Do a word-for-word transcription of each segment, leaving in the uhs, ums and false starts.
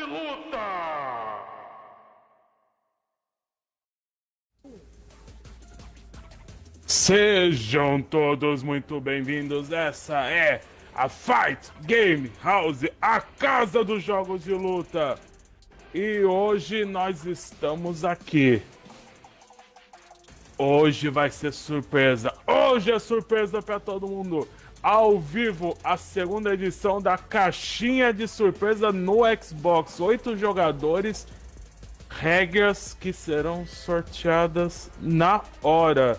de Luta! Sejam todos muito bem-vindos, essa é a Fight Game House, a casa dos jogos de luta. E hoje nós estamos aqui. Hoje vai ser surpresa, hoje é surpresa para todo mundo. Ao vivo, a segunda edição da caixinha de surpresa no Xbox. Oito jogadores, regras que serão sorteadas na hora.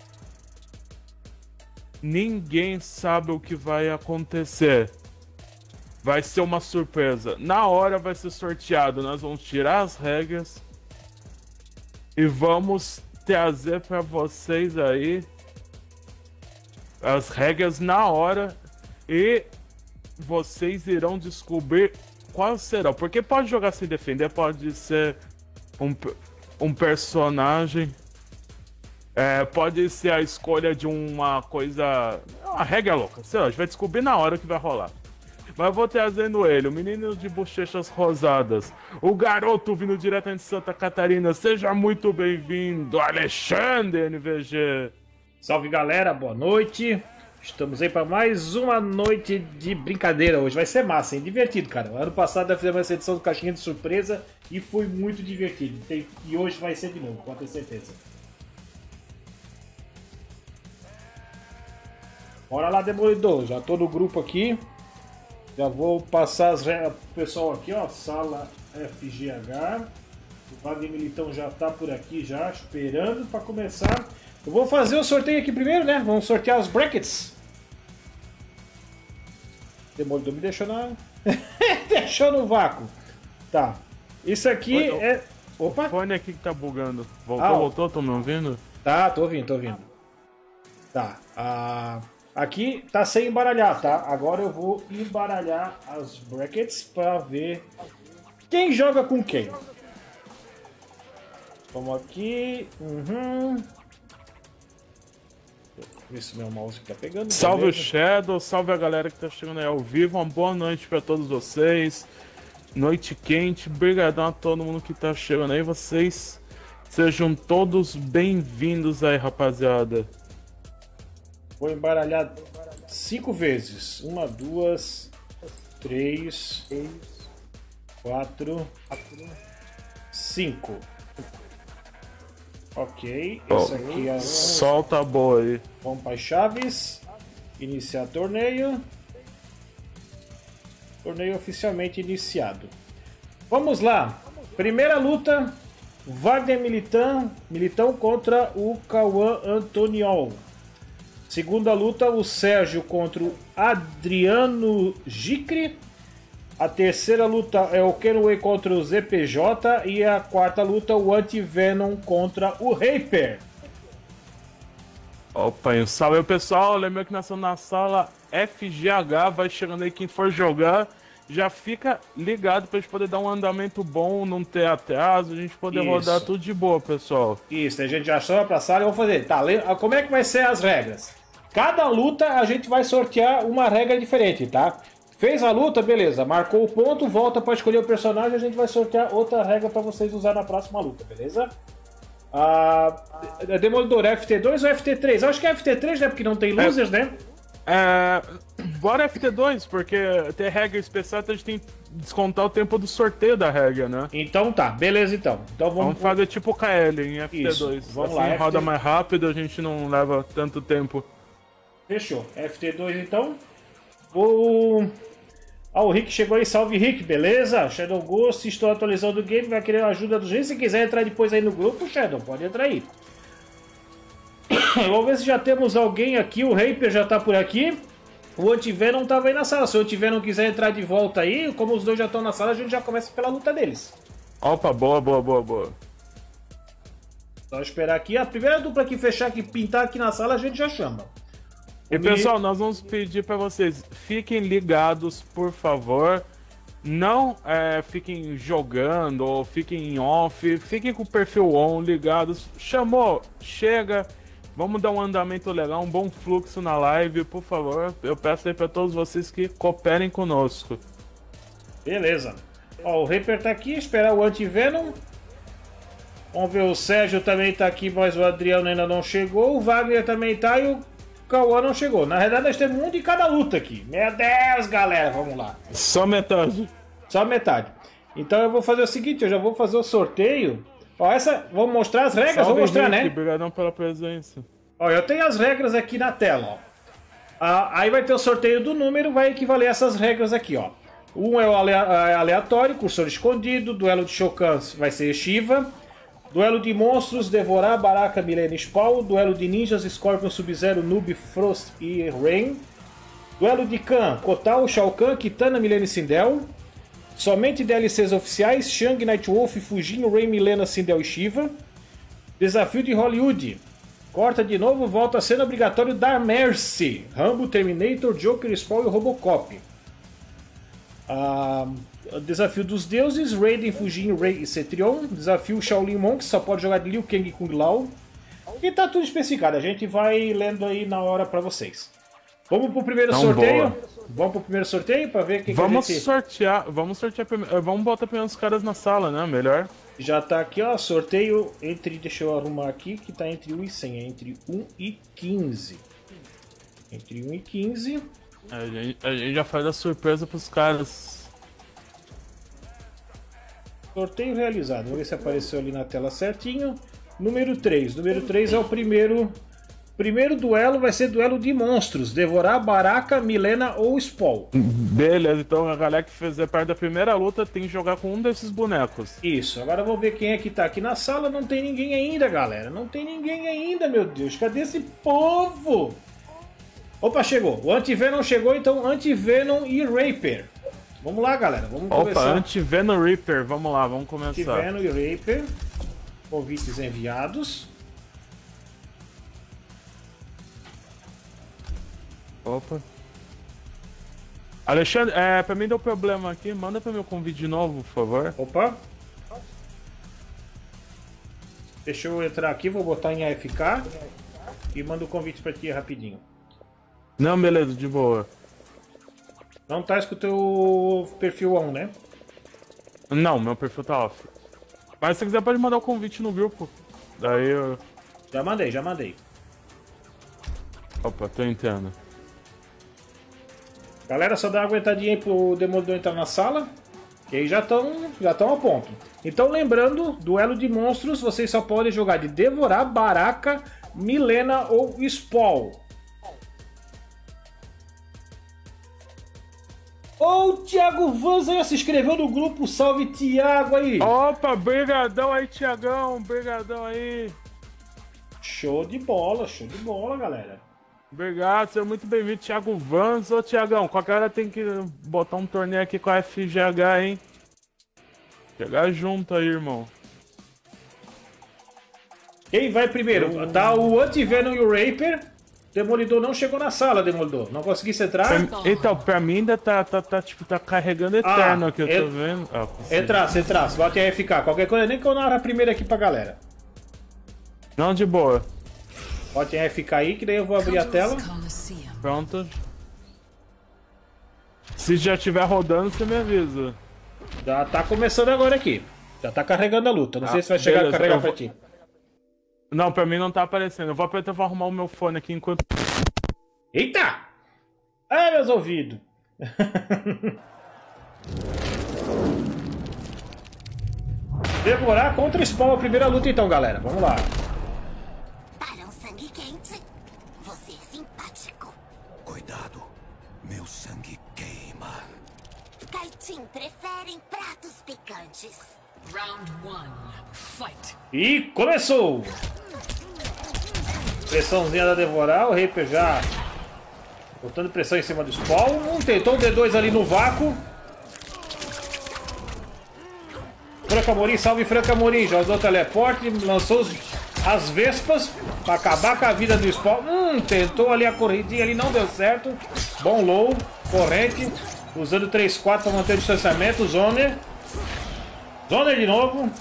Ninguém sabe o que vai acontecer. Vai ser uma surpresa. Na hora vai ser sorteado. Nós vamos tirar as regras e vamos trazer para vocês aí as regras na hora e vocês irão descobrir qual será. Porque pode jogar sem defender, pode ser um, um personagem. É, pode ser a escolha de uma coisa... Uma regra louca, sei lá, a gente vai descobrir na hora que vai rolar. Mas eu vou trazendo ele, o menino de bochechas rosadas, o garoto vindo direto de Santa Catarina. Seja muito bem-vindo, Alexandre N V G. Salve galera, boa noite. Estamos aí para mais uma noite de brincadeira. Hoje vai ser massa, hein? Divertido, cara. Ano passado nós fizemos essa edição do Caixinha de Surpresa e foi muito divertido. E hoje vai ser de novo, pode ter certeza. Bora lá, Demolidor. Já tô no grupo aqui. Já vou passar as regras pro pessoal aqui, ó. Sala F G H. O Wagner Militão já tá por aqui, já esperando para começar. Eu vou fazer o sorteio aqui primeiro, né? Vamos sortear os brackets. Demolidor me deixou na... deixou no vácuo. Tá. Isso aqui Oi, é... Opa! O fone aqui que tá bugando. Voltou, ah, voltou? Tô me ouvindo? Tá, tô ouvindo, tô ouvindo. Tá. Ah... Aqui tá sem embaralhar, tá? Agora eu vou embaralhar as brackets para ver quem joga com quem. Vamos aqui. Uhum. Ver se meu mouse tá pegando. Salve o Shadow, salve a galera que tá chegando aí ao vivo. Uma boa noite para todos vocês. Noite quente, brigadão a todo mundo que tá chegando aí. Vocês sejam todos bem-vindos aí, rapaziada. Vou embaralhar cinco vezes. Uma, duas, três, quatro, cinco. Ok. Oh, esse aqui é... Solta a boa aí. Vamos para as chaves. Iniciar torneio. Torneio oficialmente iniciado. Vamos lá. Primeira luta. Wagner Militão, Militão contra o Cauã Antoniol. Segunda luta, o Sérgio contra o Adriano Gicri. A terceira luta é o Kenway contra o Z P J. E a quarta luta, o Anti-Venom contra o Reaper. Opa, um salve aí, pessoal. Lembra que nós estamos na sala F G H. Vai chegando aí quem for jogar. Já fica ligado pra gente poder dar um andamento bom, não ter atraso, a gente poder Isso. rodar tudo de boa, pessoal. Isso, a gente já chama pra sala e vamos fazer. Tá, como é que vai ser as regras? Cada luta a gente vai sortear uma regra diferente, tá? Fez a luta, beleza. Marcou o ponto, volta para escolher o personagem, a gente vai sortear outra regra para vocês usar na próxima luta, beleza? Ah, Demolidor, F T dois ou F T três? Acho que é F T três, né? Porque não tem losers, é, né? É... Bora F T dois, porque tem regra especial, então a gente tem que descontar o tempo do sorteio da regra, né? Então tá, beleza então. Então vamos, vamos fazer tipo K L em F T dois. Isso, vamos assim lá. roda F T... mais rápido, a gente não leva tanto tempo. Fechou. F T dois então. O... Ah, o Rick chegou aí. Salve, Rick. Beleza? Shadow Ghost. Estou atualizando o game. Vai querer a ajuda do gente. Se quiser entrar depois aí no grupo, Shadow, pode entrar aí. Vamos ver se já temos alguém aqui. O Reaper já tá por aqui. O Anti-Venom tava aí na sala. Se o Anti-Venom quiser entrar de volta aí, como os dois já estão na sala, a gente já começa pela luta deles. Opa, boa, boa, boa, boa. Só esperar aqui. A primeira dupla que fechar, que pintar aqui na sala, a gente já chama. E pessoal, nós vamos pedir para vocês, fiquem ligados, por favor. Não é, fiquem jogando ou fiquem em off, fiquem com o perfil on, ligados. Chamou, chega, vamos dar um andamento legal, um bom fluxo na live, por favor. Eu peço aí para todos vocês que cooperem conosco. Beleza. Ó, o Reaper tá aqui, esperar o Anti-Venom. Vamos ver, o Sérgio também tá aqui, mas o Adriano ainda não chegou. O Wagner também tá e o Cauã não chegou. Na verdade, nós temos um de cada luta aqui. Meu Deus, galera, vamos lá. Só metade. Só metade. Então eu vou fazer o seguinte, eu já vou fazer o sorteio. Ó, essa, vou mostrar as regras, Salve, vou mostrar, Henrique, né? Obrigadão pela presença. Ó, eu tenho as regras aqui na tela, ó. Ah, aí vai ter o sorteio do número, vai equivaler a essas regras aqui, ó. Um é o aleatório, cursor escondido. Duelo de Shokans vai ser Shiva. Duelo de monstros, Devorar, Baraka, Milena e Spawn. Duelo de ninjas, Scorpion, Sub-Zero, Noob, Frost e Rain. Duelo de Khan, Kotal, Shao Kahn, Kitana, Milena e Sindel. Somente D L Cs oficiais, Shang, Nightwolf, Fujin, Rain, Milena, Sindel e Shiva. Desafio de Hollywood. Corta de novo, volta a cena obrigatório da Mercy. Rambo, Terminator, Joker, Spawn e Robocop. Ah, desafio dos deuses, Raiden, Fujin, Rei e Cetrion. Desafio Shaolin Monks, só pode jogar de Liu Kang e Kung Lao. E tá tudo especificado, a gente vai lendo aí na hora pra vocês. Vamos pro primeiro Então, sorteio? boa. Vamos pro primeiro sorteio pra ver quem Vamos que a gente... sortear, vamos sortear primeiro. Vamos botar primeiro os caras na sala, né? Melhor. Já tá aqui, ó, sorteio entre, deixa eu arrumar aqui, que tá entre um e cem, é entre um e quinze. Entre um e quinze. A gente, a gente já faz a surpresa pros caras. Sorteio realizado, vamos ver se apareceu ali na tela certinho. Número três, número três é o primeiro... Primeiro duelo vai ser duelo de monstros, Devorar, Baraka, Milena ou Spawn. Beleza, então a galera que fizer parte da primeira luta tem que jogar com um desses bonecos. Isso, agora vou ver quem é que tá aqui na sala. Não tem ninguém ainda, galera. Não tem ninguém ainda, meu Deus. Cadê esse povo? Opa, chegou. O Anti-Venom chegou, então Anti-Venom e Reaper. Vamos lá, galera. Vamos Opa, começar. Anti-Venom Reaper, vamos lá, vamos começar. Anti-Venom e Reaper. Convites enviados. Opa. Alexandre, é, pra mim deu problema aqui, manda pra mim o convite de novo, por favor. Opa. Deixa eu entrar aqui, vou botar em A F K e mando o convite pra ti rapidinho. Não, beleza, de boa. Não tá com o teu perfil on, né? Não, meu perfil tá off. Mas se quiser pode mandar o convite no grupo. Daí eu... Já mandei, já mandei. Opa, tô entendendo. Galera, só dá uma aguentadinha aí pro Demolidor entrar na sala. Que aí já estão já estão a ponto. Então lembrando, duelo de monstros, vocês só podem jogar de Devorar, Baraka, Milena ou Spawn. Ô, o Thiago Vans aí se inscreveu no grupo, salve Thiago aí. Opa, brigadão aí, Thiagão, brigadão aí. Show de bola, show de bola, galera. Obrigado, seja muito bem-vindo, Thiago Vans. Ô, Thiagão, qualquer hora tem que botar um torneio aqui com a F G H, hein? Chegar junto aí, irmão. Quem vai primeiro? Eu... Tá o Anti-Venom e o Reaper. Demolidor não chegou na sala, Demolidor. Não conseguisse entrar? Pra... Então, pra mim ainda tá, tá, tá, tipo, tá carregando eterno ah, aqui, eu tô ent... vendo. Ah, entrasse, entrasse, bote em A F K. Qualquer coisa, nem que eu narre primeiro aqui pra galera. Não, de boa. Bote em A F K aí, que daí eu vou abrir a tela. Pronto. Se já estiver rodando, você me avisa. Já tá começando agora aqui. Já tá carregando a luta. Não ah, sei se vai chegar beleza, a carregar vou... pra ti. Não, pra mim não tá aparecendo. Eu vou apertar, vou arrumar o meu fone aqui enquanto... Eita! Ai, meus ouvidos. Devorar contra Spawn a primeira luta então, galera. Vamos lá. Para um sangue quente, você é simpático. Cuidado, meu sangue queima. Kaitin preferem pratos picantes. Round one, fight. E começou! Pressãozinha da Devorar, o Reaper já botando pressão em cima do Spawn. Um tentou o D dois ali no vácuo. Franca Amorim, salve Franca Amorim, já usou o teleporte, lançou os, as vespas para acabar com a vida do Spawn. Hum, tentou ali a corridinha, ali não deu certo. Bom low, corrente, usando três quatro para manter o distanciamento. Zoner. Zoner de novo.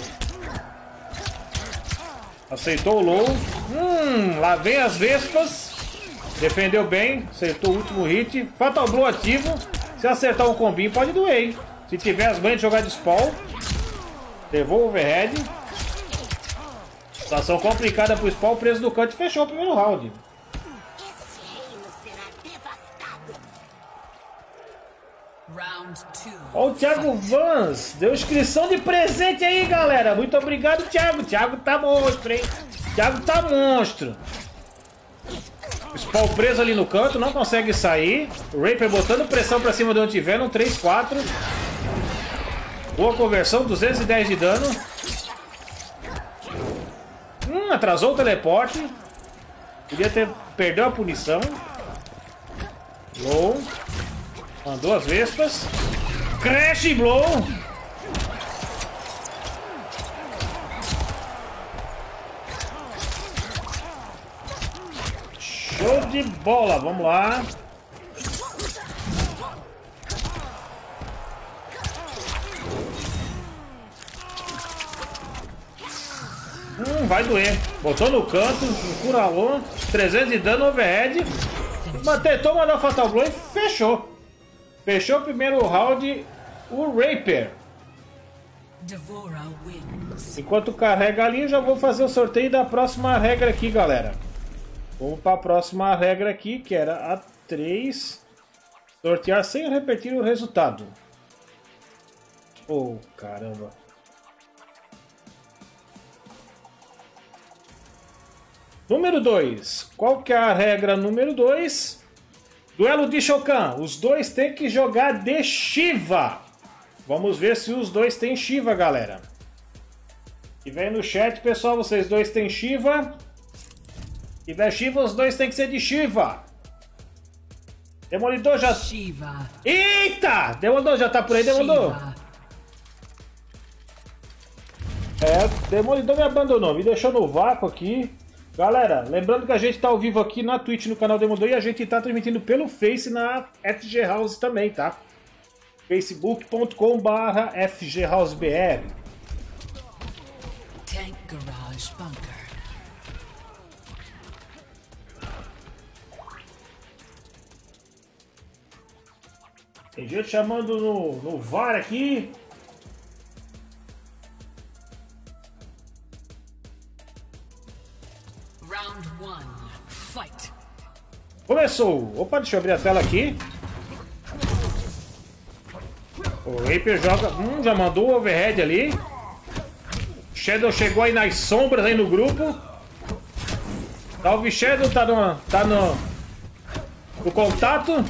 Aceitou o low. Hum, lá vem as vespas. Defendeu bem, acertou o último hit. Fatal Blow ativo. Se acertar um combinho pode doer, hein? Se tiver as manhas de jogar de spawn, levou o overhead. Situação complicada pro spawn, preso no canto e fechou o primeiro round. Este reino será devastado. Round two. Ó, o Thiago Vans deu inscrição de presente aí, galera. Muito obrigado, Thiago. Thiago tá monstro, hein? Thiago tá monstro. Spawn preso ali no canto, não consegue sair. O Raper botando pressão pra cima de onde tiver, no três quatro. Boa conversão, duzentos e dez de dano. Hum, atrasou o teleporte. Podia ter... Perdeu a punição. Low. Mandou as vespas. Crash Blow. Show de bola, vamos lá. Hum, vai doer. Botou no canto, encurralou. trezentos de dano, overhead. Tentou mandar o Fatal Blow e fechou. Fechou o primeiro round o Raper. Devora wins. Enquanto carrega ali, eu já vou fazer o sorteio da próxima regra aqui, galera. Vamos para a próxima regra aqui, que era a três. Sortear sem repetir o resultado. Oh, caramba. Número dois. Qual que é a regra número dois? Duelo de Shokan. Os dois têm que jogar de Shiva. Vamos ver se os dois têm Shiva, galera. E vem no chat, pessoal, vocês dois têm Shiva. Se tiver Shiva, os dois têm que ser de Shiva. Demolidor já... Shiva. Eita! Demolidor já tá por aí, Demolidor. Shiva. É, Demolidor me abandonou, me deixou no vácuo aqui. Galera, lembrando que a gente tá ao vivo aqui na Twitch, no canal Demolidor, e a gente tá transmitindo pelo Face na F G House também, tá? facebook ponto com barra F G House B R. Tank Garage Bunker. Tem gente chamando no, no V A R aqui. Round one. Fight. Começou! Opa, deixa eu abrir a tela aqui. O Raper joga... Hum, já mandou o overhead ali. Shadow chegou aí nas sombras aí no grupo. Salve Shadow, tá no... Tá no... No contato.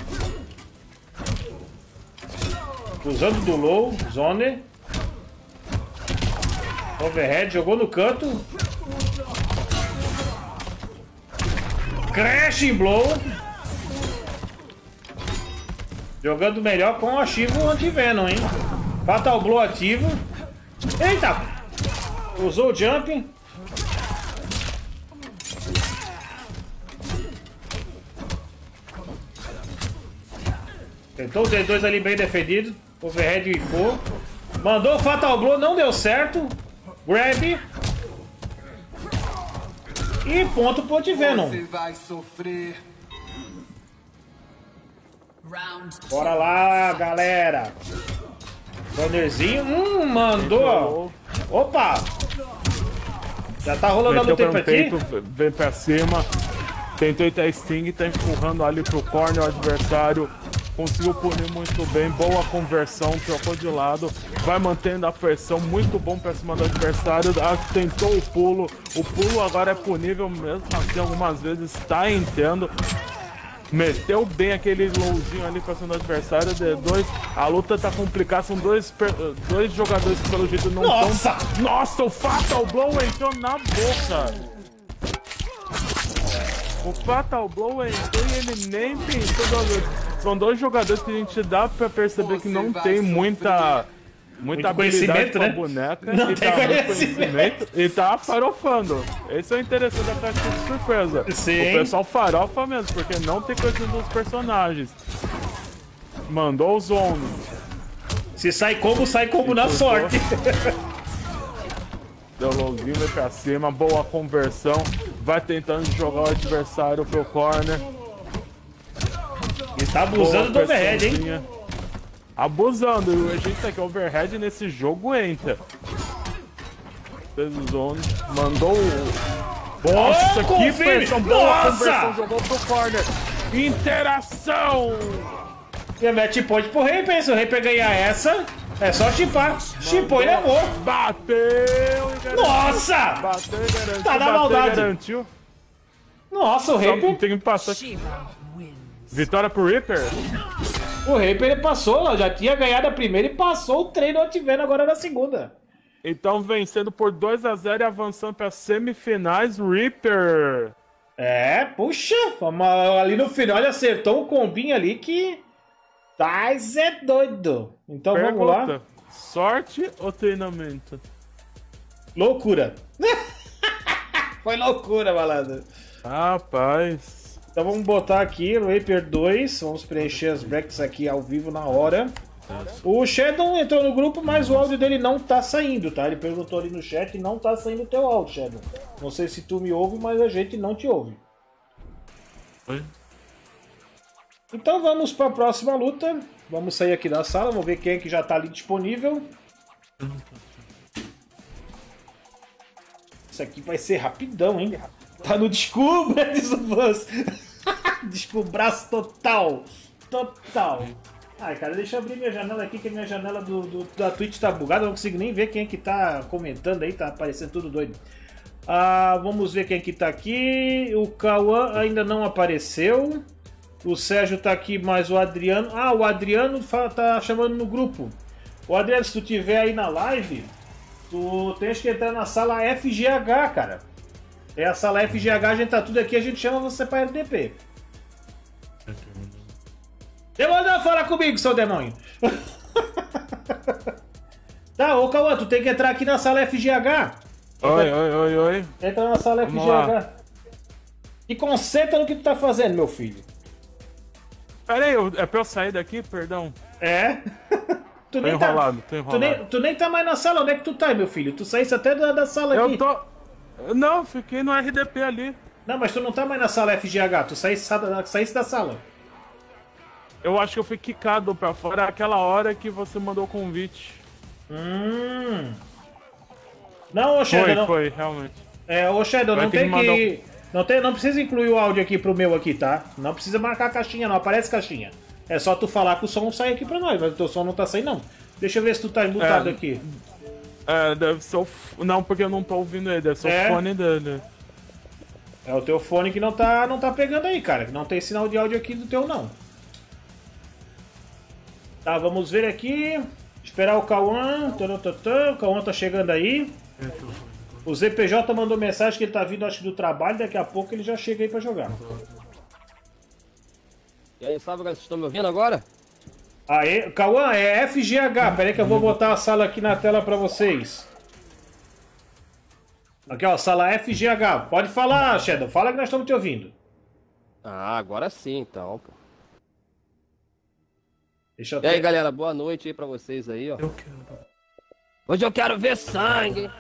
Usando do low, zone. Overhead, jogou no canto. Crash Blow. Jogando melhor com o ativo anti-venom, hein? Fatal Blow ativo. Eita! Usou o jump. Tentou o D dois ali bem defendido. Overhead e for. Mandou o Fatal Blow, não deu certo. Grab. E ponto pro anti-venom. Você vai sofrer. Round two. Bora lá, galera. Bannerzinho. Hum, mandou. Opa. Já tá rolando a Meteu luta pelo pra aqui. peito, vem pra cima. Tentou ir até Sting, tá empurrando ali pro corner o adversário. Conseguiu punir muito bem, boa conversão, trocou de lado, vai mantendo a pressão, muito bom pra cima do adversário, tentou o pulo, o pulo agora é punível mesmo assim, algumas vezes tá entendo. Meteu bem aquele lowzinho ali pra cima do adversário, D dois, a luta tá complicada, são dois, dois jogadores que pelo jeito não Nossa! tão... Nossa, o Fatal Blow entrou na boca! O Fatal Blow entrou e ele nem pensou. São dois jogadores que a gente dá pra perceber que não tem muita, muita habilidade com a né? boneca. Não e tem tá muito conhecimento. conhecimento e tá farofando. Esse é o interessante da caixa de surpresa. Sim. O pessoal farofa mesmo, porque não tem conhecimento dos personagens. Mandou o zone. Se sai como, sai como na sorte. Deu lowzinho, vai pra cima, boa conversão. Vai tentando jogar o adversário pro corner. E tá abusando do overhead, hein? pressãozinha. abusando. E a gente tá aqui, overhead nesse jogo entra. Zone mandou. Nossa, oh, que pressão boa! Nossa! Conversão, jogou pro corner. Interação! E a match point pro Reaper. Se o Reaper ganhar essa, é só chipar. Chipou e levou. Bateu e garantiu. Nossa! Bateu e garantiu. Tá na bateu maldade. E garantiu. Nossa, o Reaper. Tem que passar aqui. Vitória pro Reaper. O Reaper ele passou, ó, já tinha ganhado a primeira e passou o treino ativando agora na segunda. Então vencendo por dois a zero e avançando para semifinais, Reaper. É, puxa, vamos ali no final ele acertou um combinho ali que... Tá, é doido. Então Pergunta, vamos lá. sorte ou treinamento? Loucura. Foi loucura, malandro. Rapaz. Então vamos botar aqui o Reaper dois. Vamos preencher as brackets aqui ao vivo na hora. O Shadow entrou no grupo, mas o áudio dele não tá saindo, tá? Ele perguntou ali no chat e não tá saindo o teu áudio, Shadow. Não sei se tu me ouve, mas a gente não te ouve. Oi? Então vamos para a próxima luta. Vamos sair aqui da sala, vamos ver quem é que já tá ali disponível. Isso aqui vai ser rapidão, hein? Tá no descubra, diz o Buzz. Descubraço total. Total. Ai, cara, deixa eu abrir minha janela aqui, que a minha janela do, do, da Twitch tá bugada. Eu não consigo nem ver quem é que tá comentando aí, tá aparecendo tudo doido. Ah, vamos ver quem é que tá aqui. O Cauã ainda não apareceu. O Sérgio tá aqui, mas o Adriano... Ah, o Adriano fala, tá chamando no grupo. O Adriano, se tu tiver aí na live, tu tens que entrar na sala F G H, cara. É a sala F G H, a gente tá tudo aqui, a gente chama você pra L D P. Demônio, não fala comigo, seu demônio. Tá, ô Cauã, tu tem que entrar aqui na sala F G H. Oi, entra... oi, oi, oi. Entra na sala Vamos F G H. Lá. E concentra no que tu tá fazendo, meu filho. Pera aí, é pra eu sair daqui? Perdão. É? Tu tô nem enrolado, tá... tô enrolado. Tu nem, tu nem tá mais na sala, onde é que tu tá, meu filho? Tu saísse até da, da sala eu aqui. Eu tô... Não, fiquei no R D P ali. Não, mas tu não tá mais na sala F G H, tu saísse, saísse da sala. Eu acho que eu fui quicado pra fora aquela hora que você mandou o convite. Hum. Não, ô Shadow, Foi, não... foi, realmente. É, ô Shadow, Vai não tem que... que... mandar... Não, tem, não precisa incluir o áudio aqui pro meu aqui, tá? Não precisa marcar a caixinha, não. Aparece caixinha. É só tu falar que o som sai aqui pra nós, mas o teu som não tá saindo, não. Deixa eu ver se tu tá mutado é, aqui. É, deve ser o... Não, porque eu não tô ouvindo ele, deve ser é. o fone dele. É o teu fone que não tá, não tá pegando aí, cara. Não tem sinal de áudio aqui do teu, não. Tá, vamos ver aqui. Esperar o Cauã. O Cauã tá chegando aí. O Z P J mandou mensagem que ele tá vindo, acho que do trabalho. Daqui a pouco ele já chega aí pra jogar. E aí, sabe, vocês estão me ouvindo agora? Aê, Cauã, é F G H. Pera aí que eu vou botar a sala aqui na tela pra vocês. Aqui, ó, sala F G H. Pode falar, Shadow. Fala que nós estamos te ouvindo. Ah, agora sim, então, pô. Deixa eu e aí, galera, boa noite aí pra vocês aí, ó. Eu quero. Hoje eu quero ver sangue.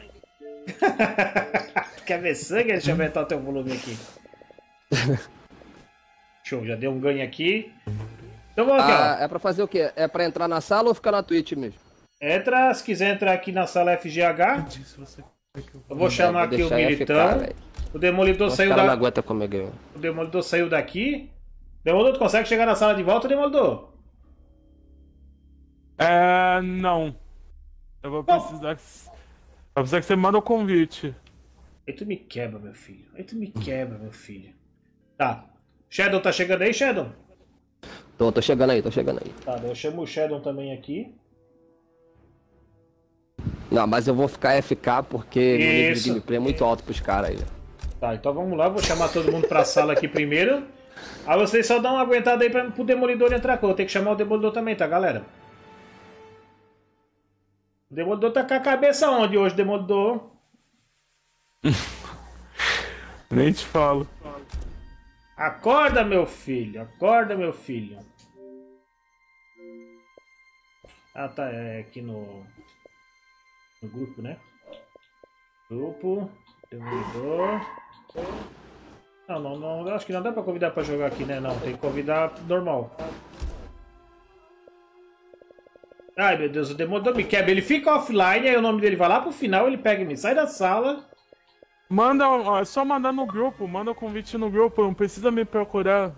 Quer ver sangue? Deixa eu aumentar o teu volume aqui. Show, já deu um ganho aqui. Então vamos aqui, ah, ó. É pra fazer o quê? É pra entrar na sala ou ficar na Twitch mesmo? Entra, se quiser entrar aqui na sala F G H. Eu vou chamar vou aqui o Militão. Ficar, o Demolidor saiu da... da... não aguenta comigo. O Demolidor saiu daqui. Demolidor, tu consegue chegar na sala de volta, Demolidor? É... não. Eu vou precisar... Que... Eu vou precisar que você manda o convite. Aí tu me quebra, meu filho. Aí tu me quebra, meu filho. Tá. Shadow tá chegando aí, Shadow? Tô, tô chegando aí, tô chegando aí. Tá, eu chamo o Shadow também aqui. Não, mas eu vou ficar F K porque o nível de gameplay é muito alto pros caras aí. Tá, então vamos lá, vou chamar todo mundo pra sala aqui primeiro. Aí vocês só dão uma aguentada aí pra, pro Demolidor entrar. Eu vou ter que chamar o Demolidor também, tá, galera? O Demolidor tá com a cabeça onde hoje, Demolidor? Nem te falo. Acorda, meu filho. Acorda, meu filho. Ah, tá. É aqui no... No grupo, né? Grupo. Demolidor. Não, não, não. Acho que não dá pra convidar pra jogar aqui, né? Não, tem que convidar normal. Ai, meu Deus, o Demolidor me quebra. Ele fica offline, aí o nome dele vai lá pro final, ele pega e me sai da sala. Manda, é só mandar no grupo, manda o convite no grupo, não precisa me procurar.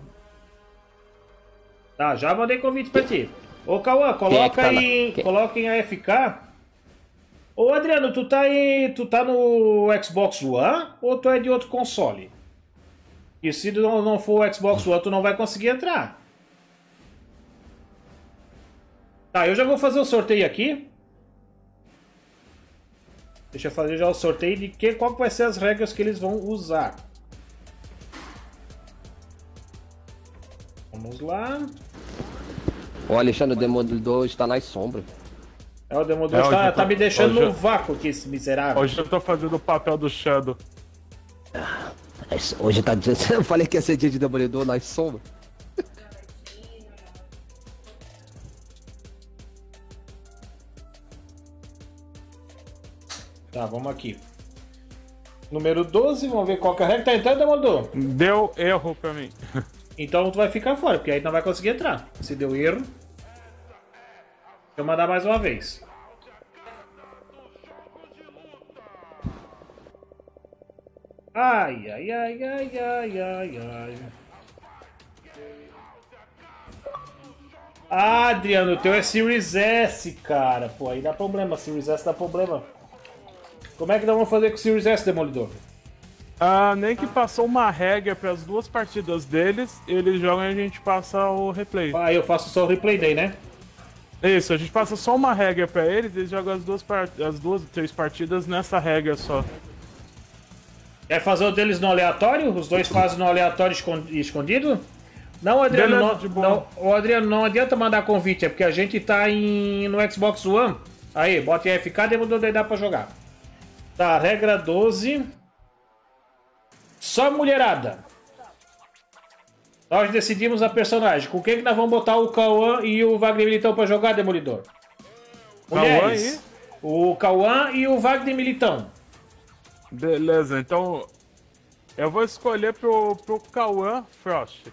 Tá, já mandei convite pra ti. Ô, Cauã, coloca, é que tá em, Quem... coloca em A F K. Ô, Adriano, tu tá, em, tu tá no Xbox One ou tu é de outro console? E se não, não for o Xbox One, tu não vai conseguir entrar. Tá, eu já vou fazer o sorteio aqui. Deixa eu fazer já o sorteio de que, qual que vai ser as regras que eles vão usar. Vamos lá. O Alexandre, o Demolidor está nas sombras. É, o Demolidor É, tá, hoje tá eu- me deixando hoje no eu- vácuo aqui, esse miserável. Hoje eu tô fazendo o papel do Shadow. Hoje tá dizendo. Eu falei que ia ser dia de Demolidor nas sombras. Tá, vamos aqui. Número doze, vamos ver qual que é a regra. Tá entrando, Demolidor? Deu erro pra mim. Então tu vai ficar fora, porque aí não vai conseguir entrar. Se deu erro. Deixa eu mandar mais uma vez. Ai, ai, ai, ai, ai, ai, ai. Ah, Adriano, o teu é Series S, cara. Pô, aí dá problema. Series S dá problema. Como é que nós vamos fazer com o Series S, Demolidor? Ah, nem que passou uma regra para as duas partidas deles, eles jogam e a gente passa o replay. Ah, eu faço só o replay day, né? Isso, a gente passa só uma regra para eles, eles jogam as duas, part... as duas, três partidas nessa regra só. Quer fazer o deles no aleatório? Os dois fazem no aleatório escon- escondido? Não, Adriano, Beleza, não, de boa. não, ô, Adriano, não adianta mandar convite, é porque a gente tá em, no Xbox One. Aí, bota em A F K, demorou daí dá pra jogar. Tá, regra doze. Só mulherada. Nós decidimos a personagem. Com quem que nós vamos botar o Cauã e o Wagner Militão pra jogar, Demolidor? Mulheres. O Cauã e o Wagner Militão. Beleza, então eu vou escolher pro, pro Cauã Frost.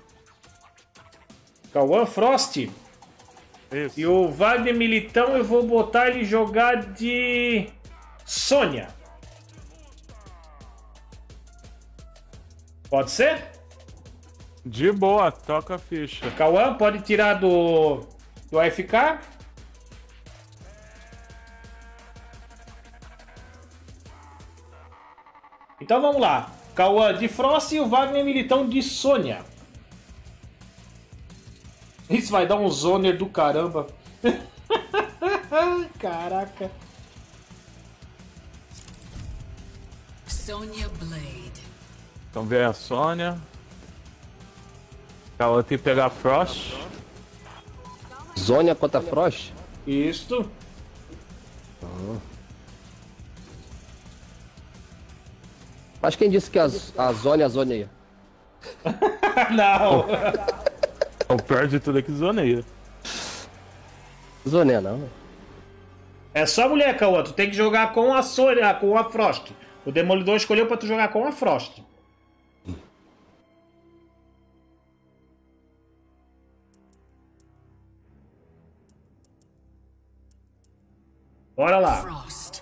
Cauã Frost. Isso. E o Wagner Militão eu vou botar ele jogar de Sônia. Pode ser? De boa, toca a ficha. Cauã pode tirar do, do A F K. Então vamos lá. Cauã de Frost e o Wagner Militão de Sônia. Isso vai dar um zoner do caramba. Caraca. Sonya Blade. Então vem a Sônia. Cauã tem que pegar a Frost. Zônia contra Frost? Isto. Mas quem disse que a, a Zônia é a Zônia? Não. O pior de tudo é que zoneia. Zônia não. É só mulher, Cauã. Tu tem que jogar com a Sônia, com a Frost. O Demolidor escolheu pra tu jogar com a Frost. Bora lá. Frost.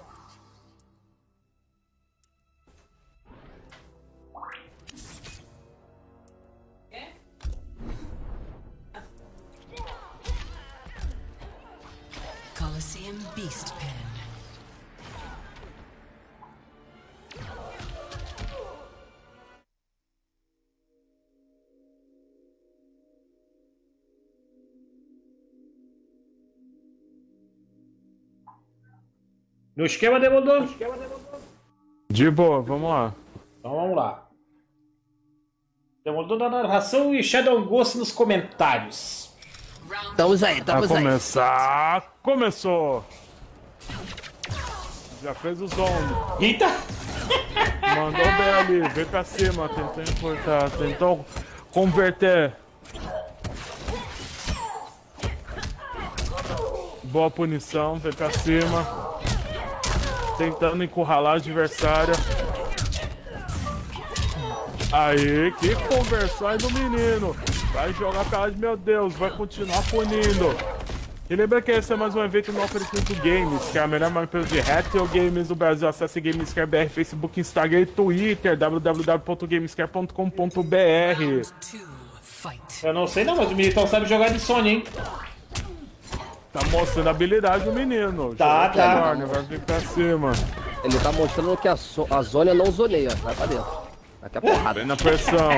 Coliseum Beast Pen. No esquema, Demolidor? De boa, vamos lá. Então vamos lá. Demolidor da narração e Shadow Ghost nos comentários. Round Estamos aí, Pra estamos aí. começar, começou! Já fez o zone. Eita! Mandou bem ali, veio pra cima, tentou encurtar, tentou converter. Boa punição, veio pra cima. Tentando encurralar o adversário. Aí, que conversão aí do menino. Vai jogar pra lá de meu Deus, vai continuar punindo. E lembra que esse é mais um evento no Oferecimento Games, que é a melhor empresa de retro games do Brasil. Acesse Gamescare B R, Facebook, Instagram e Twitter, w w w ponto gamescare ponto com ponto b r. Eu não sei não, mas o Militão sabe jogar de Sony, hein? Tá mostrando a habilidade do menino. Tá, Joga tá. Corner, vai vir pra cima. Ele tá mostrando que a, so a Zônia não zoneia. Vai pra dentro. Daqui a porrada. Vem na pressão.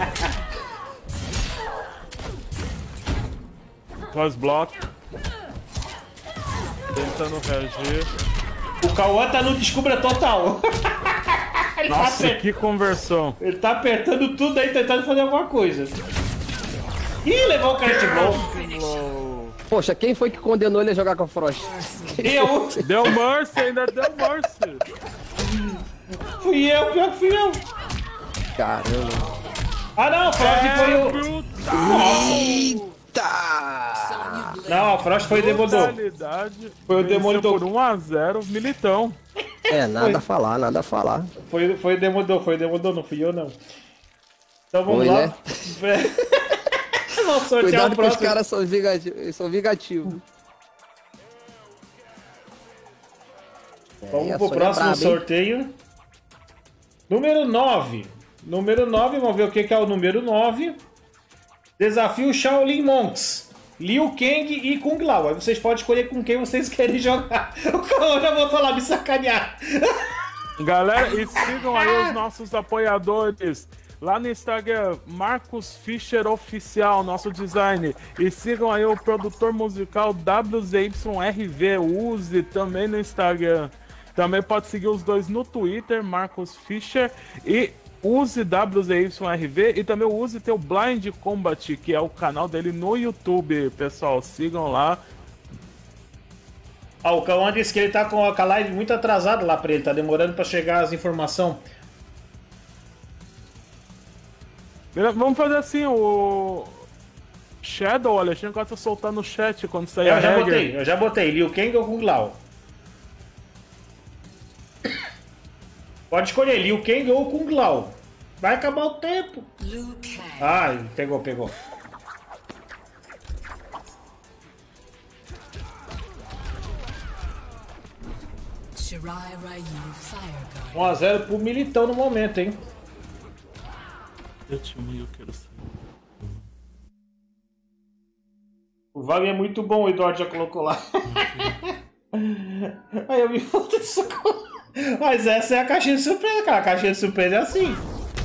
Cross-block. Tentando reagir. O Cauã tá no descubra total. Ele, tá Nossa, aper- que conversão. ele tá apertando tudo aí, tentando fazer alguma coisa. Ih, levou o Crash Blow. Poxa, quem foi que condenou ele a jogar com a Frost? Eu. Deu Mercy, ainda deu Mercy. Fui eu, pior que fui eu. Caramba. Ah não, o Frost foi o... brutal. Não, o Frost foi o Demolidor. Brutalidade. Foi o Venceu Demolidor. por um a zero, Militão. É, nada a falar, nada a falar. Foi, foi o Demolidor, foi o Demolidor, não fui eu não. Então vamos Foi, lá. né? Vamos sortear Cuidado o que os próximo. caras são vingativos. Eles são vingativos. Vamos É, a pro Sônia é próximo braba, hein? sorteio. Número nove. Número nove, vamos ver o que que é o número nove. Desafio Shaolin Monks. Liu Kang e Kung Lao. Aí vocês podem escolher com quem vocês querem jogar. O Cauã já voltou lá me sacanear. Galera, e sigam aí os nossos apoiadores. Lá no Instagram, Marcos Fischer Oficial, nosso design. E sigam aí o produtor musical W Z Y R V, use também no Instagram. Também pode seguir os dois no Twitter, Marcos Fischer e use W Z Y R V. E também use teu Blind Combat, que é o canal dele no YouTube. Pessoal, sigam lá. Ah, o Cauã disse que ele tá com a live muito atrasada lá pra ele. Tá demorando pra chegar as informações. Vamos fazer assim, o Shadow, o Alexandre gosta de soltar no chat quando sair a Eu já regra. botei, eu já botei. Liu Kang ou Kung Lao? Pode escolher, Liu Kang ou Kung Lao. Vai acabar o tempo. Liu Kang. Ah, pegou, pegou. Shirai Ryu Fire Guard. um a zero pro Militão no momento, hein? Eu te amo, eu quero saber. O Vale é muito bom, o Eduardo já colocou lá. Aí eu me falta de socorro. Mas essa é a caixinha de surpresa, cara. A caixinha de surpresa é assim.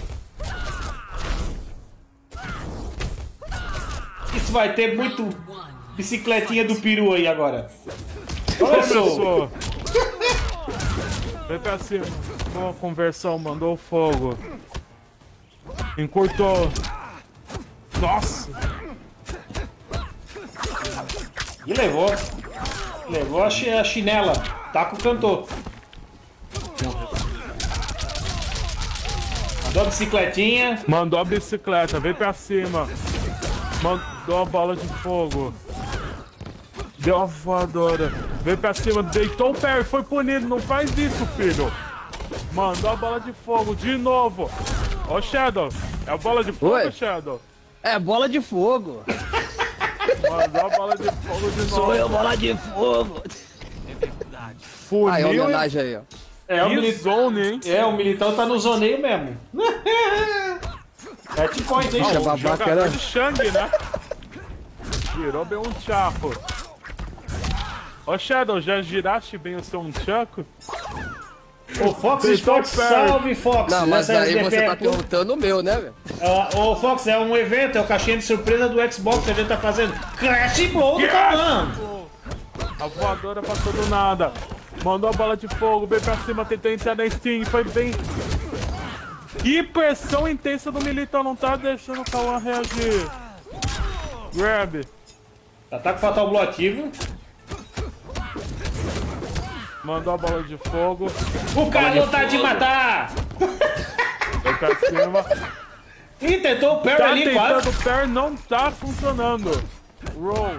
Isso vai ter muito bicicletinha do peru aí agora. Começou. Começou. Vem pra cima. Boa conversão, mandou fogo. Encurtou. Nossa. E levou. Levou a, chi a chinela. Tá com o cantor. Mandou a bicicletinha. Mandou a bicicleta, vem pra cima. Mandou a bola de fogo. Deu uma voadora. Vem pra cima, deitou o pé, foi punido. Não faz isso, filho. Mandou a bola de fogo de novo. Ó, Shadow. É a bola de fogo, Oi. Shadow? É bola de fogo. Mandou a bola de fogo de novo. Sou eu, bola de fogo. Puniu Aí, a e- homenagem aí, ó. É, o, Que mili zone, hein? é, o Militão tá no zoneio mesmo. É tipo point, hein? Bicha O babaca, jogador né? de Shang, né? Virou bem um chaco. Ô, Shadow, já giraste bem o seu um chaco? O Fox Deitou Sports, o pé. salve Fox! Não, mas Essa aí S D P você é tá tudo- perguntando o meu, né, velho? É, Ô Fox, é um evento, é o caixinha de surpresa do Xbox que a gente tá fazendo. Crash Blow do Cauã! A voadora passou do nada. Mandou a bola de fogo, veio pra cima, tentou entrar na Steam, foi bem. Que pressão intensa do Militão, não tá deixando o Cauã reagir. Grab. Ataque Fatal Blow ativo. Mandou a bola de fogo, O cara não tá de matar! veio pra cima. Ih, tentou o parry Tá ali quase. tentando o pair, não tá funcionando. Roll.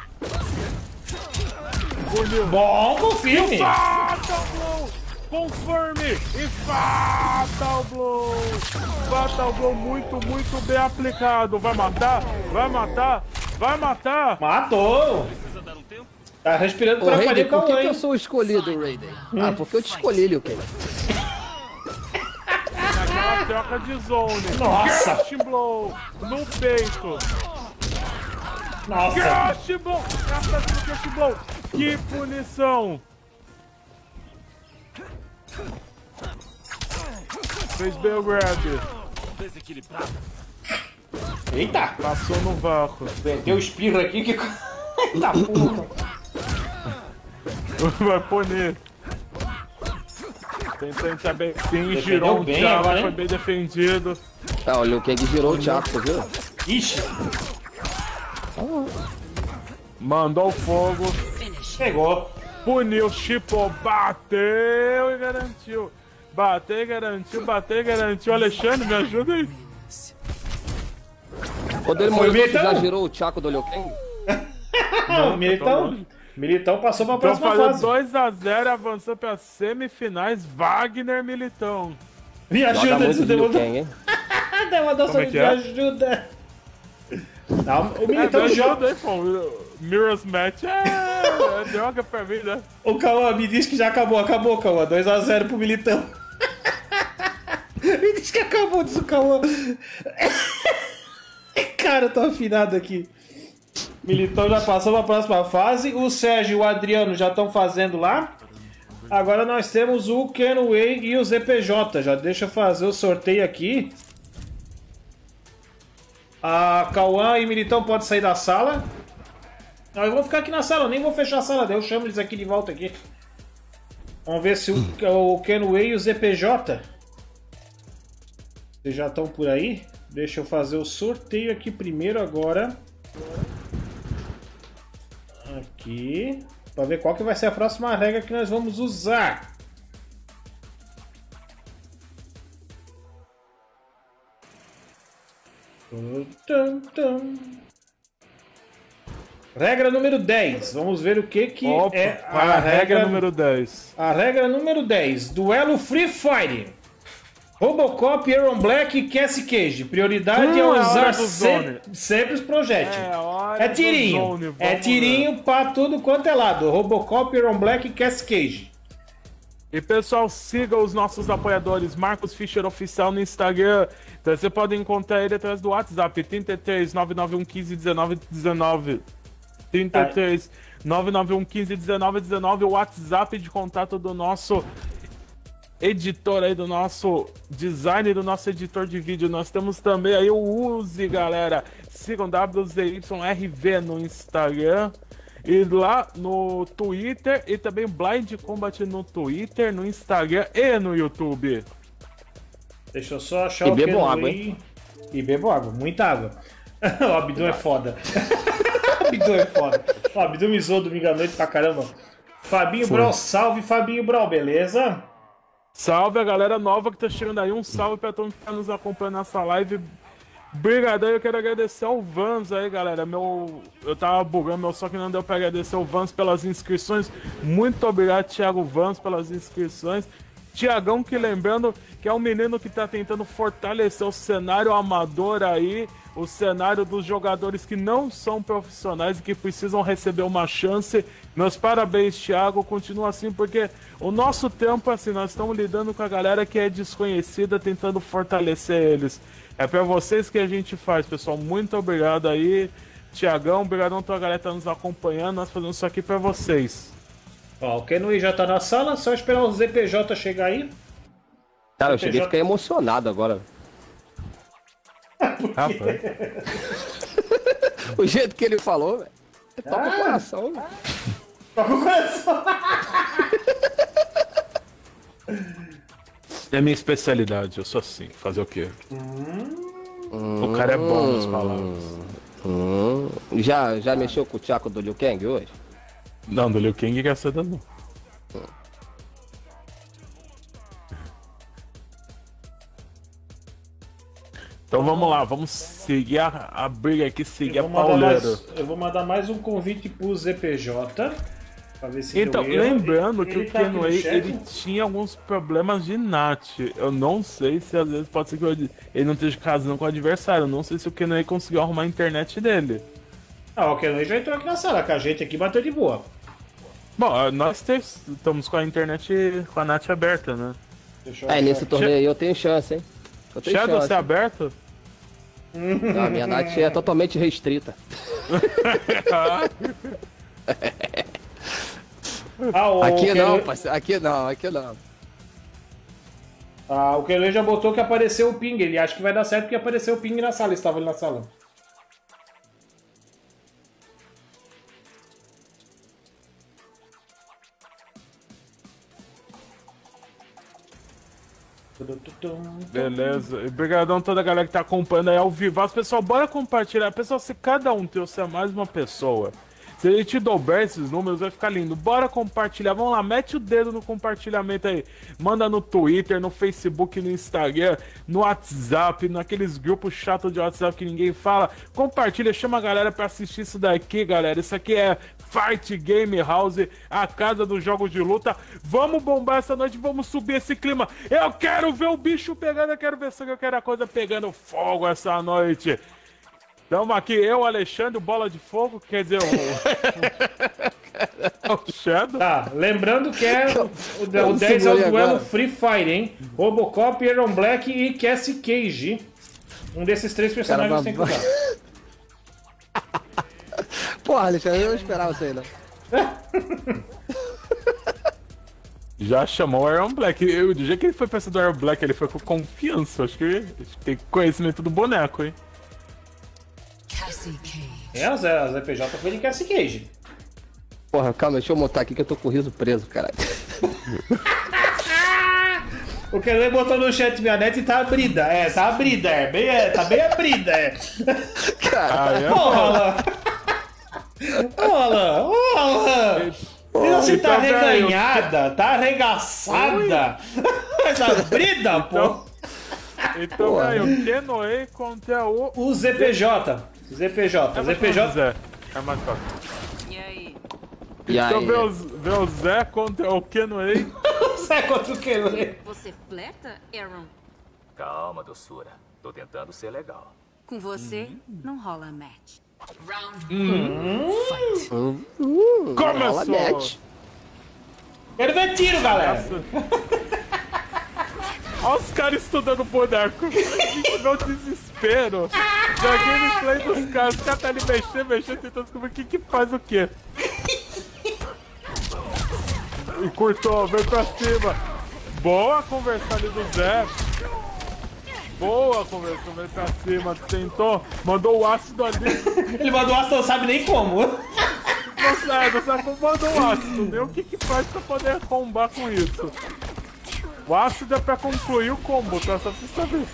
Bonito. Bom, confirme! Fatal Blow! Confirme! E Fatal Blow! Fatal Blow muito, muito bem aplicado. Vai matar? Vai matar? Vai matar? Matou! Tá respirando Ô, pra Raiden, aparelho por que, Cauã, que eu hein? sou o escolhido, Raiden? Ah, porque eu te escolhi, Liu Kang. Naquela troca de zone. Nossa! Gash Blow no peito. Nossa! Gash Blow! Capa do Gash Blow! Que punição! Fez bem o grab. Eita! Passou no vácuo. Deu espirro aqui que... Eita porra! Vai punir. Tentou entrar bem sim, Defendeu girou um bem Thiago, agora, hein? foi bem defendido. Ah, o Liu Kang girou o Thiago, você viu? Ixi! Mandou fogo. Pegou! Puniu, chipou, bateu e garantiu. Bateu e garantiu, bateu e garantiu. Alexandre, me ajuda aí. Ô, Demolidor, Foi você Militão? já girou o Thiago do Liu Kang? Não, o Militão, Militão passou pra Então próxima fazendo fase. dois a zero, avançou para semifinais. Wagner Militão. Me Joga ajuda, muito de Liu Demolidor. Kang, hein? Demolidor, Como é me que é? ajuda. Não, o É, Militão me joga. ajuda aí, pô. Mirror's Match é, é droga pra mim, né? O Cauã me diz que já acabou, acabou, Cauã. dois a zero pro Militão. Me diz que acabou, diz o Cauã. Cara, eu tô afinado aqui. Militão já passou pra próxima fase. O Sérgio e o Adriano já estão fazendo lá. Agora nós temos o Kenway e o Z P J. Já deixa eu fazer o sorteio aqui. A Cauã e Militão podem sair da sala. Não, eu vou ficar aqui na sala, eu nem vou fechar a sala, daí eu chamo eles aqui de volta aqui. Vamos ver se o, o Kenway e o Z P J. Vocês já estão por aí? Deixa eu fazer o sorteio aqui primeiro agora. Aqui. Para ver qual que vai ser a próxima regra que nós vamos usar. Tum, tum. Regra número dez. Vamos ver o que, que Opa, é para a a regra regra número dez. A regra número dez. Duelo Free Fire. Robocop, Aaron Black e Cassie Cage. Prioridade Hum, é é hora usar do se- zone. sempre os projéteis. É hora É do tirinho. zone, É vamos tirinho pra tudo quanto é lado. Robocop, Aaron Black e Cassie Cage. E pessoal, siga os nossos apoiadores, Marcos Fischer Oficial no Instagram. Então você pode encontrar ele através do WhatsApp, trinta e três, nove nove um, um cinco, dezenove, dezenove. trinta e três, nove nove um, um cinco, dezenove, dezenove, o WhatsApp de contato do nosso editor aí, do nosso design, do nosso editor de vídeo. Nós temos também aí o Uzi, galera. Sigam W Z Y R V no Instagram. E lá no Twitter, e também Blind Combat no Twitter, no Instagram e no YouTube. Deixa eu só achar E o bebo Kenway. água, hein? E bebo água, muita água. O Abdu é foda. O Abdu é foda. O Abdu me zoou domingo à noite pra caramba. Fabinho Foi. Brau, salve Fabinho Brau, beleza? Salve a galera nova que tá chegando aí, um salve pra todo mundo que tá nos acompanhando nessa live. Obrigadão, eu quero agradecer ao Vans aí, galera. Meu, eu tava bugando meu só que não deu pra agradecer ao Vans pelas inscrições. Muito obrigado, Thiago Vans, pelas inscrições. Tiagão, que lembrando que é um menino que tá tentando fortalecer o cenário amador aí, o cenário dos jogadores que não são profissionais e que precisam receber uma chance. Meus parabéns, Thiago, continua assim, porque o nosso tempo, assim, nós estamos lidando com a galera que é desconhecida, tentando fortalecer eles. É pra vocês que a gente faz, pessoal. Muito obrigado aí, Tiagão. Obrigadão a toda a galera que tá nos acompanhando. Nós fazemos isso aqui pra vocês. Ó, o Kenway já tá na sala, só esperar o Z P J chegar aí. Cara, eu cheguei a ficar emocionado agora. Rapaz. O jeito que ele falou, velho. Toca Ah. o coração, velho. Toca o coração. É minha especialidade, eu sou assim. Fazer o quê? O cara é bom nas palavras. Hum, já, já mexeu com o Thiago do Liu Kang hoje? Não, do Liu Kang que essa não. Então vamos lá, vamos seguir a, a briga aqui, seguir a Eu vou, mandar pauleira. mais, eu vou mandar mais um convite pro Z P J. Pra ver se Então, deu erro. lembrando Ele- que ele o tá aqui no Kenway, chat. ele tinha alguns problemas de N A T. Eu não sei se às vezes pode ser que ele não esteja casando com o adversário. Eu não sei se o Kenway conseguiu arrumar a internet dele. Ah, o Kenway já entrou aqui na sala, com a gente aqui bateu de boa. Bom, nós te- estamos com a internet, com a net aberta, né? Deixa eu É, achar. nesse torneio aí eu tenho chance, hein? Eu tenho Shadow, chance. você é aberto? Não, a minha net é totalmente restrita. Ah, o Aqui Kele- não, parceiro. Aqui não, aqui não. Ah, o Kele já botou que apareceu o ping. Ele acha que vai dar certo porque apareceu o ping na sala. Ele estava ali na sala. Beleza. E brigadão toda a galera que tá acompanhando aí ao vivo. As pessoal, bora compartilhar. Pessoal, se cada um trouxer mais uma pessoa, se ele te dobrar esses números, vai ficar lindo. Bora compartilhar. Vamos lá, mete o dedo no compartilhamento aí. Manda no Twitter, no Facebook, no Instagram, no WhatsApp, naqueles grupos chatos de WhatsApp que ninguém fala. Compartilha, chama a galera pra assistir isso daqui, galera. Isso aqui é Fight Game House, a casa dos jogos de luta. Vamos bombar essa noite, vamos subir esse clima. Eu quero ver o bicho pegando, eu quero ver sangue, eu quero a coisa pegando fogo essa noite. Tamo aqui, eu, Alexandre, o Bola de Fogo, quer dizer, o, o, o Shadow. Tá, lembrando que é o, o, o dez é o duelo Free Fire, hein? Robocop, Iron Black e Cassie Cage. Um desses três personagens tem que usar. Porra, Alexandre, eu não esperava isso aí, não. Já chamou o Iron Black. Eu, do jeito que ele foi pensando do Iron Black, ele foi com confiança. Acho que, acho que tem conhecimento do boneco, hein? Cassie Cage. É, a Z- a Z P J foi de Cassie Cage. Porra, calma, deixa eu montar aqui que eu tô com o riso preso, caralho. O Kele botou no chat minha net e tá abrida. É, tá abrida, é. Bem, é tá bem abrida, é. Caralho. Ah, é? Ô, Alan! Ô, Alan! Ô, Alan! E você tá então, velho, reganhada, tá arregaçada. Mas abrida, pô. Então, velho, o Kenoe contra o... O Z P J. Z P J. É Z P J. Zé. É mais fácil. E aí? E Então, aí? vê o, vê o Zé contra o Kenoe. Sai contra o Kele. Você flerta, Aaron? Calma, doçura. Tô tentando ser legal. Com você, não rola match. Round Rola Começou! match. Quero ver tiro, galera. Olha os caras estudando boneco. Meu desespero. Da gameplay dos caras. Os caras tá ali mexendo, mexendo, tentando descobrir o que que faz o quê. E curtou, vem pra cima. Boa conversa ali do Zé. Boa conversa, vem pra cima. Tentou, mandou o ácido ali. Ele mandou aço, não sabe nem como. Não sabe, não sabe como mandou o ácido. Nem o que que faz pra poder combar com isso. O ácido é pra concluir o combo, tá? Só pra você saber.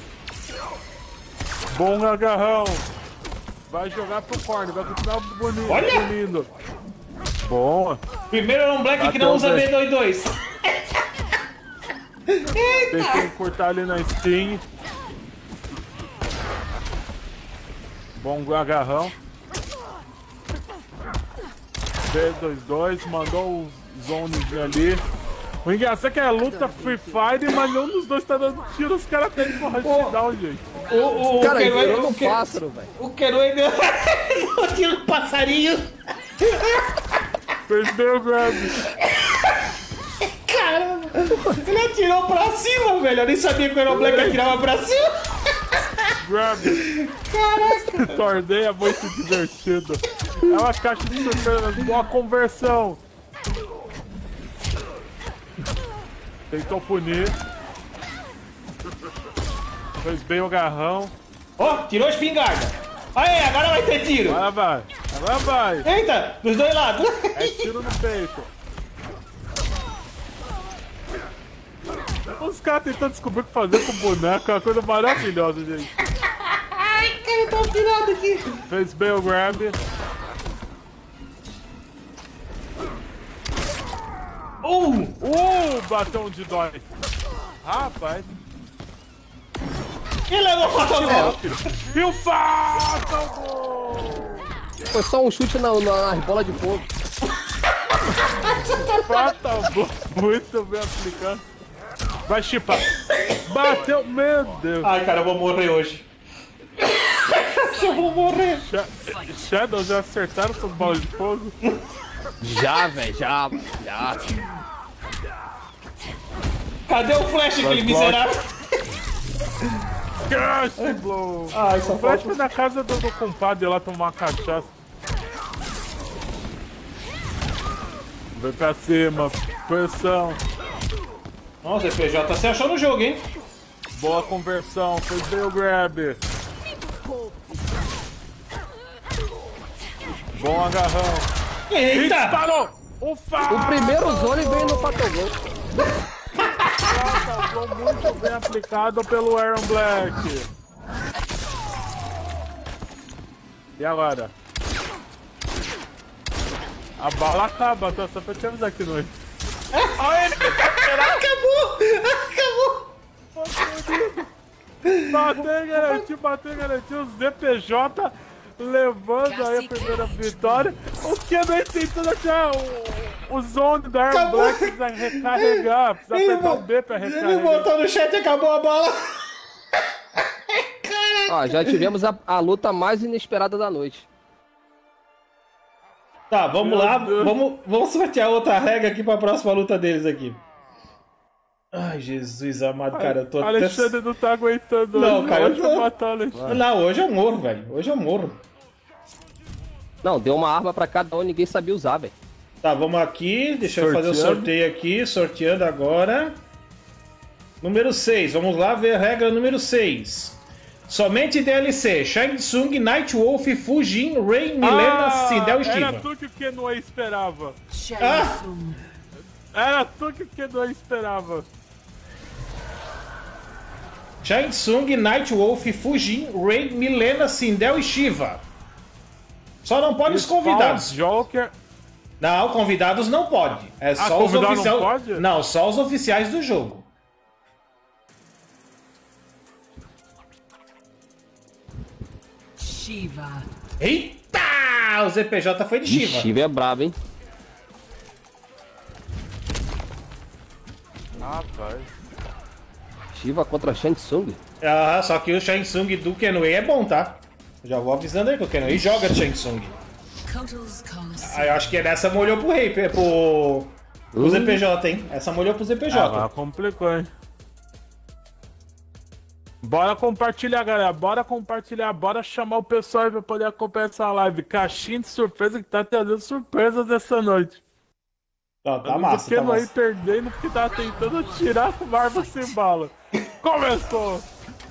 Bom agarrão. Vai jogar pro corner, vai continuar bonito. Olha! Bonito. Bom. Primeiro é um Black que não usa B vinte e dois. Deixa eu cortar ali na Steam. Bom agarrão. B vinte e dois, mandou os zones ali. O engraçado é que é luta Free Fire, mas nenhum dos dois tá dando tiro, os caras têm porra de down, gente. O, o, o Cara, Kenoe- entrou o no Ke- pássaro, velho. O Kenoe deu deu tiro no passarinho. Perdeu o grab. Caramba. Ele atirou pra cima, velho. Eu nem sabia que o Iron Black atirava pra cima. Grab. Caraca. Torneio é muito divertido. É uma caixa de surpresas, boa conversão. Tentou punir. Fez bem o garrão. Ó, tirou a espingarda. Aê, agora vai ter tiro. Agora vai. Agora vai. Eita, dos dois lados. É tiro no peito. Os caras tentando descobrir o que fazer com o boneco. É uma coisa maravilhosa, gente. Ai, cara, tá afinado aqui. Fez bem o grab. Uh, Uh, bateu um de dói. Rapaz. e levou o Fatal. E o Fatal! Foi só um chute na, na bola de fogo. Fatal, muito bem aplicado. Vai chipar. Bateu, meu Deus. Ai, cara, eu vou morrer hoje. Eu vou morrer. Sha- Shadow já acertaram suas bolas de fogo. Já, velho, já, já. Cadê o flash, aquele miserável? Crush Blow! Ai, só O Flash falta... foi na casa do, do compadre lá tomar uma cachaça. Vem pra cima, pressão. Nossa, o P J se achou no jogo, hein? Boa conversão, fez bem o grab. Bom agarrão. Eita! E disparou! Ufa! O primeiro zone veio no patogol. Nossa, muito bem aplicado pelo Aaron Black. E agora? A bala acaba, tá? Só pra te avisar aqui noite. Olha ele! Acabou! Acabou! Bater, garantiu, bater, garantiu. Os D P J levando aí a primeira vitória. O que não é tentando achar o, o zone da Aaron Acabou. Black precisa recarregar. Precisa Ele apertar vo- o B pra Ele recarregar. botou no chat e acabou a bala. Ó, já tivemos a, a luta mais inesperada da noite. Tá, vamos Meu lá. Deus. Vamos, vamos sortear outra regra aqui pra próxima luta deles aqui. Ai, Jesus amado, cara. Eu tô até... Alexandre não tá aguentando. Não, hoje. cara, eu Hoje tô- eu vou matar o Alexandre. Não, hoje eu morro, velho. Hoje eu morro. Não, deu uma arma pra cada um e ninguém sabia usar, velho. Tá, vamos aqui. Deixa eu fazer o Sorteando. sorteio aqui. Sorteando agora. Número seis. Vamos lá ver a regra número seis. Somente D L C. Shang Tsung, Nightwolf, Fujin, Rei, Milena, Sindel e Era Stiva. tu que o Kenoa esperava. Ah! Era tu que o Kenoa esperava. Shang Tsung, Nightwolf, Fujin, Rei, Milena, Sindel e Shiva. Só não pode os convidados. Spawn, Joker. Não, convidados não pode. É só os convidado não oficiais. pode? Não, só os oficiais do jogo. Shiva. Eita! O Z P J foi de Shiva. Shiva é brabo, hein? Rapaz. Shiva contra Shang Tsung. Ah, só que o Shang Tsung do Kenway é bom, tá? Já vou avisando aí que o Kenway joga de Shang Tsung. Kotal's Coliseum. Aí eu acho que essa molhou pro rei, pro, pro Z P J, hein? Essa molhou pro Z P J. Ah, complicou, hein? Bora compartilhar, galera. Bora compartilhar. Bora chamar o pessoal aí pra poder acompanhar essa live. Caixinha de surpresa que tá trazendo surpresas essa noite. Tá, tá massa, Porque tá não aí massa. perdendo porque tava tentando tirar a barba sem bala. Começou!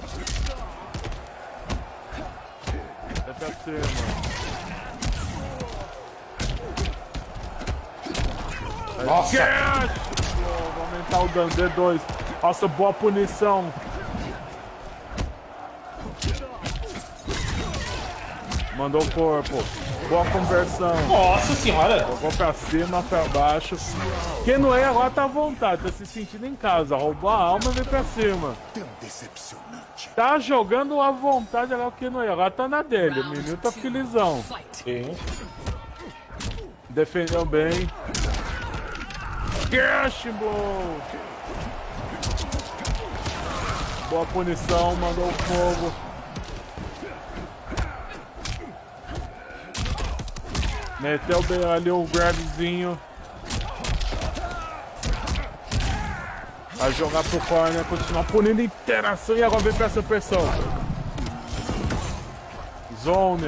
É pra cima. Nossa! Cash! Vou aumentar o dano D dois. Nossa, boa punição. Mandou o corpo. Boa conversão. Nossa senhora! Jogou pra cima, pra baixo. Kenoa agora tá à vontade, tá se sentindo em casa. Roubou a alma e veio pra cima. Tão decepcionante. Tá jogando à vontade agora o Kenoa. Agora tá na dele. O menino tá felizão. Fight. Sim. Defendeu bem. Cash Blow. Boa punição, mandou o fogo. Meteu bem ali o grabzinho. Vai jogar pro corner, continuar punindo interação e agora vem pra essa pressão. Zone.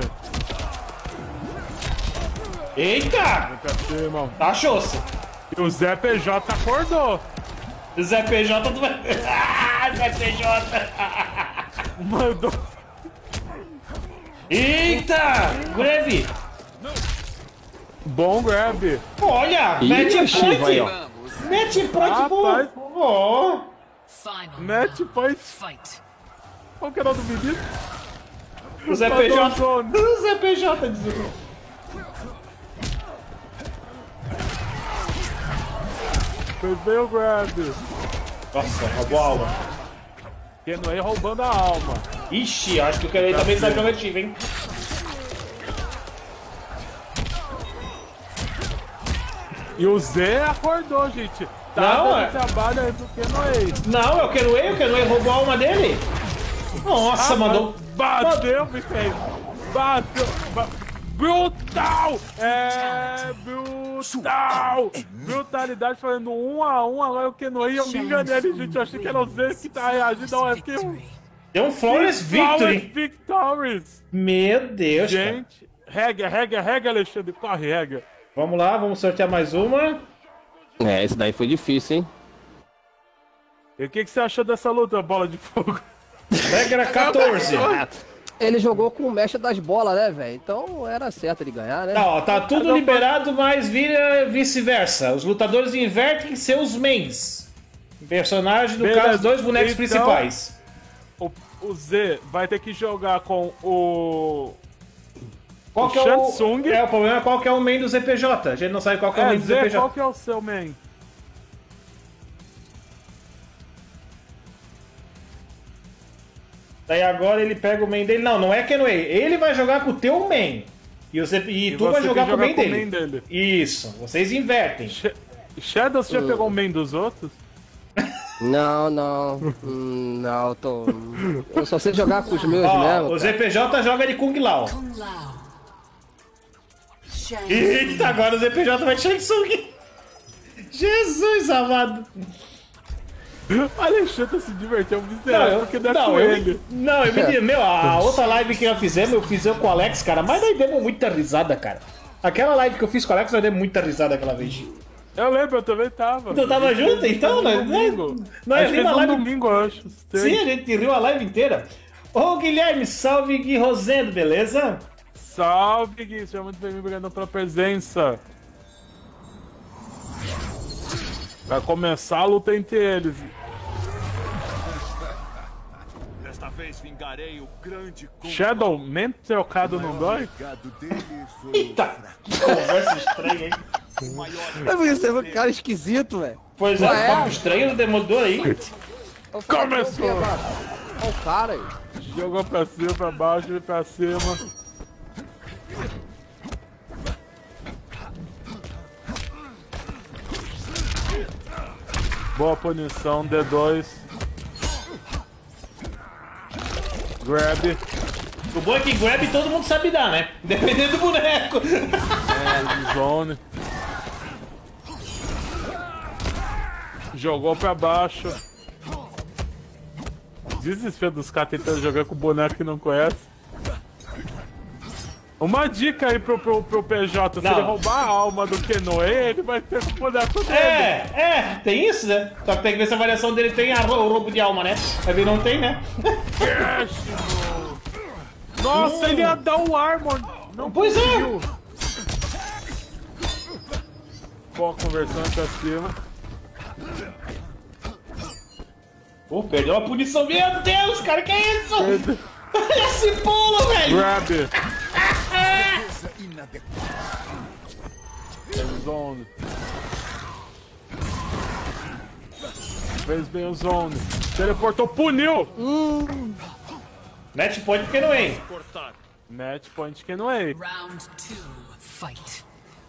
Eita! Vem pra cima. Tá choça! E o Zé P J acordou. O Z P J do... Ah, Z P J! Mandou. Eita! Grave! Bom grab. Olha! Ih, Match Shiva aí, ó. point! Match point, Rapaz. pô! Ó! Final. Match point. Fight. Qual que era o do menino? O Z P Mandou J... zone. O Z P J diz... Fez bem o grab. Nossa, roubou a alma. Kenoa roubando a alma. Ixi, acho que o Kenway também sai prometido, hein? E o Zé acordou, gente. Tá Não, dando é- trabalho aí do Kenoa. Não, é o Kenway, o Kenway roubou a alma dele. Nossa, Ah, mandou... Bateu, Michael. Bateu. Ba Brutal! É brutal! Brutalidade fazendo um a um, agora o Kenohi, eu me enganei, gente, eu achei que era o Zé que tá reagindo ao F Q. Deu um Flawless Victory! Victories! Meu Deus, gente, cara. Rega, rega, rega, Alexandre, corre, rega. Vamos lá, vamos sortear mais uma. É, esse daí foi difícil, hein? E o que, que você achou dessa luta, bola de fogo? Regra quatorze. Ele jogou com o mestre das bolas, né, velho? Então era certo ele ganhar, né? Tá, ó, tá tudo liberado, mas vira vice-versa. Os lutadores invertem seus mains. Personagem, no Beleza. caso, dois bonecos Então, principais. O, o Z vai ter que jogar com o... Qual o que é Shansung. o... É, o problema é qual que é o main do Z P J. A gente não sabe qual que é o É, main do Z Z, P J. qual que é o seu main? Daí agora ele pega o main dele. Não, não é Kenohi. Ele vai jogar com o teu main. E, o Z P... e, E tu você vai tem jogar que com o main jogar com o dele. main dele. Isso, vocês invertem. Sh Shadow, você já pegou o main dos outros? Não, não. Hum, não, eu tô. Eu só sei jogar com os meus Ó, mesmo. o cara. Z P J joga de Kung Lao. Kung Lao. Shang Eita, agora o Z P J vai de Shang Tsung. Jesus amado. O Alexandre se divertiu miserável, porque não é não, com eu, ele. não, eu me meu, a outra live que nós fizemos, eu fiz eu com o Alex, cara, mas nós demos muita risada, cara. Aquela live que eu fiz com o Alex, nós demos muita risada aquela vez. Eu lembro, eu também tava. Tu tava junto, então? Nós, Domingo. nós A gente rimos fez a um live... domingo, eu acho. Sim, a gente riu a live inteira. Ô, Guilherme, salve Gui Rosendo, beleza? Salve, Gui, seja muito bem-vindo, obrigado pela presença. Vai começar a luta entre eles. Desta vez vingarei o grande Shadow, mente trocado não dói? Eita, que conversa estranha, hein? É porque você é um cara esquisito, velho. Pois é, Ah, é? papo estranho do Demolidor aí. Começou! Olha o cara aí. Jogou pra cima, pra baixo e pra cima. Boa punição, D dois. Grab. O bom é que grab todo mundo sabe dar, né? Dependendo do boneco. É, zone. Jogou pra baixo. Desespero dos caras tentando jogar com o boneco que não conhece. Uma dica aí pro, pro, pro P J, se Não. ele roubar a alma do Kenohi, ele vai ter o boneco dele. É, é, tem isso, né? Só que tem que ver se a variação dele tem a, o roubo de alma, né? Vai ver, não tem, né? Péssimo. Nossa, ele ia dar o armor. Não Pois é. conseguiu. Boa conversão pra cima. Pô, perdeu a punição. Meu Deus, cara, que é isso? Olha esse pulo, velho. Grab. Zone. Fez bem o zone. Teleportou, puniu. Hum. Match point porque não é. Match point Kenohi. Round two. Fight.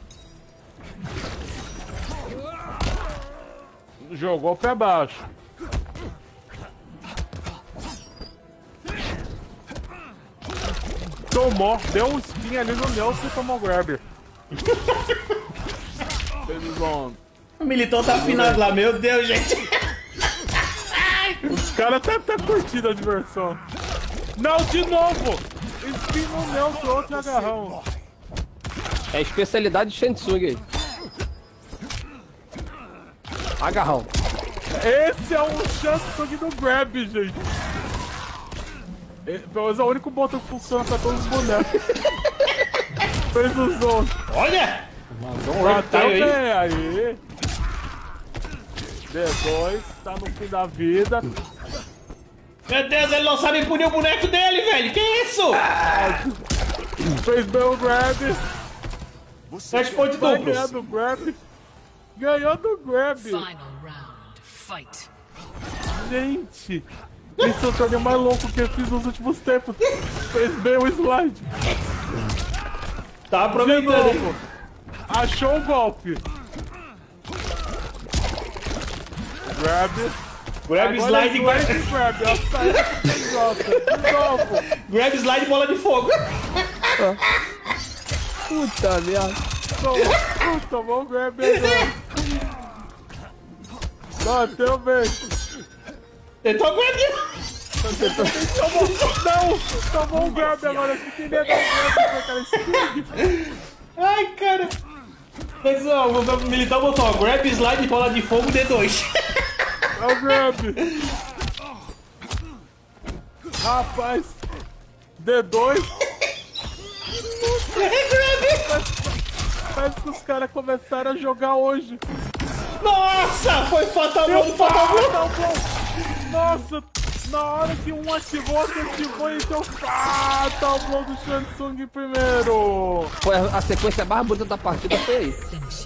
Jogou pra baixo. Tomou, deu um spin ali no Nelson e tomou grab. Fez zone. O Militão tá afinado lá, meu Deus, gente. Os caras tá, tá curtindo a diversão. Não, de novo! Spin no Nelson, outro agarrão. É a especialidade de Shang Tsung aí. Agarrão. Esse é o Shansung do grab, gente. É, pelo menos é o único botão que funciona pra todos os bonecos. Fez o zone. Olha! Mandou um Bateu reptile aí. bem, aí. D dois, tá no fim da vida. Meu Deus, ele não sabe punir o boneco dele, velho. Que isso? Fez bem o grab. Match point Vai duplos. ganhar do grab. Ganhou do grab. Final round. Fight. Gente, esse é o torneio mais louco que eu fiz nos últimos tempos. Fez bem o slide. Tá De aproveitando, hein? novo. Achou o golpe. Grab. Grab, Agora slide, é grab, slide, grab. Ela saiu de volta. De novo. grab, slide, bola de fogo. Puta merda. Tomou, tomou o grab agora. Bateu bem. Tentou grab. Tomou, não, tomou um grab agora. Eu queria dar um grab pra cara Sting. Ai, cara. Mas ó, o militar botou, ó, grab, slide, bola de fogo, D dois. É o grab. Rapaz, D dois. É grab. Parece, parece que os caras começaram a jogar hoje. Nossa, foi fatal blow do fatal blow. Fatal blow. Nossa, na hora que um ativou, outro ativou e deu fatal blow do Shansung primeiro. Foi a, a sequência mais bonita da partida, foi aí.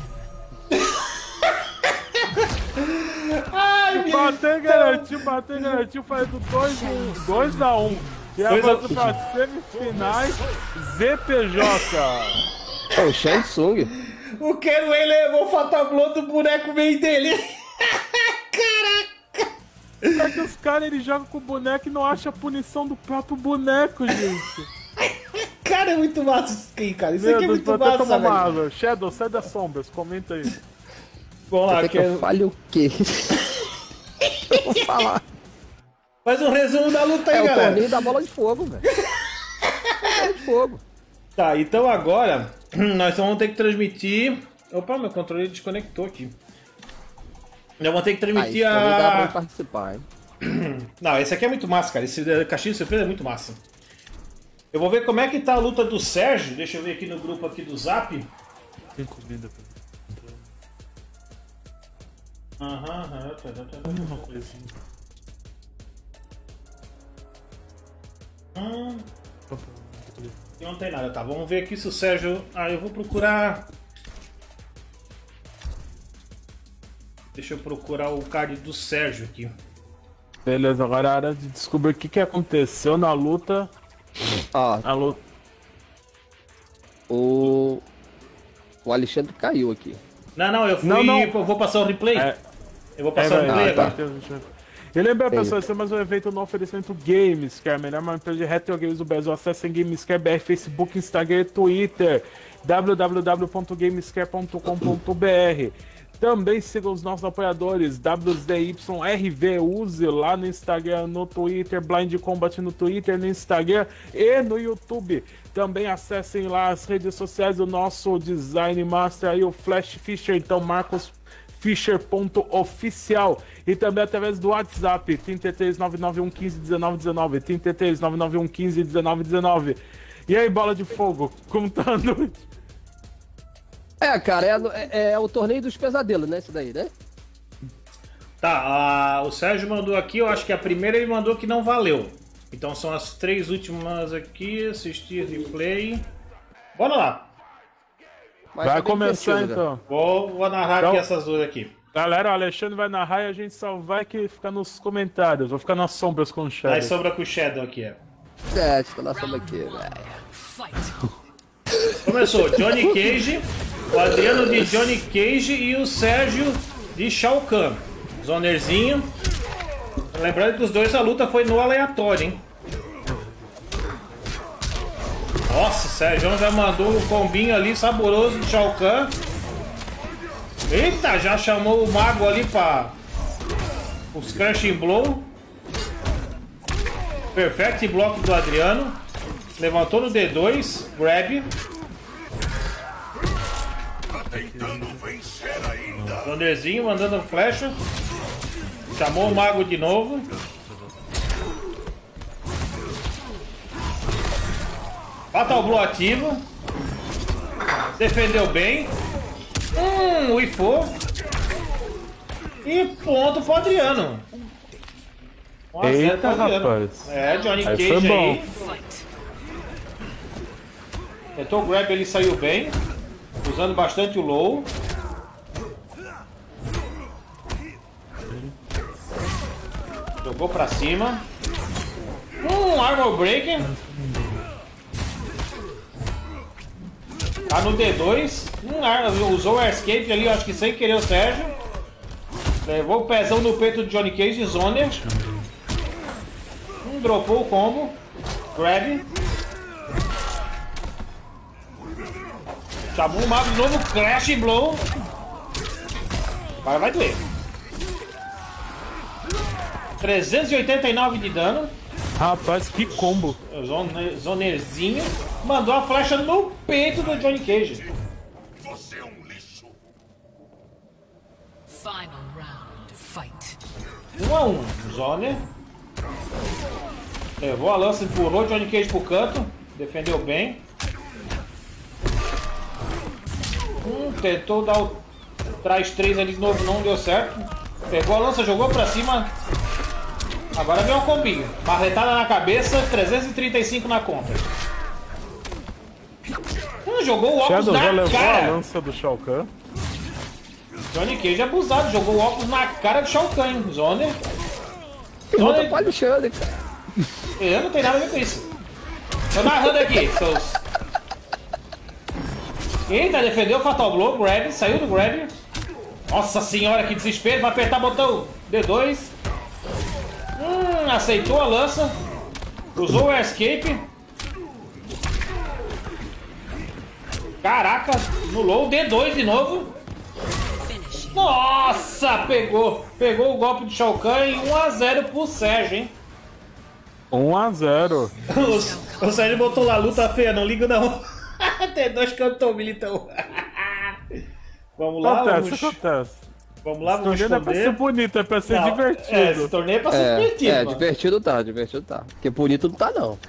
Ai, Bater garantiu, bater garantiu, faz do dois a um. E avança para semifinais, Z P J. É o Shansung. O Kenway levou o fatal blow do boneco meio dele. Caraca. É que os caras eles jogam com o boneco e não acham a punição do próprio boneco, gente. Cara, é muito massa isso aqui, cara. Isso Meu aqui é Deus, muito vou até massa, tomar uma velho. água. Shadow, sai das sombras, comenta aí. Vamos lá, Quer que quero... eu fale o quê? Eu vou falar. Faz um resumo da luta aí, É o galera. torneio da bola de fogo, velho. Bola de fogo. Tá, então agora nós vamos ter que transmitir... Opa, meu controle desconectou aqui. Nós vamos ter que Ah, transmitir isso também dá pra a... eu participar, hein? Não, esse aqui é muito massa, cara. Esse caixinha de surpresa é muito massa. Eu vou ver como é que tá a luta do Sérgio. Deixa eu ver aqui no grupo aqui do Zap. Tem comida pra Aham, aham. Tá, tá, tá, tá. uma coisinha. Hum, não tem nada, tá? Vamos ver aqui se o Sérgio... Ah, eu vou procurar... Deixa eu procurar o card do Sérgio aqui. Beleza, agora é a hora de descobrir o que, que aconteceu na luta. Ó, A luta. o... O Alexandre caiu aqui. Não, não, eu fui... Não, não. Eu vou passar o replay. É, Eu vou passar o vai, replay ah, tá. agora. E lembra, Entendi. pessoal, esse é mais um evento no oferecimento Games, que é a melhor empresa de retro games do Brasil. Acessem Gamescare B R, Facebook, Instagram e Twitter. w w w ponto gamescare ponto com ponto b r. Também sigam os nossos apoiadores, W Z Y R V, use lá no Instagram, no Twitter, Blind Combat no Twitter, no Instagram e no YouTube. Também acessem lá as redes sociais do nosso Design Master aí, o Flash Fischer, então Marcos Fischer ponto oficial. E também através do WhatsApp, trinta e três, nove nove um, um cinco, dezenove dezenove, trinta e três, nove nove um, um cinco, dezenove dezenove. E aí, Bola de Fogo, como tá a noite? É, cara, é, é, é o torneio dos pesadelos, né? Isso daí, né? Tá, a- o Sérgio mandou aqui, eu acho que a primeira ele mandou que não valeu. Então são as três últimas aqui, assistir replay. Bora lá. Mas Vai tá bem começar divertido, então. Vou, vou narrar Então- aqui essas duas aqui. Galera, o Alexandre vai narrar e a gente só vai que ficar nos comentários. Vou ficar nas sombras com o Aí Shadow. sobra com o Shadow aqui, ó. É, tá na sombra aqui, velho. Começou Johnny Cage, o Adriano de Johnny Cage e o Sérgio de Shao Kahn. Zonerzinho. Lembrando que os dois a luta foi no aleatório, hein? Nossa, o Sérgio já mandou um combinho ali saboroso de Shao Kahn. Eita, já chamou o mago ali para os Crushing Blow. Perfect block do Adriano. Levantou no D dois, grab. Thunderzinho mandando flecha. Chamou o mago de novo. Fatal Blow ativo. Defendeu bem. Hum, uifou. E ponto pro Adriano. um a zero Eita, pro Adriano. rapaz. É, Johnny Aí Cage foi bom. aí. Tentou o grab, ele saiu bem. Usando bastante o low. Jogou pra cima. Um armor breaker. Tá no D dois. Um ar... Usou o escape ali, eu acho que sem querer o Sérgio. Levou o pezão no peito do Johnny Cage, Zoner. Um dropou o combo. Grab. Chamou o mago de novo, Crash Blow. Agora vai doer. trezentos e oitenta e nove de dano. Rapaz, que combo. Zone, zonerzinho. Mandou a flecha no peito do Johnny Cage. Você é um lixo. Final round, fight. um a um. Zoner. Levou a lança, empurrou o Johnny Cage pro canto. Defendeu bem. Hum, tentou dar o trás três ali de novo, não deu certo. Pegou a lança, jogou pra cima. Agora vem um combinho. Marretada na cabeça, trezentos e trinta e cinco na conta. Hum, jogou o óculos Shadow já na levou cara. a lança do Shao Kahn. Johnny Cage abusado, jogou o óculos na cara do Shao Kahn, hein? Zoner. Volta pro Alexandre, cara. Eu não tenho nada a ver com isso. Tô narrando aqui, seus... Eita, defendeu o Fatal Blow, grab, saiu do grab. Nossa senhora, que desespero, vai apertar o botão D dois. Hum, aceitou a lança. Usou o escape. Caraca, anulou o D dois de novo. Nossa, pegou. Pegou o golpe de Shao Kahn e um a zero pro Sérgio, hein? um a zero. O, o Sérgio botou lá, luta feia, não ligo não. Tem dois cantou, militão. Vamos lá, Acontece, vamos... acontece. Vamos lá, Esse vamos torneio não é pra ser responder. bonito, é pra ser Não, divertido. É, esse torneio é pra ser É, divertido, é mano. divertido tá, divertido tá. Porque bonito não tá, não.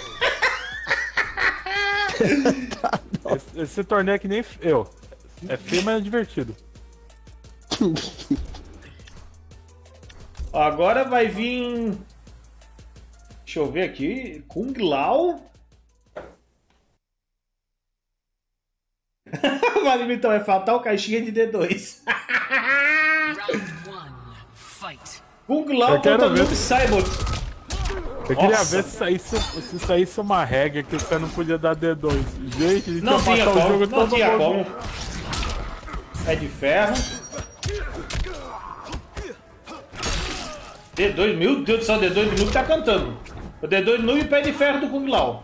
Esse, esse torneio é que nem eu. É feio, mas é divertido. Agora vai vir... Deixa eu ver aqui. Kung Lao. Vale, então, é fatal caixinha de D dois. Round one, fight. Kung Lao Eu quero contra ver. Noob Saibot. Eu queria Nossa. ver se saísse, se saísse uma regra que o cara não podia dar D dois. Gente, a gente Não ia tinha matar o como, jogo não todo tinha mundo. como. É de ferro. D dois, meu Deus do céu, D dois de noob tá cantando. O D dois de noob e pé de ferro do Kung Lao.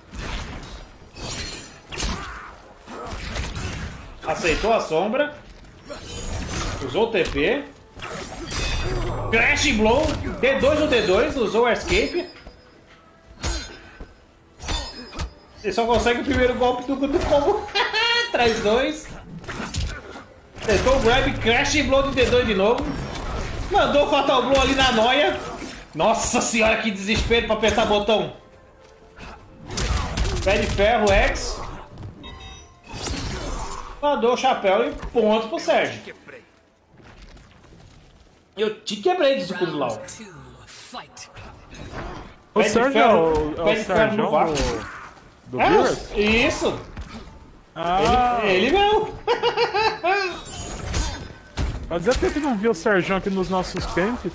Aceitou a sombra. Usou o T P. Crash Blow. D dois no D dois, usou o Escape. Ele só consegue o primeiro golpe do, do combo. Traz dois. Tentou o grab, Crash Blow do D dois de novo. Mandou o Fatal Blow ali na noia. Nossa senhora, que desespero pra apertar botão. Pé de ferro, X. Mandou o chapéu e ponto pro Sérgio. Eu te quebrei desse Kung Lao. Round two, fight. O Pé de Sérgio é ferro- o, é pé o de ferro no Sérgio vácuo. do, do É, Beerus? isso. Ah, Ele, ele mesmo. fazia tempo que não vi o Sérgio aqui nos nossos camps.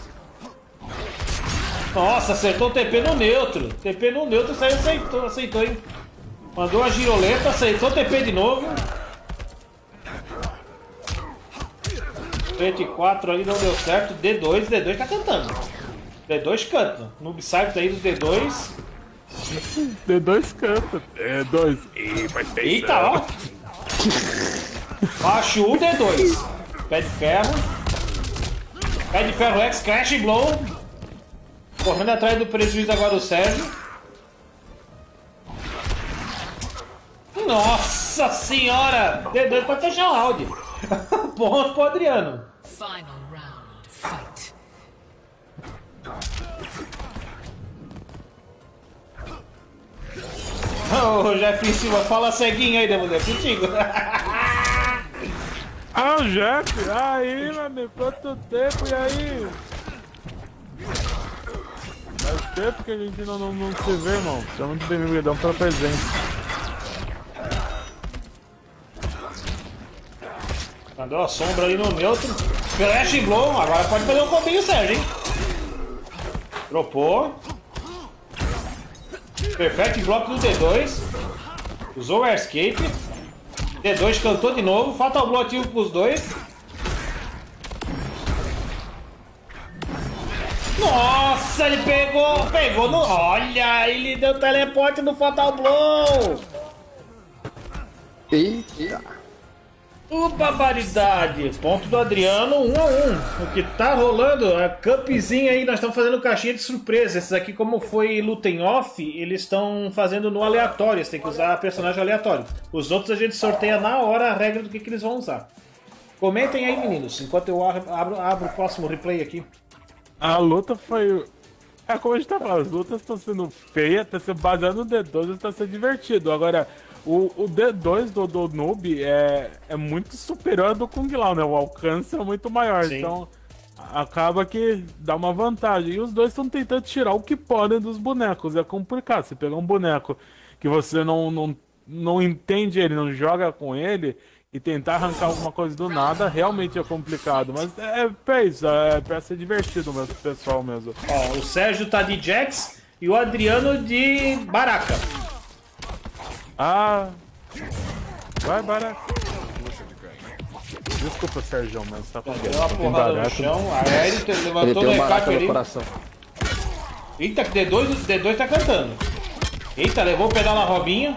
Nossa, acertou o T P no neutro. T P no neutro, saiu, aceitou, aceitou, hein? Mandou a giroleta, aceitou o T P de novo. vinte e quatro ali não deu certo. D dois, D dois tá cantando. D dois canta. Noob Saibot aí do D dois. D dois canta. D dois. Ih, vai ter Eita, ó. Baixo o D dois. Pé de ferro. Pé de ferro X, Crash Blow. Correndo atrás do prejuízo agora o Sérgio. Nossa senhora! D dois pode fechar o round. Ponto pro Adriano. Final round, fight. Ô, Jeffrey Silva, fala ceguinho aí, Demolê, contigo. Ah, o Jeff! Aí, meu amigo, quanto tempo, e aí? Faz tempo que a gente não, não, não se vê, irmão. Seja muito bem-vindo, obrigadão pela presença. Mandou a sombra ali no neutro. Crash Blow, agora pode fazer um combinho, Sérgio, hein? Dropou. Perfect Block do D dois. Usou o Escape. D dois cantou de novo. Fatal Blow ativo pros dois. Nossa, ele pegou. Pegou no. Olha, ele deu teleporte no Fatal Blow. Eita. Ô, barbaridade! Ponto do Adriano, um a um. O que tá rolando, a cupzinha aí, nós estamos fazendo caixinha de surpresa. Esses aqui, como foi luta em off, eles estão fazendo no aleatório. Você tem que usar personagem aleatório. Os outros a gente sorteia na hora a regra do que, que eles vão usar. Comentem aí, meninos, enquanto eu abro, abro o próximo replay aqui. A luta foi... É como a gente tá falando, as lutas estão sendo feias, tá sendo baseado no D dois, está sendo divertido. Agora... O, o D dois do, do Noob é, é muito superior ao do Kung Lao, né? O alcance é muito maior, Sim. Então acaba que dá uma vantagem. E os dois estão tentando tirar o que podem dos bonecos. É complicado. Você pegar um boneco que você não, não, não entende ele, não joga com ele, e tentar arrancar alguma coisa do nada, realmente é complicado. Mas é, é isso, é pra ser divertido mesmo, pessoal mesmo. Ó, o Sérgio tá de Jax e o Adriano de Baraka. Ah, vai, Baraka. Desculpa, Sérgio, mas tá com Deu uma porrada no chão, a Eri levantou Ele no tem um recap barato no ali. coração. Eita, que D dois, o D dois tá cantando. Eita, levou o pedal na Robinha.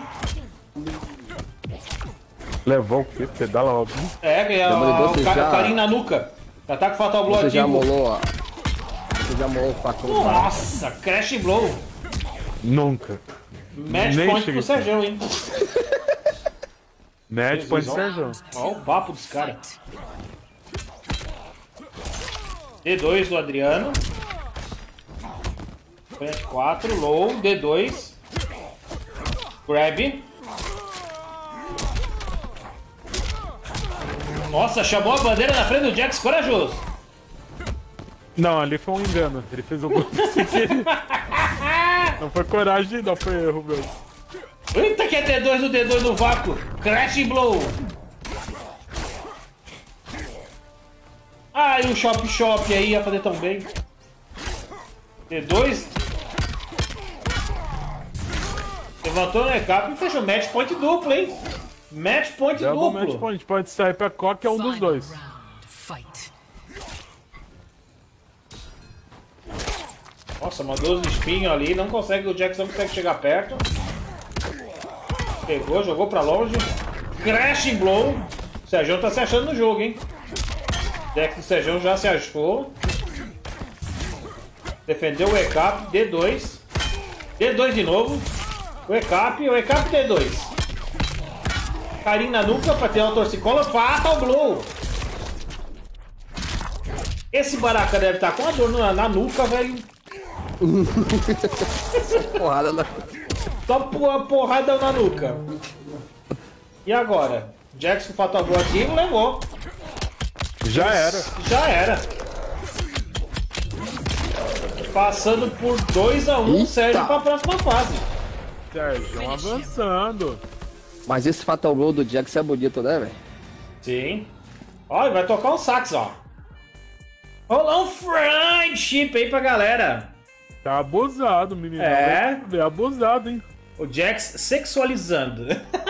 Levou o quê? Pedala Robinho? É, que é Demolidor, o você ca- já- carinho na nuca. Ataque fatal blow Você já ativo. molou, ó. Você já molou o facão do barato. Nossa, crash blow. Nunca. Match Nem point cheguei pro Sérgio, hein? Net pode ser, João. Olha o papo dos caras. D dois do Adriano. Frente quatro, low, D dois. Grab. Nossa, chamou a bandeira na frente do Jax corajoso. Não, ali foi um engano. Ele fez o gol sem querer. Não foi coragem, não foi erro mesmo. Eita, que é D dois do D dois no vácuo. Crash blow. Ah, e o Shop Shop aí ia fazer tão bem. D dois. Levantou no recap e fechou match point duplo, hein? Match point Double duplo. match point, pode sair pra qualquer um dos dois. Fight. Nossa, mandou os espinhos ali, não consegue, o Jax não consegue chegar perto. Pegou, jogou pra longe. Crash blow. O Sérgio tá se achando no jogo, hein? O Jax do Sérgio já se achou. Defendeu o E-Cap, D dois. D dois de novo. O E-Cap, o E-Cap D dois. Carinho na nuca pra ter uma torcicola. Fatal blow. Esse Baraka deve estar com a dor na, na nuca, velho. Porrada na... Só por- porrada na nuca. E agora? Jax com o Fatal Blow ativo levou. Já era. Já era. Passando por dois a um, Eita. Sérgio pra próxima fase. Sérgio, avançando. Mas esse Fatal Blow do Jax é bonito, né, velho? Sim. Ó, ele vai tocar um sax, ó. Rolar um friendship aí pra galera. Tá abusado, menino. É. É abusado, hein? O Jax sexualizando.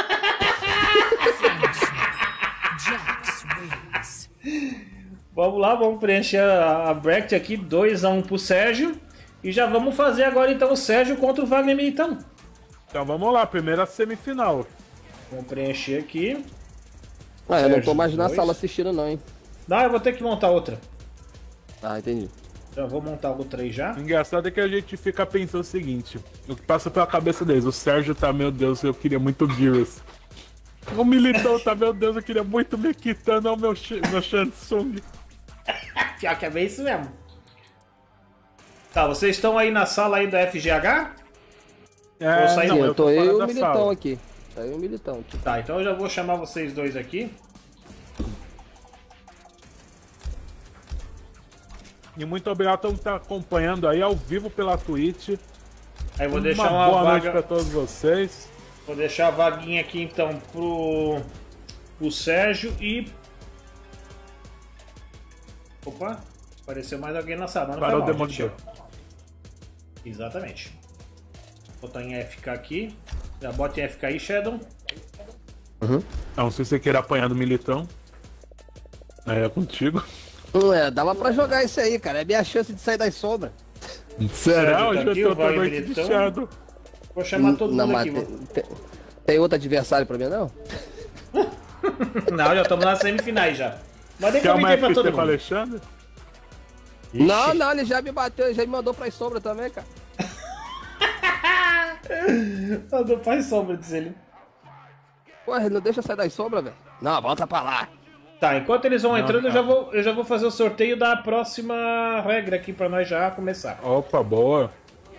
Jax wins. Vamos lá, vamos preencher a, a bracket aqui. dois a um pro Sérgio. E já vamos fazer agora então o Sérgio contra o Wagner Militão. Então vamos lá, primeira semifinal. Vamos preencher aqui. Ah, eu não tô Sérgio, mais na dois. sala assistindo não, hein? Não, eu vou ter que montar outra. Ah, entendi. Já vou montar outra aí já. O engraçado é que a gente fica pensando o seguinte: o que passa pela cabeça deles? O Sérgio tá, meu Deus, eu queria muito Beerus. O Militão tá, meu Deus, eu queria muito Mekitano ao meu, Sh- meu Shansung. Pior que é bem isso mesmo. Tá, vocês estão aí na sala aí da F G H? É, Vou sair, não, Sim, eu eu tô tô eu fora e o da Militão sala. aqui. Tá eu e o Militão aqui. Tá, então eu já vou chamar vocês dois aqui. E muito obrigado a todo mundo que tá acompanhando aí ao vivo pela Twitch. Aí eu vou deixar uma uma boa noite vaga. pra todos vocês. Vou deixar a vaguinha aqui então pro, pro Sérgio e. Opa, apareceu mais alguém na sala, mas não Para o foi mal, Demolidor. gente. Exatamente. Vou botar em F K aqui. Já bota em F K aí, Shadow. Não, se você queira apanhar do Militão, é contigo. Hum, é, dava pra jogar isso aí, cara. É minha chance de sair das sombras. Será? tá Hoje aqui, eu o tô outra Vai noite de Militão. Shadow. Vou chamar todo Não, mundo mas aqui. tem, Vou... tem- tem outro adversário pra mim, não? Não, já estamos nas semifinais já. Mandei Quer uma convite aí pra F T todo com o mundo. Alexandre? Não, não, ele já me bateu, já me mandou pra sombra também, cara. Mandou pai sombra, diz ele. Porra, ele não deixa eu sair das sombras, velho. Não, volta pra lá. Tá, enquanto eles vão Não, entrando, eu cara. já, vou, eu já vou fazer o sorteio da próxima regra aqui pra nós já começar. Opa, boa.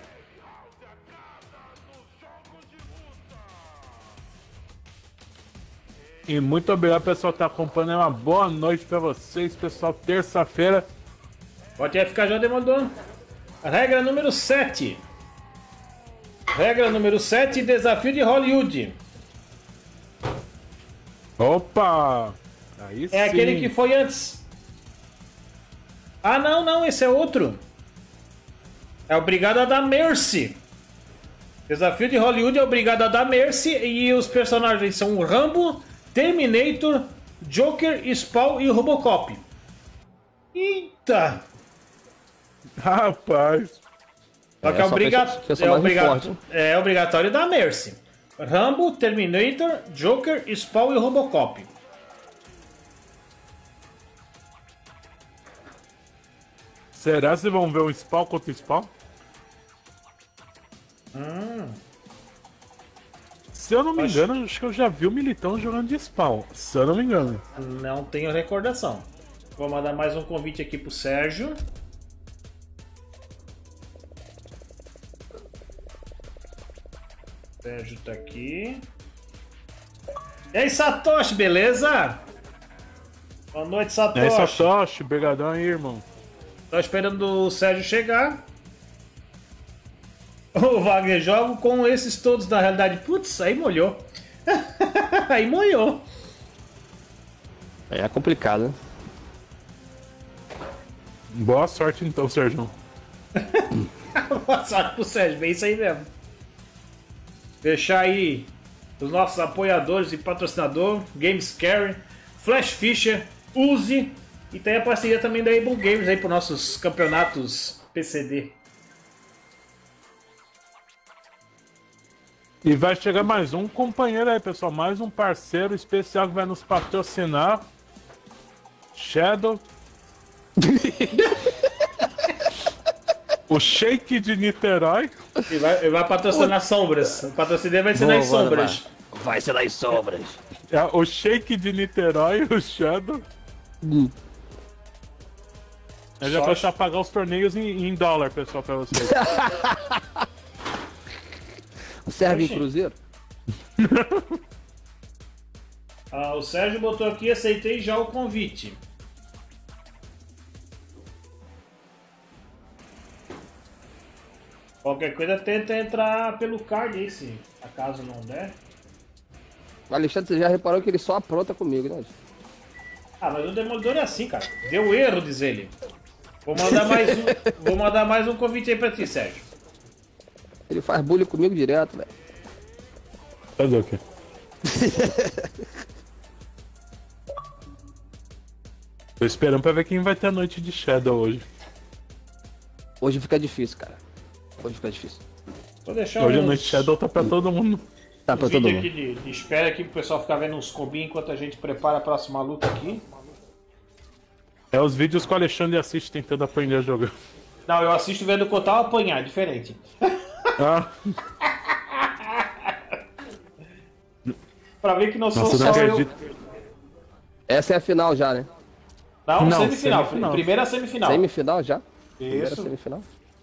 E muito obrigado, pessoal, que tá acompanhando. Uma boa noite pra vocês, pessoal. Terça-feira. Pode F K já demandou. Regra número sete. Regra número sete, desafio de Hollywood. Opa! Aí É sim. aquele que foi antes. Ah, não, não, esse é outro. É obrigado a dar Mercy. Desafio de Hollywood é obrigado a dar Mercy e os personagens são o Rambo, Terminator, Joker, Spawn e o Robocop. Eita! Rapaz. Só que É, é, só obriga... perso- é, personagem obriga... forte. é obrigatório dar Mercy. Rambo, Terminator, Joker, Spawn e Robocop. Será que vão ver o Spawn contra o Spawn? Hum. Se eu não me Acho- engano, acho que eu já vi o Militão jogando de Spawn. Se eu não me engano. Não tenho recordação. Vou mandar mais um convite aqui pro Sérgio. Sérgio tá aqui. E aí, Satoshi, beleza? Boa noite, É Satoshi. Satoshi, brigadão aí, irmão. Tô esperando o Sérgio chegar. O Wagner joga com esses todos na realidade. Putz, aí molhou. Aí molhou. É complicado, né? Boa sorte então, Sérgio. Boa sorte pro Sérgio, bem isso aí mesmo. Deixar aí os nossos apoiadores e patrocinador, Gamescare, Flash Fisher, Uzi e tem a parceria também da Able Games aí para nossos campeonatos P C D. E vai chegar mais um companheiro aí, pessoal. Mais um parceiro especial que vai nos patrocinar. Shadow. O Shake de Niterói. E vai, ele vai patrocinar sombras. O patrocínio vai ser nas Boa, bora, sombras. vai. Vai ser nas sombras. É, o Shake de Niterói, o Shadow. Hum. Eu já Só vou ch- deixar pagar os torneios em, em dólar, pessoal, pra vocês. Serve em Oxi. Cruzeiro? Ah, o Sérgio botou aqui, aceitei já o convite. Qualquer coisa tenta entrar pelo card aí, se acaso não der. O Alexandre, você já reparou que ele só apronta comigo, né? Ah, mas o Demolidor é assim, cara. Deu erro, diz ele. Vou mandar mais um, vou mandar mais um convite aí pra ti, Sérgio. Ele faz bullying comigo direto, velho. Fazer o quê? Tô esperando pra ver quem vai ter a noite de Shadow hoje. Hoje fica difícil, cara. Hoje fica difícil. Vou deixar Hoje a uns, noite de Shadow tá pra todo mundo. Tá um pra todo vídeo mundo. aqui de, de espera aqui pro pessoal ficar vendo uns combinhos enquanto a gente prepara a próxima luta aqui. É os vídeos que o Alexandre assiste tentando aprender a jogar. Não, eu assisto vendo o Kotal apanhar, diferente. Ah, Pra ver que não sou nossa, só não eu. acredito. Essa é a final já, né? Não, Não, semifinal. semifinal. Primeira semifinal. Semifinal já? Primeira Isso. semifinal?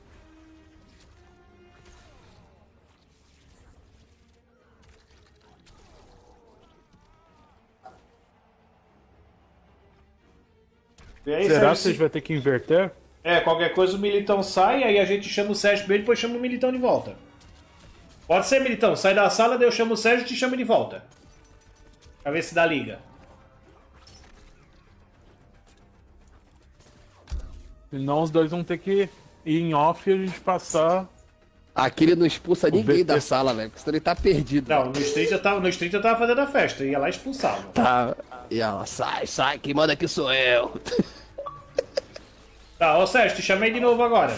E aí, Será Sérgio, que vocês se- vão ter que inverter? É, qualquer coisa o Militão sai, aí a gente chama o Sérgio primeiro e depois chama o Militão de volta. Pode ser, Militão. Sai da sala, daí eu chamo o Sérgio e te chamo de volta. Pra ver se dá liga. Senão os dois vão ter que ir em off e a gente passar. Aqui ele não expulsa ninguém V T. da sala, velho, porque senão ele tá perdido. Não, no Street eu tava, no Street eu tava fazendo a festa, ia lá e expulsava. Tá. E ela, sai, sai, quem manda aqui sou eu. Tá, ô Sérgio, te chamei de novo agora.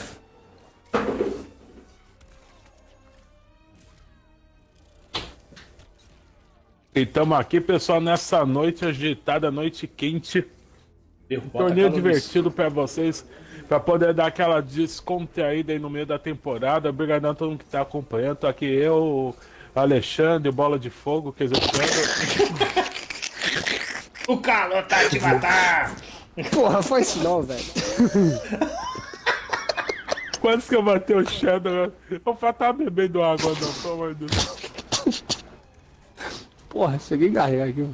E estamos aqui, pessoal, nessa noite agitada, noite quente. Um torneio divertido para vocês, para poder dar aquela descontraída aí no meio da temporada. Obrigadão a todo mundo que tá acompanhando. Tô aqui eu, o Alexandre, Bola de Fogo, quer dizer, o calor tá te matar! Porra, foi isso não, velho. Quantos que eu bati o Shadow? Eu vou estar bebendo água, não, pelo amor de Deus. Porra, cheguei a engarrear aqui.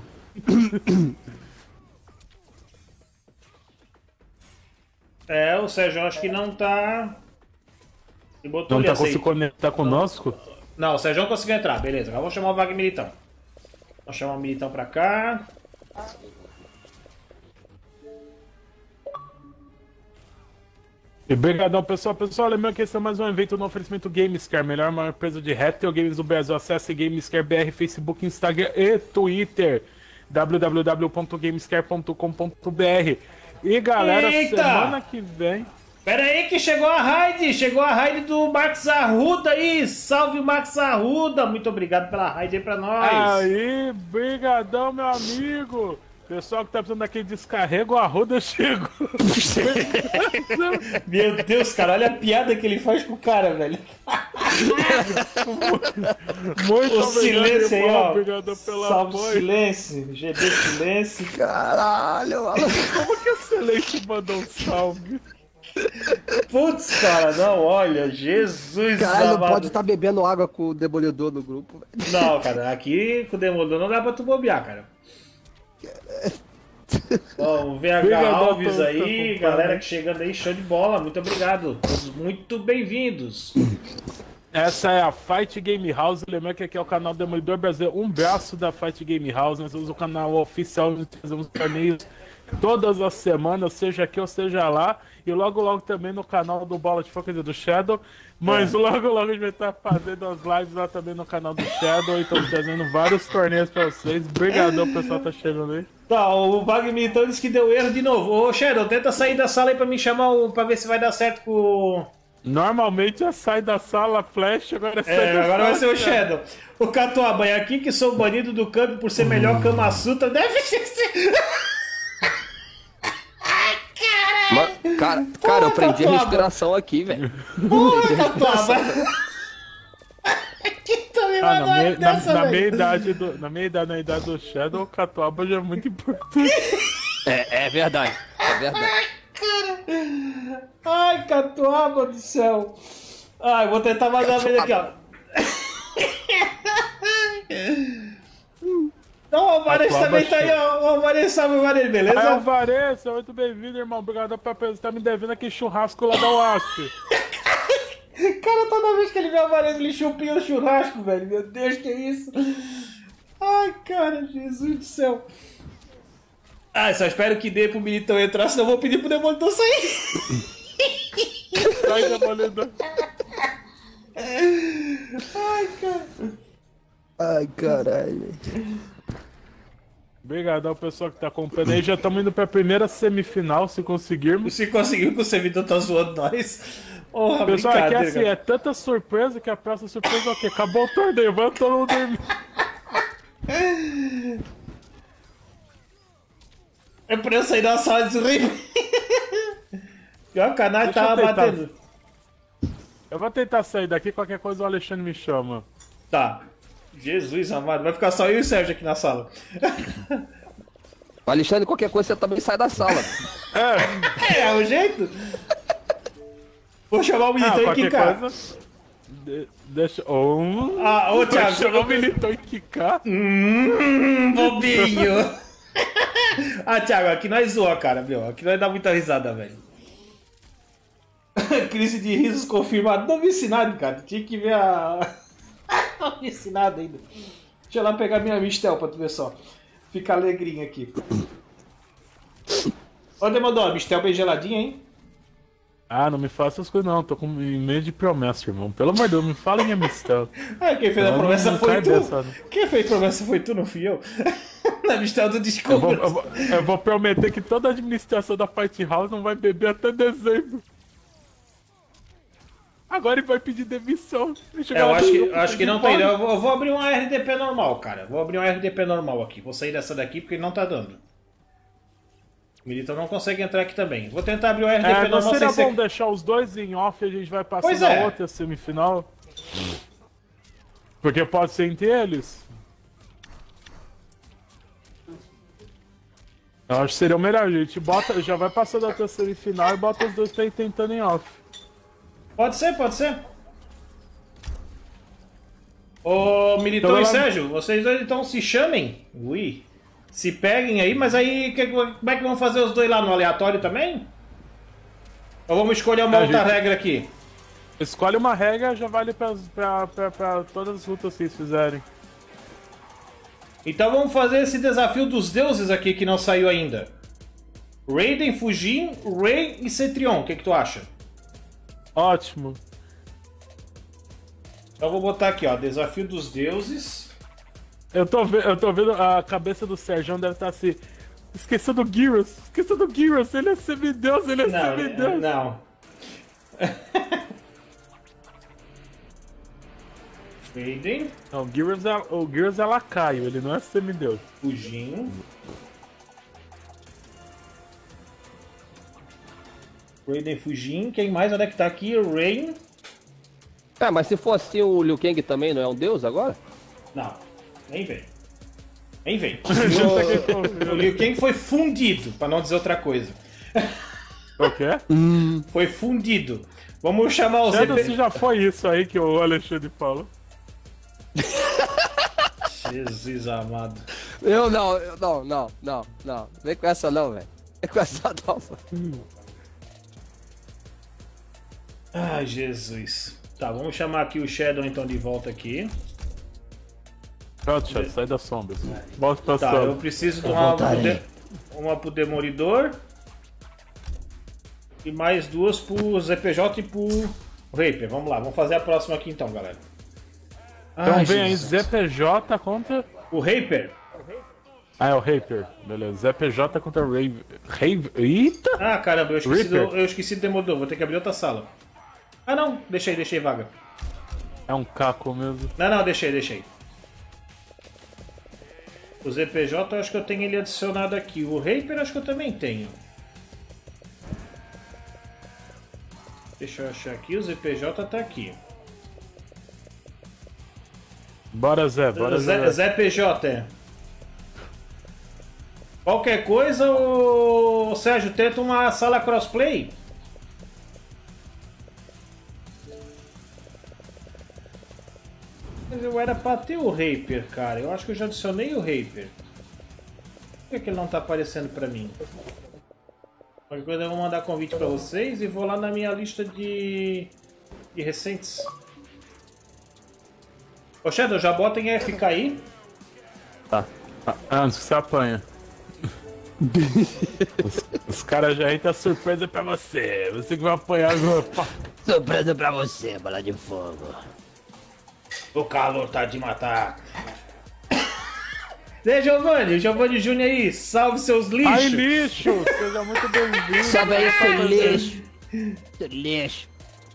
É, o Sérgio acho que não tá. Ele botou Não ali tá aceito. conseguindo conectar conosco? Não, o Sérgio não conseguiu entrar, beleza. Agora vamos chamar o Wagner Militão. Vamos chamar o Militão pra cá. E brigadão, pessoal. Pessoal, lembrando que esse é mais um evento no oferecimento Gamescar, melhor maior empresa de retail games do Brasil. Acesse Gamescar B R, Facebook, Instagram e Twitter. w w w ponto gamescar ponto com ponto b r. E galera, Eita! semana que vem... Pera aí que chegou a raid, chegou a raid do Max Arruda aí, salve Max Arruda, muito obrigado pela raid aí pra nós. Aí, brigadão, meu amigo. Pessoal que tá precisando daquele descarrego, o Arruda chegou. Meu Deus, cara, olha a piada que ele faz com o cara, velho. Muito O silêncio aí, ó. Obrigado pelo Salve apoio. silêncio, G D silêncio. Caralho, mano. Como que o Silêncio mandou um salve? Putz, cara, não, olha, Jesus Caralho, não amado. pode estar bebendo água com o Demolidor no grupo, velho. Não, cara, aqui com o Demolidor não dá pra tu bobear, cara. Bom, o V H Obrigado, Alves tô- tô aí, com galera fome. que chegando aí, show de bola, muito obrigado. Todos muito bem-vindos. Essa é a Fight Game House. Lembrando que aqui é o canal Demolidor Brasil, um braço da Fight Game House. Nós temos o canal oficial, nós fazemos torneios todas as semanas, seja aqui ou seja lá. E logo logo também no canal do Bola de Fogo, quer dizer, do Shadow. Mas É. logo logo a gente vai estar fazendo as lives lá também no canal do Shadow. E estamos trazendo vários torneios pra vocês. Obrigadão, o pessoal tá chegando aí. Tá, o Wagner Militão disse que deu erro de novo. Ô, Shadow, tenta sair da sala aí pra me chamar, o- pra ver se vai dar certo com o... Normalmente é sai da sala, flash, agora sai É, da agora vai ser sala. o Shadow. O Catuaba, é aqui que sou banido do campo por ser melhor Kama Sutra. Deve ser... Mano, cara, cara, eu prendi a Catuaba. respiração aqui, velho. Porra, Catuaba. Que também Ah, vai na, dar minha, na, dessa, na velho. minha idade do, na minha idade, na idade do Shadow, o Catuaba já é muito importante. É, é verdade, é verdade. Ai, Catuaba do céu. Ai, vou tentar mais uma vez aqui, ó. Não, o Alvarez Catuaba também tá aí, ó. O Alvarez, salve, Alvarez, beleza? Aí, Alvarez, seja muito bem-vindo, irmão. Obrigado por apresentar, me devendo aquele churrasco lá da U A S P. Cara, toda vez que ele vê o Alvarez, ele chupinha o churrasco, velho. Meu Deus, que isso? Ai, cara, Jesus do céu. Ah, só espero que dê pro Militão entrar, senão eu vou pedir pro Demolidor sair. Sai, Demolidor. Ai, cara. Ai, caralho. Obrigado ao pessoal que tá acompanhando aí. Já estamos indo pra primeira semifinal, se conseguirmos. Se conseguiu que o servidor tá zoando nós. Porra, Pessoal, aqui é brincadeira, assim, cara. é tanta surpresa que a próxima surpresa é o quê? Acabou o torneio, vamos todo mundo dormir. É pra eu sair da sala de rir. Pior que o canal Deixa eu tava tentar. batendo. Eu vou tentar sair daqui, qualquer coisa o Alexandre me chama. Tá. Jesus amado, vai ficar só eu e o Sérgio aqui na sala. Alexandre, qualquer coisa você também sai da sala. É, É, é o jeito? Vou chamar o ah, Militão e qualquer quicar. coisa... De- deixa... Oh, Ah, ô vai Thiago, chamar o Militão e quicar. Hum, bobinho. Ah, Thiago, aqui nós zoa, cara, meu. Aqui nós dá muita risada, velho. Crise de risos confirmado. Não vi ensinado, cara. Tinha que ver a... Não vi ensinado ainda. Deixa eu lá pegar minha Mistel pra tu ver só. Fica alegrinho aqui. Ô, Demodó, a Mistel bem geladinha, hein? Ah, não me faça essas coisas não, tô com medo de promessa, irmão. Pelo amor de Deus, me fala em amistad. Ah, quem fez a Não, promessa não foi cai tu. dessa, não. Quem fez a promessa foi tu, não fui eu. Na Mistel do Eu Desculpa. vou, eu, vou, eu vou prometer que toda a administração da Fight House não vai beber até dezembro. Agora ele vai pedir demissão. É, eu acho que, eu acho que não tem. Eu vou, eu vou abrir uma R D P normal, cara. Vou abrir uma R D P normal aqui. Vou sair dessa daqui porque não tá dando. O Militão não consegue entrar aqui também. Vou tentar abrir uma R D P é, normal. Não seria sem bom ser... deixar os dois em off e a gente vai passar pois na é. outra semifinal? Porque pode ser entre eles. Eu acho que seria o melhor, a gente bota, já vai passar da outra semifinal e bota os dois pra ir tentando em off. Pode ser, pode ser. Ô, Militão então, e ela... Sérgio, vocês dois então se chamem. Ui. Se peguem aí, mas aí que, como é que vão fazer os dois lá no aleatório também? Ou vamos escolher uma a outra gente... regra aqui? Escolhe uma regra, já vale pra, pra, pra, pra todas as lutas que eles fizerem. Então vamos fazer esse desafio dos deuses aqui que não saiu ainda. Raiden, Fujin, Rei e Cetrion. O que, que tu acha? Ótimo. Então vou botar aqui, ó. Desafio dos deuses. Eu tô, ve eu tô vendo a cabeça do Sérgio deve estar assim. Esqueceu do Gyros. Esqueceu do Gyros. Ele é semideus, ele é não, semideus. Não. Raiden. Não, o Gyros é, o Gyros é lacaio, ele não é semideus. Fujin. Raiden, Fujin. Quem mais? Onde é que tá aqui? Rain. É, mas se for assim, o Liu Kang também não é um deus agora? Não. Nem vem. Nem vem. O, o Liu Kang foi fundido, pra não dizer outra coisa. O quê? Foi fundido. Vamos chamar os... Shadow, se já foi isso aí que o Alexandre falou. Jesus amado. Eu não, eu não, não, não, não. Vem com essa não, velho. Vem com essa não, velho. Ai, Jesus. Tá, vamos chamar aqui o Shadow então de volta aqui. Pronto, Shadow, sai das sombras. Volta pra Tá, sombra. eu preciso de uma pro, de... uma pro Demolidor. E mais duas pro Z P J e pro Reaper. Vamos lá, vamos fazer a próxima aqui então, galera. Então Ai, vem Jesus. aí Z P J contra... O Reaper. Ah, é o Reaper. Beleza. Z P J contra o Rave... Rave... Eita! Ah, caramba, eu esqueci, do, Reaper. eu esqueci do Demolidor. Vou ter que abrir outra sala. Ah, não. Deixei, deixei vaga. É um caco mesmo. Não, não, deixei, deixei. O Z P J eu acho que eu tenho ele adicionado aqui. O Reaper eu acho que eu também tenho. Deixa eu achar aqui. O Z P J tá aqui. Bora, Zé. Bora, Zé, Zé. Zé P J. Qualquer coisa, o Sérgio, tenta uma sala crossplay. Mas eu era pra ter o Reaper, cara. Eu acho que eu já adicionei o Reaper. Por que, que ele não tá aparecendo pra mim? Qualquer coisa eu vou mandar convite pra vocês e vou lá na minha lista de, de recentes. Ô Shadow, já bota em F K aí. Tá. Ah, antes que você apanha. os os caras já entram surpresa pra você. Você que vai apanhar agora. Surpresa pra você, bola de fogo. O calor tá de matar. E aí, Giovanni? Giovanni Júnior aí, salve seus lixos. Ai, lixo! Seja muito bem-vindo. Sobe aí, seu lixo. Seu lixo.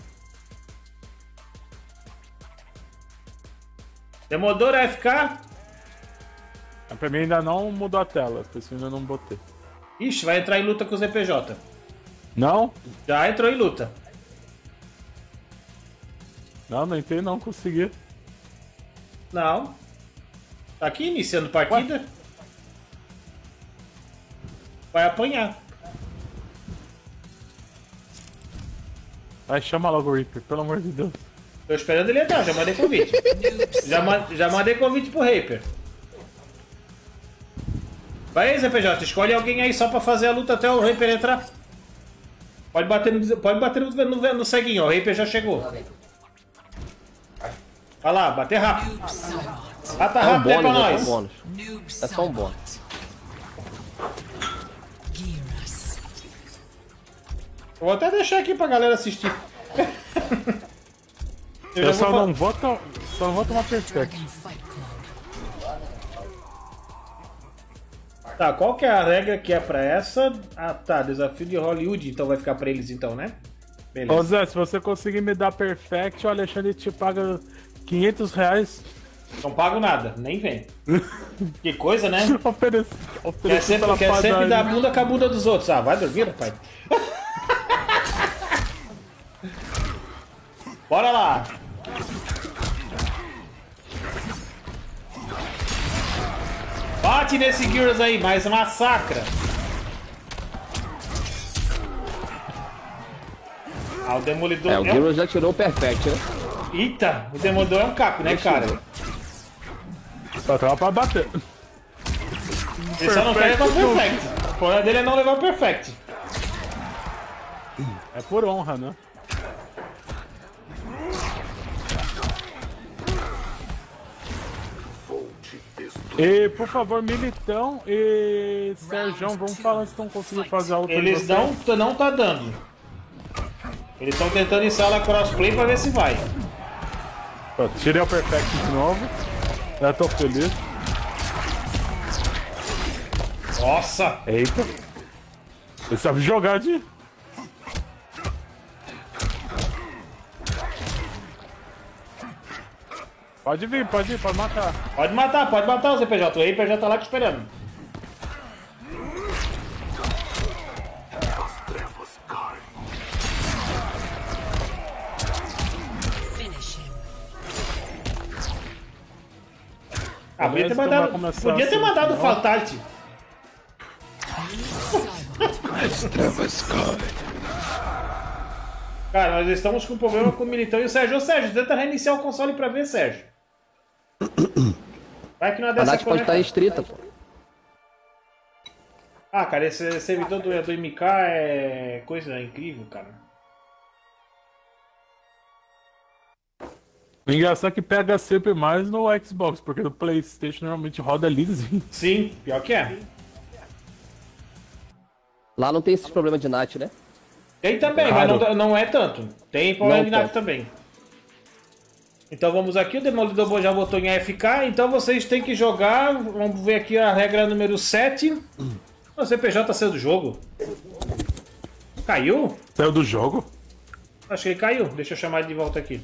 Demodor F K. Pra mim ainda não mudou a tela, por isso eu ainda não botei. Ixi, vai entrar em luta com o Z P J. Não? Já entrou em luta. Não, não entrei não, consegui. Não. Tá aqui iniciando partida. Vai apanhar. Vai, chama logo o Reaper, pelo amor de Deus. Tô esperando ele entrar, já mandei convite. já, ma já mandei convite pro Reaper. Vai aí, Z P J, escolhe alguém aí só pra fazer a luta até o Reaper entrar. Pode bater no, pode bater no, no, no ceguinho, ó. O Reaper já chegou. Vai lá, bater rápido. Bata É um rápido, é pra bônus, é nós. só um bônus. É só um bônus. Eu vou até deixar aqui pra galera assistir. Eu, Eu já só vou não vou, to só não vou tomar perfect. Tá, qual que é a regra que é pra essa? Ah, tá, desafio de Hollywood, então vai ficar pra eles então, né? Ô Zé, se você conseguir me dar perfect, o Alexandre te paga quinhentos reais. Não pago nada, nem vem. Que coisa, né? Oferece, Quer oferece sempre, quer sempre padaria. dar bunda com a bunda dos outros. Ah, vai dormir, rapaz. Bora lá. Bate nesse Gears aí, mais massacra. Ah, o Demolidor... É, o é um- Gears já tirou o perfect, né? Eita, o Demolidor é um capo, né, cara? Só tava pra bater. Ele só não quer levar o Perfect. O problema dele é não levar o Perfect. É por honra, né? E, por favor, Militão e Sérgio, vamos falar se estão conseguindo fazer a outra. Eles não, não tá dando. Eles estão tentando instalar crossplay pra ver se vai. Pronto, tirei o Perfect de novo. Já tô feliz. Nossa! Eita. Ele sabe jogar de... Pode vir, pode ir, pode matar. Pode matar, pode matar o Z P J. O Z P J tá lá te esperando. Ah, podia ter Redstone vai mandado, começar podia ter assim, mandado o não? Fatality. Cara, nós estamos com um problema com o Militão e o Sérgio. Ô, Sérgio, tenta reiniciar o console pra ver, Sérgio. Vai que não é A dessa Nath pode estar conecta. restrita, pô. Ah, cara, esse servidor do, do M K é coisa incrível, cara. O engraçado é que pega sempre mais no Xbox, porque no PlayStation normalmente roda lisinho. Sim, pior que é. Lá não tem esses problemas de Nath, né? Tem também, Claro. mas não, não é tanto. Tem problema Não de nada tanto. também. Então vamos aqui, o Demolidor já botou em A F K, então vocês têm que jogar. Vamos ver aqui a regra número sete. O C P J saiu do jogo. Caiu? Saiu do jogo? Acho que ele caiu. Deixa eu chamar ele de volta aqui.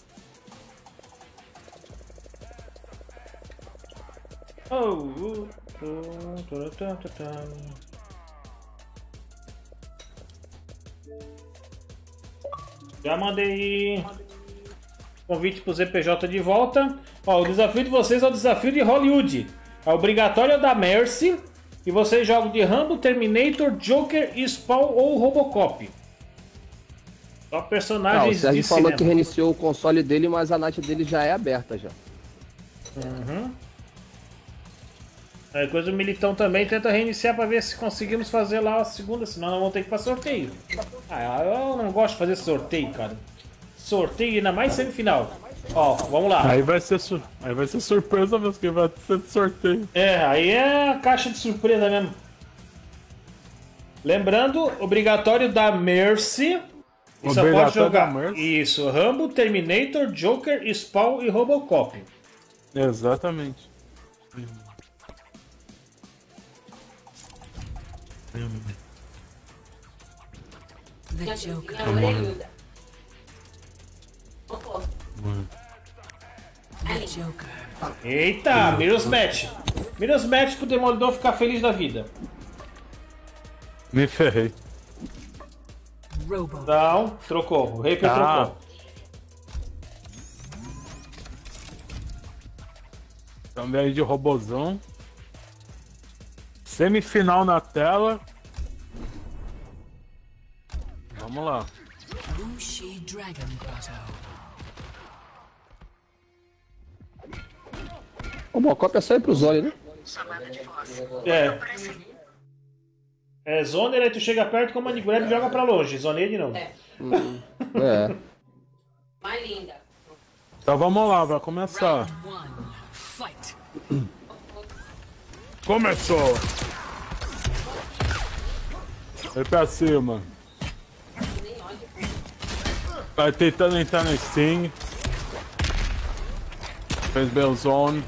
Oh, uh, tum, tum, tum, tum, tum. Já mandei convite pro Z P J de volta. Ó, o desafio de vocês é o desafio de Hollywood. É obrigatório da Mercy. E vocês jogam de Rambo, Terminator, Joker, Spawn ou Robocop. Só Ah, o personagens Sérgio de falou cinema. que reiniciou o console dele, mas a Nath dele já é aberta já. Aí depois o Militão também tenta reiniciar pra ver se conseguimos fazer lá a segunda, senão nós vamos ter que ir pra sorteio. Ah, eu não gosto de fazer sorteio, cara. Sorteio ainda mais semifinal. Ó, vamos lá. Aí vai ser, sur... Aí vai ser surpresa mesmo, que vai ser sorteio. É, aí é a caixa de surpresa mesmo. Lembrando, obrigatório da Mercy. E só pode Obrigatório jogar. da Mercy? Isso, Rambo, Terminator, Joker, Spawn e Robocop. Exatamente. The Joker. The Joker. Eita, Mirror's Match. Mirror's Match pro Demolidor ficar feliz da vida. Me ferrei. Robo. Não, trocou. O Reaper Ah. trocou. Também de robozão. Semifinal na tela. Vamos lá. Wuxi Dragon Grotto. O Mocop é só ir pro Zone, né? É. É Zoner, aí tu chega perto, comando de grab e joga pra longe. Zonei de novo. É. Mais linda. Então vamos lá, vai começar. One. Fight. Começou! Vai pra cima. Vai tentando entrar no Sting. Fez Belzone.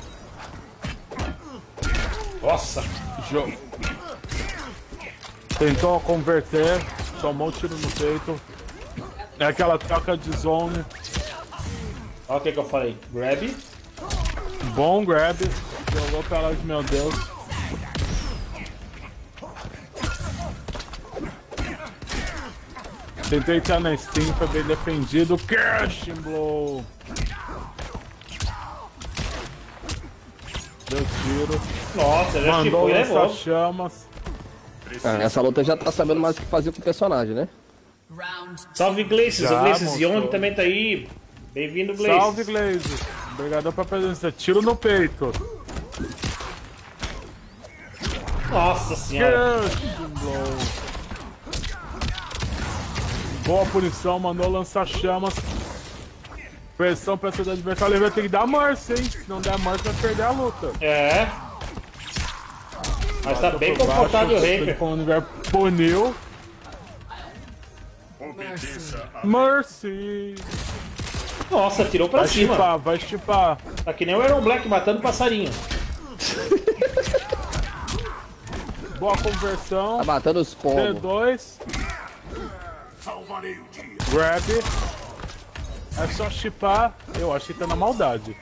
Nossa! Jogo. Tentou converter. Tomou um tiro no peito. É aquela troca de zone. Olha o que que eu falei. Grab. Bom grab. Jogou pra lá de meu Deus. Tentei entrar na Steam, foi bem defendido. Crushing Blow. Deu tiro. Nossa, já Mandou chipou e levou. essas chamas. Ah, nessa luta já tá sabendo mais o que fazer com o personagem, né? Round Salve Gleices, Já o Gleices mostrou. Yone também tá aí. Bem-vindo, Gleices. Salve, Glaze. Obrigado pela presença. Tiro no peito. Nossa senhora. Crushing Blow. Boa punição, mandou lançar chamas. Pressão pra esse adversário. Ele vai ter que dar Mercy, hein? Se não der Mercy, vai perder a luta. É. Mas tá bem confortável o Reaper. Com o universo puniu. Obedeça a Mercy. Nossa, tirou pra Vai cima. chipar, vai chipar. Tá que nem o Aaron Black matando passarinho. Boa conversão. Tá matando os D pombos. dois. salvarei o dia. Grab. É só chipar. Eu acho que tá na maldade.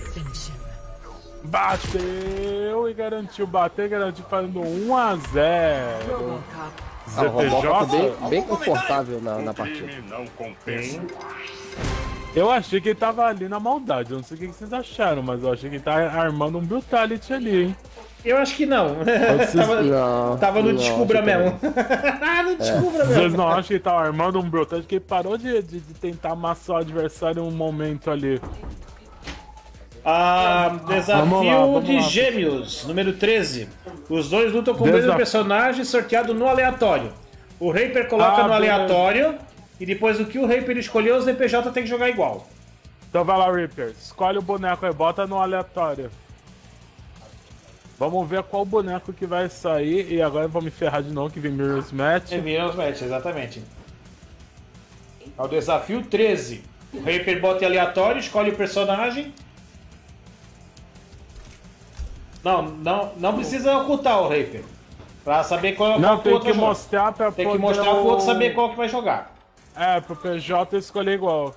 Bateu e garantiu. Bater e garantiu fazendo um a zero. Ah, o Robocop Z T J. bem, bem confortável na, na partida. Crime não compensa. Eu achei que ele tava ali na maldade. Eu não sei o que vocês acharam, mas eu achei que ele tá armando um brutality ali, hein? Eu acho que não. Vocês, tava, Não, tava no não, descubra acho que mesmo. no descubra vocês mesmo. não acham que ele tava armando um brutality? Que ele parou de, de, de tentar amassar o adversário em um momento ali. Ah, desafio Vamos lá, vamos de lá. Gêmeos, número treze. Os dois lutam com o mesmo Desaf- personagem sorteado no aleatório. O Reaper coloca Ah, no beleza. aleatório e depois do que o Reaper escolheu, os D P J tem que jogar igual. Então vai lá, Reaper. Escolhe o boneco aí, bota no aleatório. Vamos ver qual boneco que vai sair. E agora eu vou me ferrar de novo, que vem Mirror's Match. E vira os matches, exatamente. É o desafio treze. O Reaper bota em aleatório, escolhe o personagem. Não, não, não precisa ocultar o Raper. Pra saber qual, Não, qual que o tem outro que vai jogar. mostrar pra Tem que poder mostrar pro outro o- saber qual que vai jogar. É, pro P J escolher igual.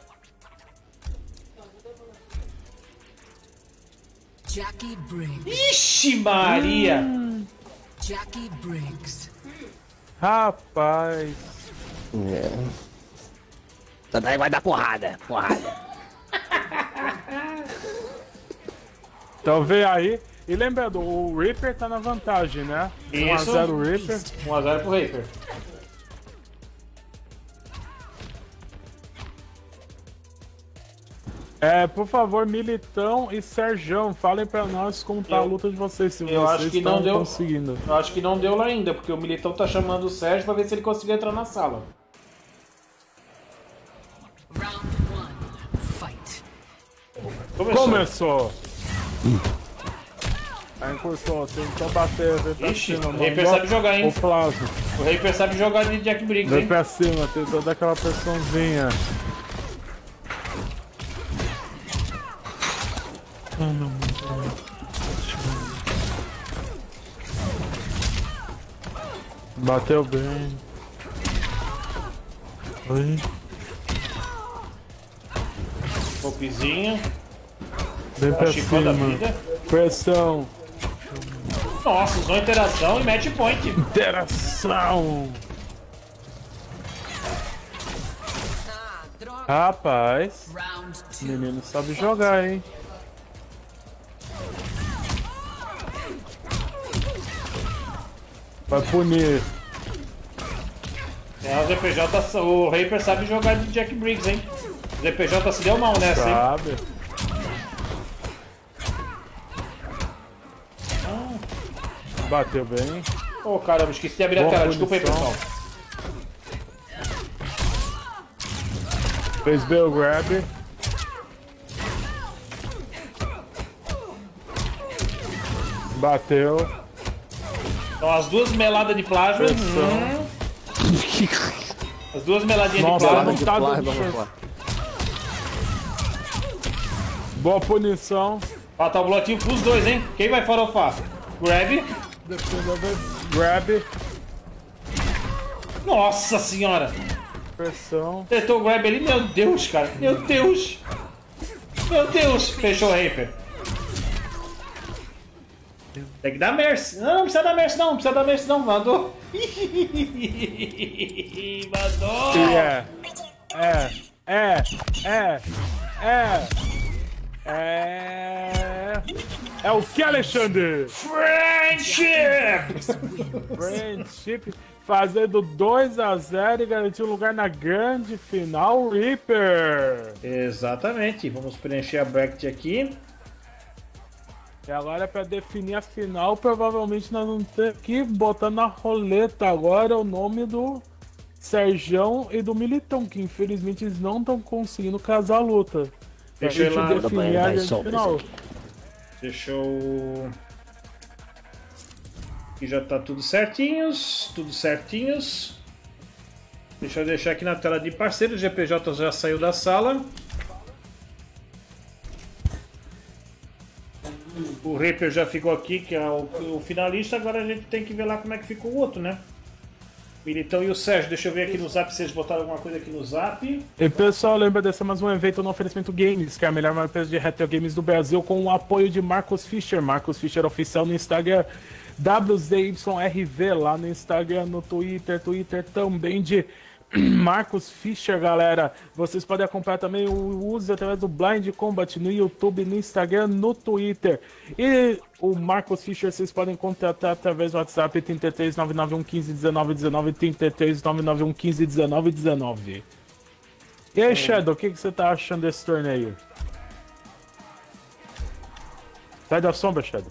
Jackie Briggs. Ixi, Maria! Jackie Briggs. Rapaz. É. Essa daí vai dar porrada, porrada. Então vem aí. E lembrando, o Reaper tá na vantagem, né? um a Isso. zero Reaper. um a zero pro Raper. É, por favor, Militão e Serjão, falem pra nós como tá Eu- a luta de vocês, se eu vocês acho que estão não deu- conseguindo. Eu acho que não deu lá ainda, porque o Militão tá chamando o Sérgio pra ver se ele conseguiu entrar na sala. Round one. Fight. Começou. Começou! Aí encurtou, tentou bater, veio pra Ixi, cima, o Reaper mandou sabe jogar, hein? o plasma. O Raper sabe jogar de Jack Briggs, Veio hein? pra cima, tentou dar aquela pressãozinha. Bateu bem. Oi. Golpezinho. Bem pra Chipando a cima. vida. Pressão. Nossa, usou interação e match point. Interação. Rapaz, Round o two. menino sabe jogar, hein? Vai punir. É, o D P J, o Raper sabe jogar de Jack Briggs, hein? O D P J se deu mal nessa, hein? Sabe? Bateu bem. Ô, caramba, esqueci de abrir a Boa tela. Desculpa aí, punição. pessoal. Fez bem o grab. Bateu. Então, as duas meladas de plasma. Pressão. Hum, as duas meladinhas Nossa, de ela plasma. não tá Plasma, dando vamos chance. lá. Boa punição. Ó, tá o bloquinho pros dois, hein? Quem vai farofar? Grab. Defendeu bem. Grab. Nossa senhora! Pressão. Tentou o grab ali, meu Deus, cara. Meu Deus. Meu Deus. Fechou o Reaper. Tem que dar Mercy. Não, não precisa dar Mercy não. Não precisa dar Mercy não. Mandou. Mandou. É. É. É. É. É. É. É o que, Alexandre? Friendship! Friendship. Fazendo dois a zero e garantindo lugar na grande final, Reaper. Exatamente. Vamos preencher a bracket aqui. E agora, para definir a final, provavelmente nós vamos ter que botar na roleta agora o nome do Serjão e do Militão, que infelizmente eles não estão conseguindo casar a luta. Pra Deixa eu ir lá. gente definir a grande final. Deixa eu... Aqui já tá tudo certinhos, tudo certinhos. Deixa eu deixar aqui na tela de parceiro, o G P J já saiu da sala. O Reaper já ficou aqui, que é o, o finalista, agora a gente tem que ver lá como é que ficou o outro, né? Militão e o Sérgio, deixa eu ver aqui no Zap se eles botaram alguma coisa aqui no Zap. E pessoal, lembra desse mais um evento no Oferecimento Games, que é a melhor empresa de retro games do Brasil, com o apoio de Marcos Fischer, Marcos Fischer Oficial no Instagram, W Z Y R V lá no Instagram, no Twitter, Twitter também de Marcos Fischer, galera. Vocês podem acompanhar também o uso através do Blind Combat no YouTube, no Instagram, no Twitter. E o Marcos Fischer vocês podem contratar através do WhatsApp trinta e três, nove nove um, quinze, dezenove, dezenove, trinta e três, nove nove um, quinze, dezenove, dezenove. E aí, Shadow, o que, que você tá achando desse torneio? Sai da sombra, Shadow.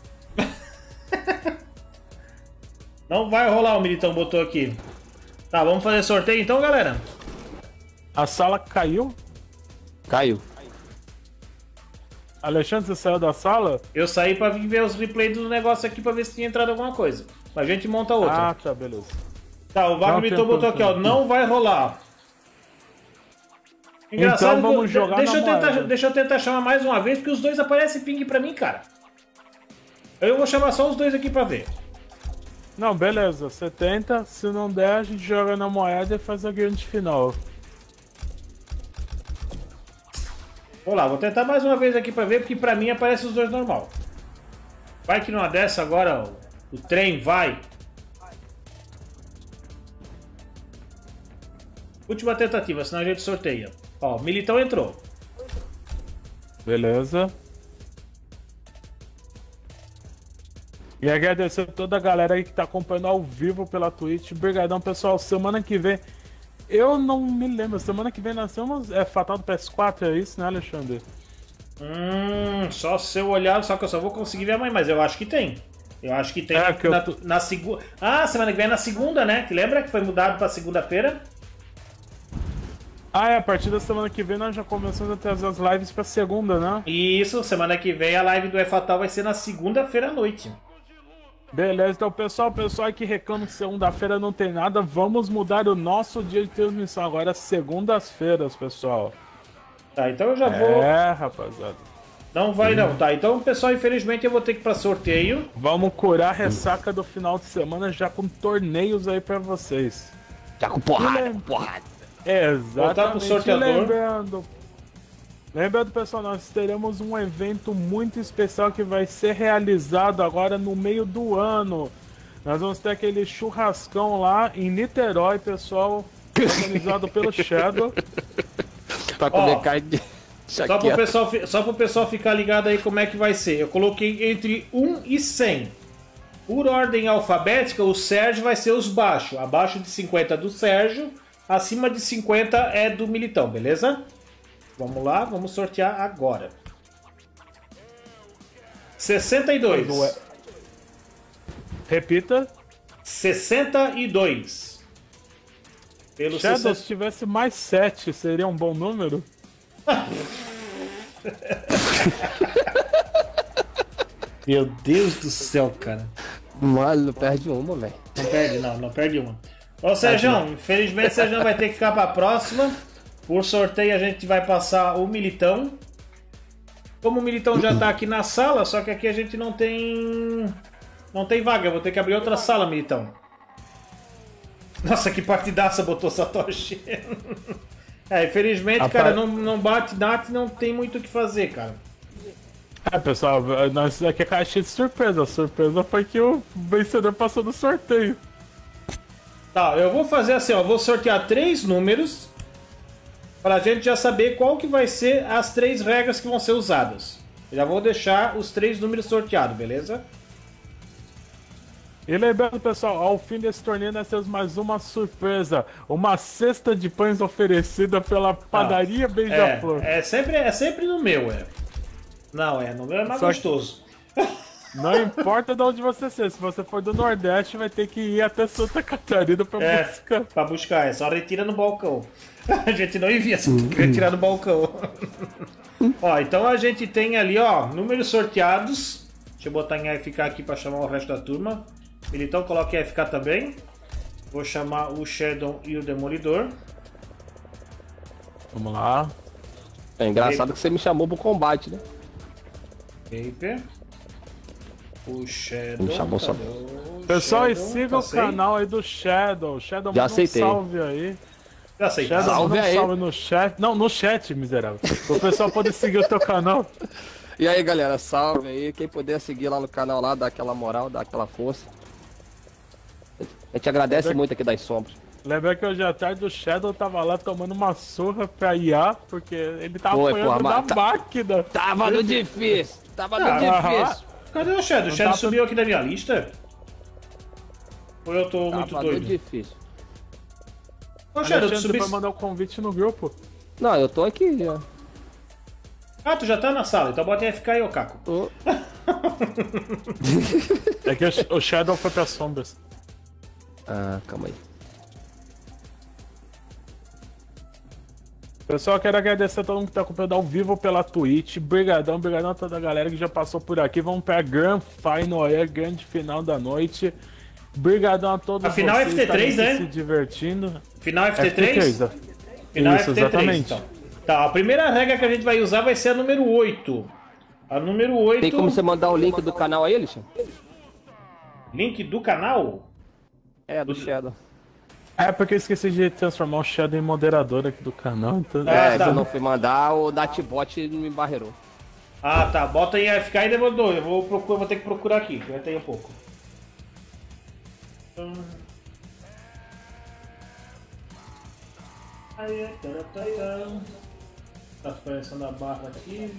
Não vai rolar, o Militão botou aqui. Tá, vamos fazer sorteio então, galera? A sala caiu? Caiu. Alexandre, você saiu da sala? Eu saí pra vir ver os replays do negócio aqui pra ver se tinha entrado alguma coisa. A gente monta outra. Ah, tá, beleza. Tá, o Vago Militão botou aqui, ó. Não vai rolar. Engraçado, então vamos que eu, jogar deixa, na eu tentar, moeda. deixa eu tentar chamar mais uma vez, porque os dois aparecem ping pra mim, cara. Eu vou chamar só os dois aqui pra ver. Não, beleza. Você tenta, se não der, a gente joga na moeda e faz a grande final. Vamos lá, vou tentar mais uma vez aqui pra ver, porque pra mim aparece os dois normal. Vai que numa dessa agora o, o trem vai. Última tentativa, senão a gente sorteia. Ó, Militão entrou. Beleza. E agradecer a toda a galera aí que tá acompanhando ao vivo pela Twitch. Obrigadão, pessoal. Semana que vem... Eu não me lembro. Semana que vem nós temos... É Fatal do P S quatro, é isso, né, Alexandre? Hum, só se eu olhar, só que eu só vou conseguir ver amanhã, mas eu acho que tem. Eu acho que tem É, na, que eu na, tô- na segunda. Ah, semana que vem é na segunda, né? Que lembra que foi mudado pra segunda-feira? Ah, é. A partir da semana que vem nós já começamos a trazer as lives pra segunda, né? Isso, semana que vem a live do E-Fatal vai ser na segunda-feira à noite. Beleza, então pessoal, pessoal que reclama que segunda-feira não tem nada, vamos mudar o nosso dia de transmissão agora, segundas-feiras, pessoal. Tá, então eu já vou. É, rapaziada. Não vai não, tá? Então, pessoal, infelizmente eu vou ter que ir pra sorteio. Vamos curar a ressaca do final de semana já com torneios aí pra vocês. Tá com porrada, Lem- com porrada. Exatamente. Voltar pro sorteador. Lembrando, lembrando, pessoal, nós teremos um evento muito especial que vai ser realizado agora no meio do ano. Nós vamos ter aquele churrascão lá em Niterói, pessoal, organizado pelo Shadow. Pra comer Ó, carne de Só pro, chaqueira. pessoal, fi- só pro pessoal ficar ligado aí como é que vai ser. Eu coloquei entre um e cem. Por ordem alfabética, o Sérgio vai ser os baixos. Abaixo de cinquenta do Sérgio, acima de cinquenta é do Militão, beleza? Vamos lá, vamos sortear agora. sessenta e dois. Ué. Repita. sessenta e dois. Pelo Shadow, sessenta... se tivesse mais sete, seria um bom número? Meu Deus do céu, cara. Mano, perde uma, velho. Não perde, não, não perde uma. Ô, Sérgio, infelizmente o Sérgio vai ter que ficar pra próxima. Por sorteio a gente vai passar o Militão. Como o Militão já tá aqui na sala, só que aqui a gente não tem. Não tem vaga, eu vou ter que abrir outra sala, Militão. Nossa, que partidaça botou Satoshi. É, infelizmente, A cara, par- não, não bate Nat, não tem muito o que fazer, cara. É, pessoal, nós aqui é caixinha de surpresa. A surpresa foi que o vencedor passou no sorteio. Tá, eu vou fazer assim, ó, vou sortear três números pra gente já saber qual que vai ser as três regras que vão ser usadas. Já vou deixar os três números sorteados, beleza? E lembrando, pessoal, ao fim desse torneio nós temos mais uma surpresa. Uma cesta de pães oferecida pela padaria Beija-Flor. É, é, sempre, é sempre no meu, é. Não, é, no meu é mais Só que- gostoso. Não importa de onde você seja, se você for do Nordeste, vai ter que ir até Santa Catarina pra É, buscar. pra buscar, é só retira no balcão. A gente não envia, só tem que retirar no balcão. Ó, então a gente tem ali, ó, números sorteados. Deixa eu botar em A F K aqui pra chamar o resto da turma. Então coloque A F K também. Vou chamar o Shadow e o Demolidor. Vamos lá. É engraçado que você me chamou pro combate, né? Paper. O Shadow. Me chamou só- cadê o Pessoal, e Shadow? siga o Passei? canal aí do Shadow. Shadow, Já manda um aceitei. salve aí. Já sei. Shadow, Salve manda um aí. salve no chat. Não, no chat, miserável. O pessoal poder seguir o teu canal. E aí, galera, salve aí. Quem puder seguir lá no canal lá, dá aquela moral, dá aquela força. A gente agradece muito aqui das sombras. Lembra que hoje à tarde o Shadow tava lá tomando uma surra pra I A, porque ele tava Foi, apanhando porra, da mas tá- máquina. Tava no difícil. Tava no Ah, difícil. Cadê o Shadow? O Não Shadow tá- subiu aqui da minha lista? Ou eu tô muito Tava no doido? difícil. Ô, Shadow, tu Alexandre subisse... vai mandar um convite no grupo. Não, eu tô aqui já. Ah, tu já tá na sala, então bota em F K aí, ô Caco. Tô. É que o Shadow foi pras sombras. Ah, calma aí. Pessoal, quero agradecer a todo mundo que tá acompanhando ao vivo pela Twitch. Brigadão, brigadão a toda a galera que já passou por aqui. Vamos pra Grand Final aí, a grande final da noite. Brigadão a todos A final vocês F T três, estarem né? se divertindo. Final F T três? F T três, ó. Final Isso, F T três, exatamente. então. Tá, a primeira regra que a gente vai usar vai ser a número oito. A número oito... Tem como você mandar o link do canal aí, Alexandre? Link do canal? É, do Shadow. É porque eu esqueci de transformar o Shadow em moderador aqui do canal. Então... É, É, tá. se eu não fui mandar, o Datbot me barreirou. Ah, tá. Bota em F K e demorou. Eu vou, procurar, vou ter que procurar aqui, já tem um pouco. Hum. Aí, taratata. Tá aparecendo a barra aqui.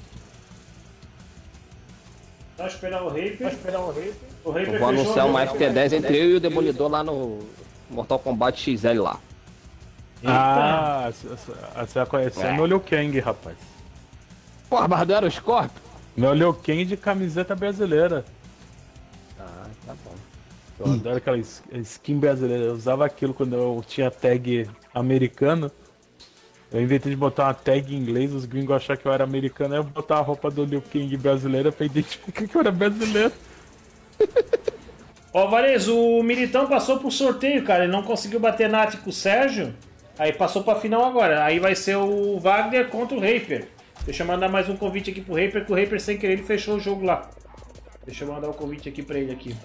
Só esperar o Reaper. Só esperar o Reaper. O Reaper Eu vou fechou anunciar o uma jogo. F T dez entre eu e o Demolidor lá no Mortal Kombat X L lá. Ah, você vai conhecer É. meu Liu Kang, rapaz. Porra, mas não era o Scorpio? Meu Liu Kang de camiseta brasileira. Ah, tá bom. Eu adoro aquela es- skin brasileira. Eu usava aquilo quando eu tinha tag americano. Eu inventei de botar uma tag em inglês, os gringos acharam que eu era americano, aí eu botava a roupa do Liu Kang brasileira pra identificar que eu era brasileiro. Ó, Varese, o Militão passou pro sorteio, cara. Ele não conseguiu bater Nath com o Sérgio. Aí passou pra final agora. Aí vai ser o Wagner contra o Reaper. Deixa eu mandar mais um convite aqui pro Reaper, que o Reaper sem querer ele fechou o jogo lá. Deixa eu mandar um convite aqui pra ele aqui.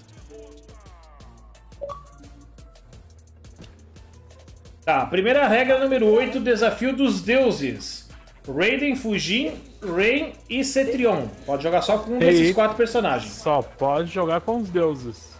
Tá, primeira regra número oito, desafio dos deuses. Raiden, Fujin, Rain e Cetrion. Pode jogar só com um desses Eita. quatro personagens. Só pode jogar com os deuses.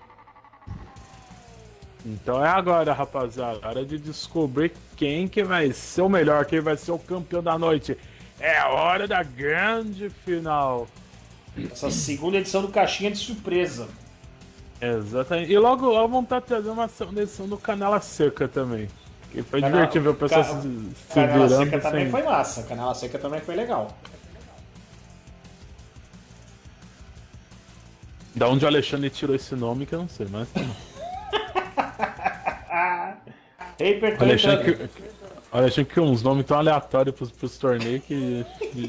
Então é agora, rapaziada. Hora de descobrir quem que vai ser o melhor, quem vai ser o campeão da noite. É a hora da grande final. Essa segunda edição do Caixinha de Surpresa. Exatamente. E logo logo vão estar trazendo uma segunda edição do Canela Seca também. Que foi Canela- divertido ver o pessoal Ca- se, se Canela virando Seca também sem... foi massa. Canela Seca também foi legal. Da onde o Alexandre tirou esse nome que eu não sei, mas... Reaper O tá Alexandre, entrando. que, o Alexandre que uns nomes tão aleatórios pros, pros torneios que...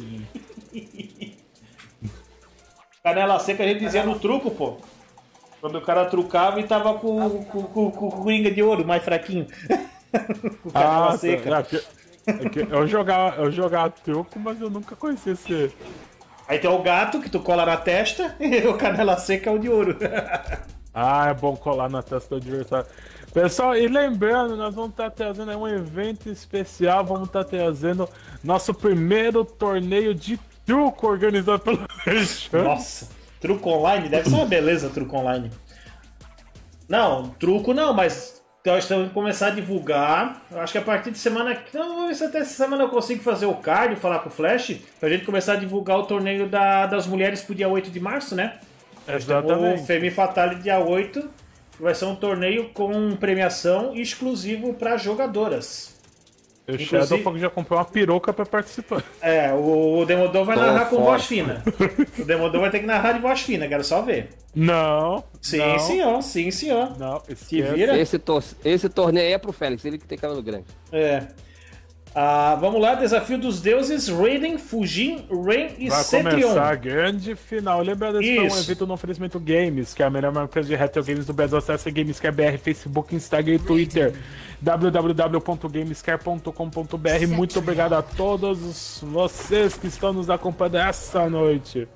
Canela Seca a gente dizia no truco, pô. Quando o cara trucava e tava com, com, com, com o Coringa de ouro, mais fraquinho. O Canela Ah, Seca. tá. É que- é que eu jogava, eu jogava truco, mas eu nunca conheci esse... Aí tem o gato que tu cola na testa e o Canela Seca é o de ouro. Ah, é bom colar na testa do adversário. Pessoal, e lembrando, nós vamos estar trazendo aí um evento especial, vamos estar trazendo nosso primeiro torneio de truco organizado pelo Alexandre. Nossa, truco online? Deve ser uma beleza, truco online. Não, truco não, mas nós estamos começar a divulgar. Eu acho que a partir de semana... Não, vou ver se até essa semana eu consigo fazer o card, falar com o Flash, pra gente começar a divulgar o torneio da, das mulheres pro dia oito de março, né? Exatamente. O Femme Fatale dia oito vai ser um torneio com premiação exclusivo para jogadoras. O Inclusive- Shadow já comprou uma peruca pra participar. É, o, o Demodor vai Tô narrar com forte. voz fina. O Demodor vai ter que narrar de voz fina, quero só ver. Não. Sim, não, senhor, sim, senhor. Não, Te esquece. vira? Esse, tor esse torneio aí é pro Félix, ele que tem cabelo grande. É. Ah, vamos lá, desafio dos deuses, Raiden, Fujin, Rain e Vai Cetrion. começar a grande final. Lembrando que foi um Isso. evento no oferecimento Games, que é a melhor empresa de retro games do Brasil. Acesse Gamescare B R, Facebook, Instagram e Twitter. w w w ponto gamescare ponto com ponto b r. Muito obrigado a todos vocês que estão nos acompanhando essa noite.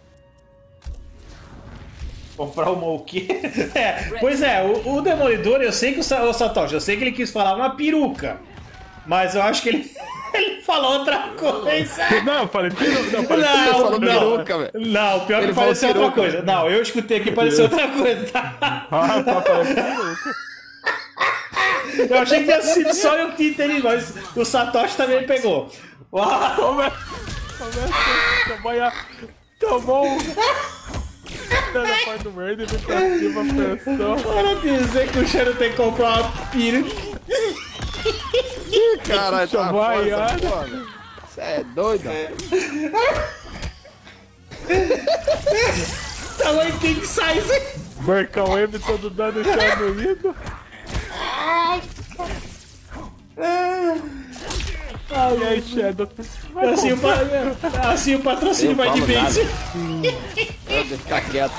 Comprar uma o quê? É, pois é, o, o Demolidor, eu sei que o, Sa- o Satoshi, eu sei que ele quis falar uma peruca. Mas eu acho que ele, ele falou outra coisa. Não, eu falei peruca. Não, eu falei Não, falou não, peruca, velho. não, pior Ele que falou pareceu outra peruca. coisa. Não, eu escutei que pareceu outra coisa, tá? Ah, tá falando peruca. Eu achei que tinha sido só eu que tinha entendido, mas o Satoshi também pegou. Uau. Começa. Começa. Tomou a... Tomou um... Teleporte do verde, vem pra cima, pressão. Para dizer que o Shadow tem que comprar uma peruca. Caralho, tá Chamou a foda Yara. essa porra, velho. Cê é doido? Tamanho king size. Bercão Wave todo dando Shadow indo. E aí, Shadow? Vai Assim o, pa- assim o patrocínio Eu vai de falo base. Eu deixo ficar quieto.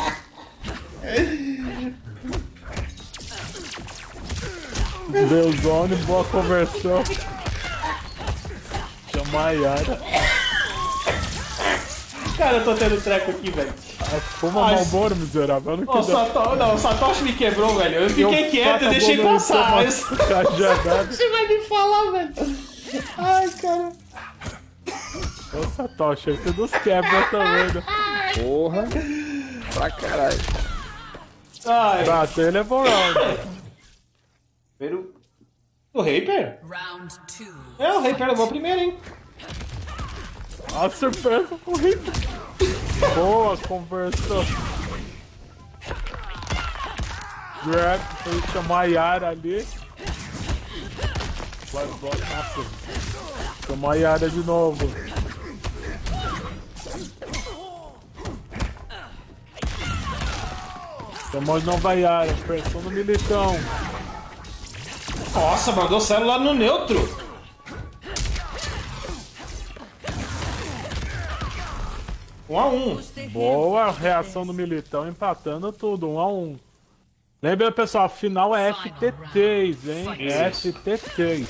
Deuzone, boa conversão. Chama a Yara. Cara, eu tô tendo treco aqui, velho. Fuma Ai, Malboro, miserável. Eu não Ô, quis dar- Satoshi, não, o Satoshi me quebrou, velho. Eu fiquei Eu quieto, taco eu a deixei bola no passar. toma- Mas... cajadada. Você vai me falar, velho. Ai, cara. Ô, Satoshi, você nos quebra também, né? Porra. Pra caralho. Ai. Bate, ele é bom round. Primeiro... O Reaper? Round two. É, o Reaper levou primeiro, hein? A surpresa com o Rico. Boa conversão. Grab, foi chamar a Yara ali. Vai, vai, nossa. Chamar a Yara de novo. Chamou de nova Yara, pressão no militão. Nossa, mandou célula no neutro. Um a um. Boa reação do militão, empatando tudo, um a um. Lembra, pessoal, a final é F T três, hein? É F T três.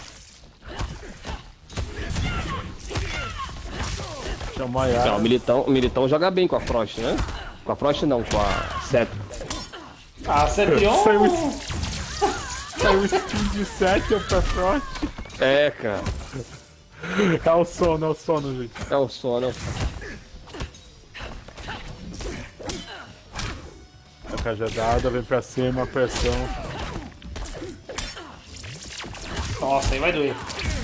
Chamou a Não, o Yara. Militão, o Militão joga bem com a Frost, né? Com a Frost não, com a Seth. Ah, Cetrion. Saiu Saiu skin de sete pra Frost. É, cara. É o sono, é o sono, gente. É o sono. A cajadada vem pra cima, pressão. Nossa, aí vai doer.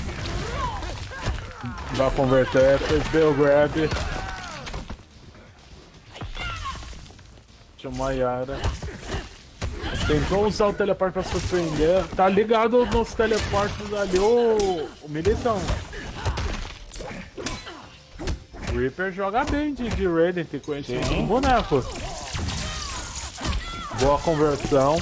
Vai converter, fez bem o grab. Chamou a Yara. Tentou usar o teleporte pra surpreender. Tá ligado nos teleportes ali o, o Militão. O Reaper joga bem de, de Raiden, tem conhecido um boneco. Boa conversão.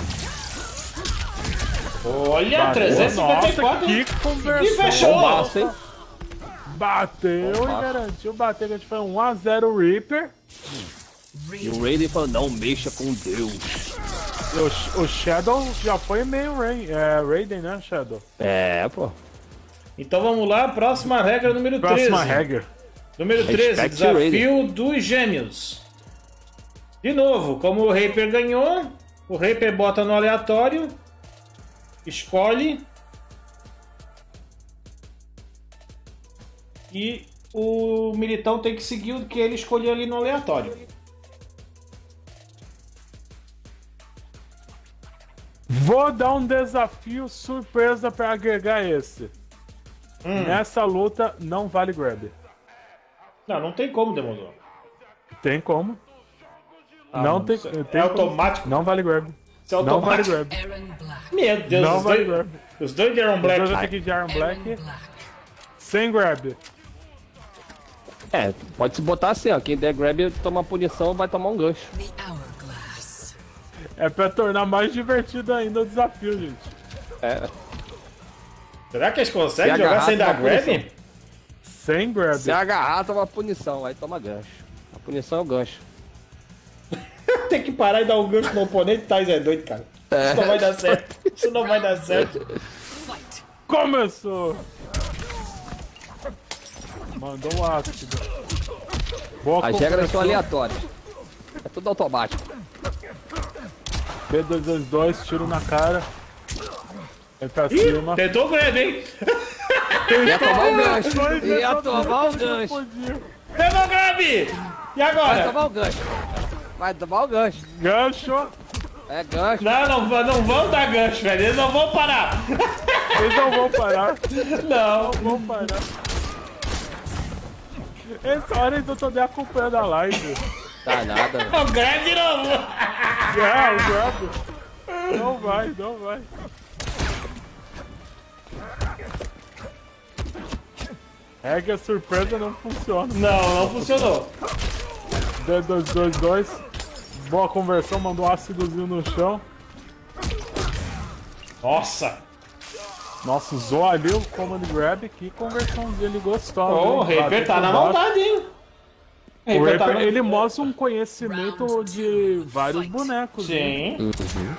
Olha, Bateu. trezentos e cinquenta e quatro. Nossa, que conversão. E fechou. Bombaço, hein? Bateu e Opa. garantiu. Bateu, que a gente foi um a zero Reaper. E o Raiden falou, não mexa com Deus. O, o Shadow já foi meio Rain, é, Raiden, né, Shadow? É, pô. Então vamos lá, próxima regra número Próxima treze. regra. Número treze, Respect desafio dos gêmeos. De novo, como o Reaper ganhou, O Reaper bota no aleatório. Escolhe. E o militão tem que seguir o que ele escolheu ali no aleatório. Vou dar um desafio surpresa pra agregar esse. Hum. Nessa luta não vale grab. Não, não tem como, Demolidor. Tem como. Ah, não mano, tem, é tem automático. Como. Não vale grab. Isso é não vale automático. grab. Meu Deus, não os, vale dois, grab. os dois de Iron Black. Os dois aqui de Iron Black. Sem grab. É, pode se botar assim, ó. Quem der grab toma punição vai tomar um gancho. É pra tornar mais divertido ainda o desafio, gente. É. Será que eles conseguem Se jogar agarrar, sem dar toma grab? punição. Sem grab. Se agarrar, toma punição, aí toma gancho. A punição é o gancho. Tem que parar e dar um gancho no oponente, Thais é doido, cara. É. Isso não vai dar certo. Isso não vai dar certo. Começou! Mandou um ácido. Boa As regras são conversão. aleatórias. É tudo automático. B dois dois dois, tiro na cara. Vem pra Ih, cima. tentou o grab, hein? Ia tomar o gancho. Dois, Ia dois, tomar o dois, gancho. podia. Levou o grab! E Vai agora? tomar o gancho. Vai tomar o gancho. Gancho. É gancho. Não, não, vão- não vão dar gancho, velho. Eles não vão parar. Eles não vão parar. Não. Vão parar. Essa hora eles não estão nem acompanhando a live. Tá nada, velho. O grab de novo. É, o grab. Não vai, não vai. Regra surpresa não funciona. Não, não funcionou. D dois dois dois. Boa conversão, mandou um ácidozinho no chão. Nossa. Nossa, usou ali o command grab. Que conversão dele gostosa. Ô, o hein? Reaper Bateu tá por na baixo. maldade, hein? O Reaper tá Reaper, na- ele mostra um conhecimento de vários bonecos. hein? Sim.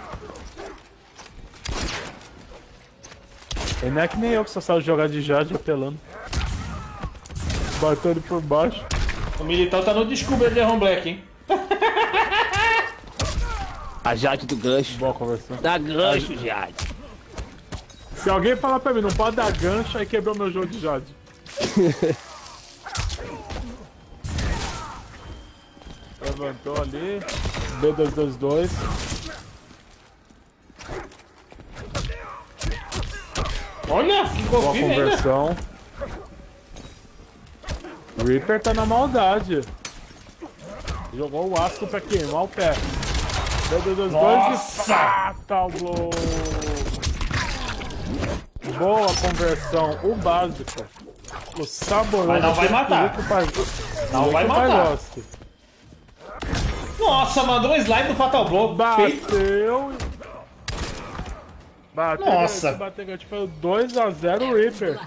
Ele não é que nem eu que só sabe jogar de Jade apelando. Bateu ele por baixo. O militão tá no Descubra de Iron Black, hein? A Jade do gancho. Boa conversão. Dá gancho, Jade. Se alguém falar pra mim, não pode dar gancho, aí quebrou meu jogo de Jade. Levantou ali. B dois dois dois. Olha, que Boa confio ainda. conversão. Reaper tá na maldade. Jogou o ácido pra queimar o pé. B dois dois dois Nossa! e Fatal Blow. Boa conversão. O básico. O saboroso. Mas não vai matar. Não vai matar. Nossa, mandou um slide do Fatal Blow. Feito. Bateu. Bateu. Nossa. Bateu, tipo, dois a zero Reaper.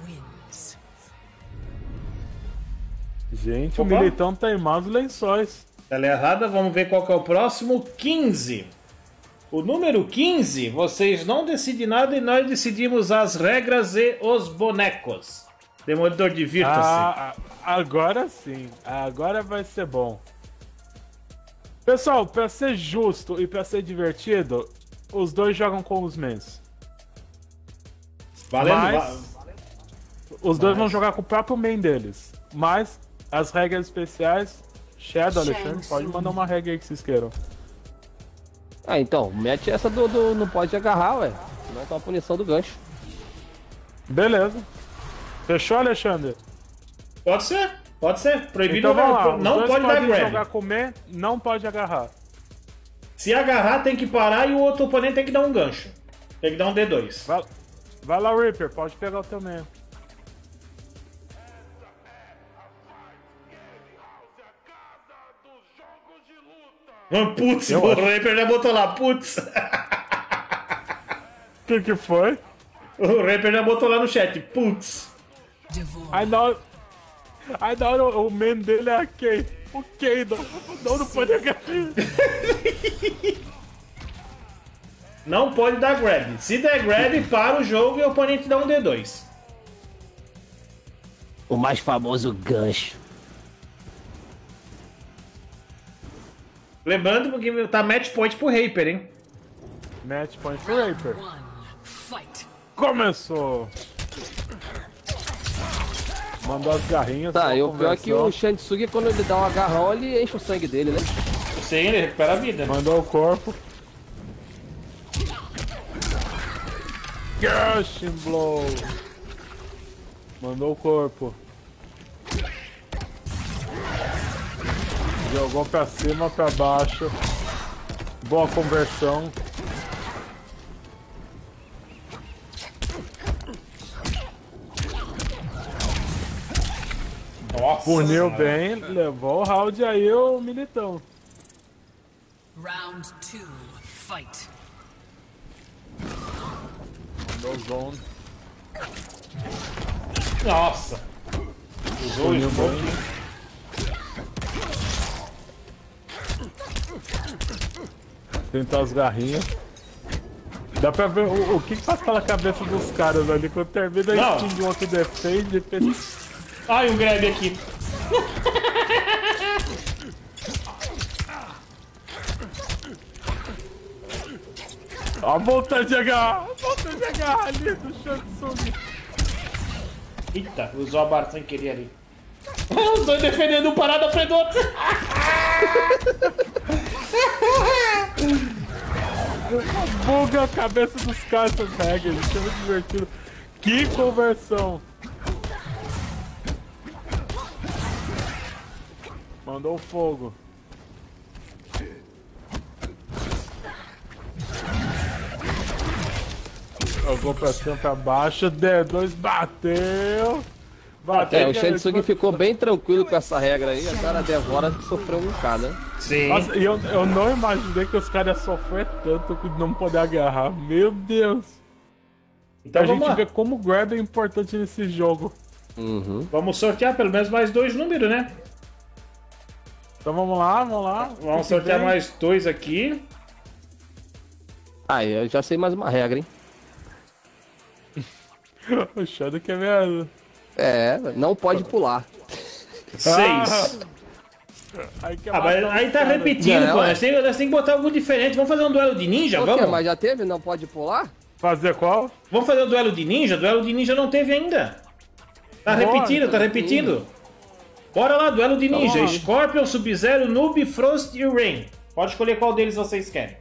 Gente, Opa. o militão tá em maus lençóis. Tela errada, vamos ver qual que é o próximo. quinze. O número quinze, vocês não decidem nada e nós decidimos as regras e os bonecos. Demolidor, divirta-se. Ah, agora sim. Agora vai ser bom. Pessoal, pra ser justo e pra ser divertido, os dois jogam com os mens. Valendo, Mas va- os dois Mas- vão jogar com o próprio main deles. Mas as regras especiais, Shadow, Alexandre, Shadow. pode mandar uma regra aí que vocês queiram. Ah, então, mete essa do, do não pode agarrar, ué. Senão toma punição do gancho. Beleza. Fechou, Alexandre? Pode ser, pode ser. Proibido Então vamos jogar- lá. Os não dois pode dar podem grab. jogar com main, não pode agarrar. Se agarrar, tem que parar e o outro oponente tem que dar um gancho. Tem que dar um D dois. Vai, vai lá, Reaper, pode pegar o teu main. Ah, Putz, Eu o acho. Reaper já botou lá, putz. O que que foi? O Reaper já botou lá no chat, putz. Aí na hora, aí na hora o main dele é a Kay. O Kay não, não, não pode agarrar. Não pode dar grab. Se der grab, para o jogo e o oponente dá um D dois. O mais famoso gancho. Lembrando que tá match point pro Reaper, hein? Match point pro Reaper. One. Fight. Começou! Mandou as garrinhas. Tá, só e o pior é que o conversão. Shandsugi, quando ele dá um agarrão, ele enche o sangue dele, né? Sim, ele recupera a vida. Mandou o corpo. Gushing Blow. Mandou o corpo. Jogou pra cima, pra baixo. Boa conversão. Nossa. Puniu senhora. bem, levou o round aí o Militão. Round two. Fight. Mandou zone. Nossa. Usou o Puniu smoke. bem. Tentou as garrinhas. Dá pra ver o, o que, que passa pela cabeça dos caras ali quando termina a Não. skin de um outro defende. defende. Ai, um grab aqui. Ó a vontade de agarrar, a vontade de agarrar ali do Shandsugi. Eita, usou a barra sem querer ali. Os dois defendendo um parado à frente do outro. Buga a cabeça dos caras essas regras, isso é muito divertido. Que conversão! Mandou fogo. Jogou pra cima, pra baixo, D dois bateu. Bateu. É, o Shandsugi ficou bem tranquilo com essa regra aí, agora a Devora sofreu um bocado, né? Sim. Nossa, e eu, eu não imaginei que os caras iam sofrer tanto que não poder agarrar. Meu Deus! Então a vamos gente lá. vê como o grab é importante nesse jogo. Uhum. Vamos sortear pelo menos mais dois números, né? Então vamos lá, vamos lá. Vamos Que sortear vem? mais dois aqui. Ah, eu já sei mais uma regra, hein? O Shadow que é mesmo. É, não pode pular. Seis. Aí, quer Ah, mas matar aí os tá caras. repetindo, Não, pô. é. Nós temos nós temos que botar algo diferente. Vamos fazer um duelo de ninja, O quê? vamos? Mas já teve? Não pode pular? Fazer qual? Vamos fazer um duelo de ninja? Duelo de ninja não teve ainda. Tá Bora, repetindo, tá repetindo. Bora lá, duelo de ninja. Bora. Scorpion, Sub-Zero, Noob, Frost e Rain. Pode escolher qual deles vocês querem.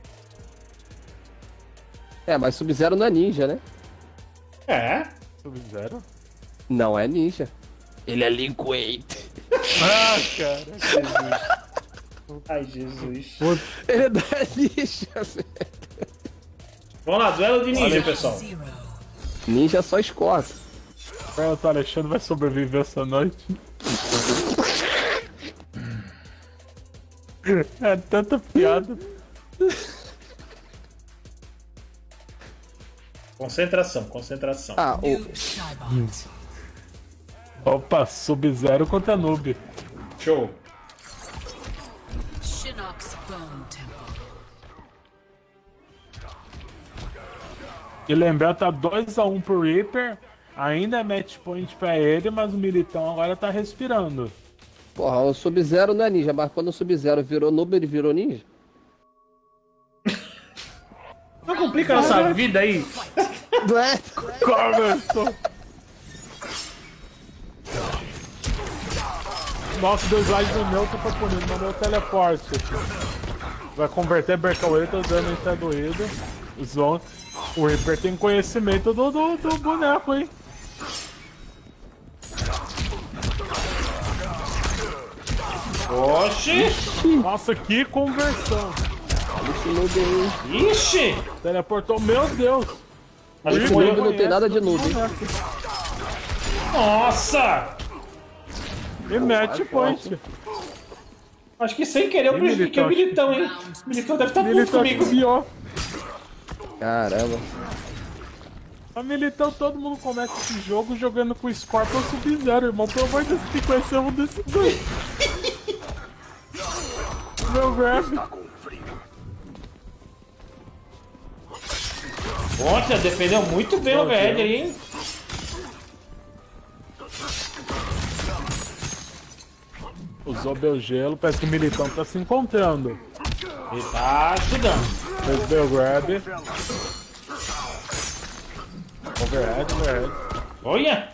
É, mas Sub-Zero não é ninja, né? É. Sub-Zero? Não é ninja. Ele é Linkweight. Ah, cara. Ai, Jesus. Ele não é ninja, velho. Vamos lá, duelo de ninja, pessoal. Zero. Ninja só escorta. O Alexandre vai sobreviver essa noite. É tanta piada. Concentração, concentração. Ah, o... Shybot. Opa, Sub-Zero contra Noob. Show. Shinnok's Bone Temple. E lembrar, tá dois a um pro Reaper. Ainda é match point pra ele, mas o Militão agora tá respirando. Porra, o Sub-Zero não é ninja, mas quando o Sub-Zero virou noob, ele virou ninja? Não complica a nossa vida aí. Não é? Começou! Nossa, dois slides no meu, tô punindo, mandou o teleporte. Vai converter Berkaweta, dando em doído. Zone. O Reaper tem conhecimento do, do, do boneco, hein? Oxi. Nossa, que conversão! Esse noob aí. Ixi. Teleportou, meu Deus! Acho que Esse foi- noob não tem nada de noob, hein? Nossa. E match point. Acho que sem querer eu E prejudiquei o Militão? Militão, hein? O Militão deve estar puto Militão comigo. pior. Caramba. A Militão, todo mundo começa esse jogo jogando com o Scorpion Sub-Zero, irmão. Pelo amor de Deus, tem que conhecer um desses dois. Meu grab. Ontem defendeu muito bem o V L ali, hein? Usou Belgelo, parece que o Militão tá se encontrando. Ele tá estudando. Fez o grab. Overhead, overhead. Olha!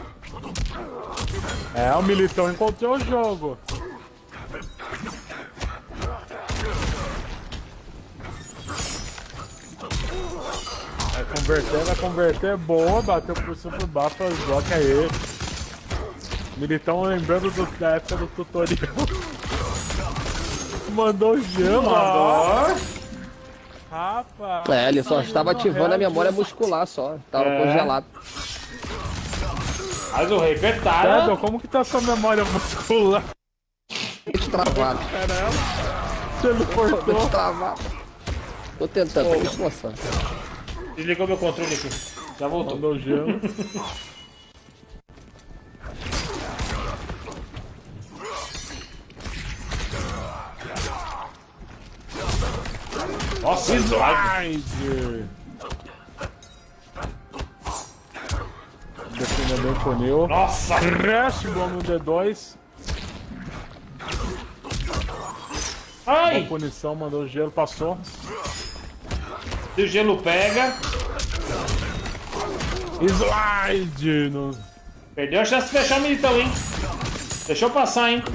É, o Militão encontrou o jogo. Vai converter, vai converter. Boa, bateu por cima por baixo, faz bloco aí. Militão lembrando do, da época do tutorial. Mandou gelo. Mandou. Rapaz. É, ele só estava ativando a memória muscular só. Tava É. congelado. Mas o Reaper tá... Pedro, como que tá sua memória muscular? Travado. Você não cortou. Travado. Tô tentando, tô me esforçando. Desligou meu controle aqui. Já voltou. Mandou gelo. Nossa, slide. Slide. Defendendo bem com o Neo. Nossa! Crash bom no D dois. Ai! Boa punição, mandou gelo, passou. Se o gelo pega... Slide! No... Perdeu a chance de fechar o Militão, hein? Deixou passar, hein?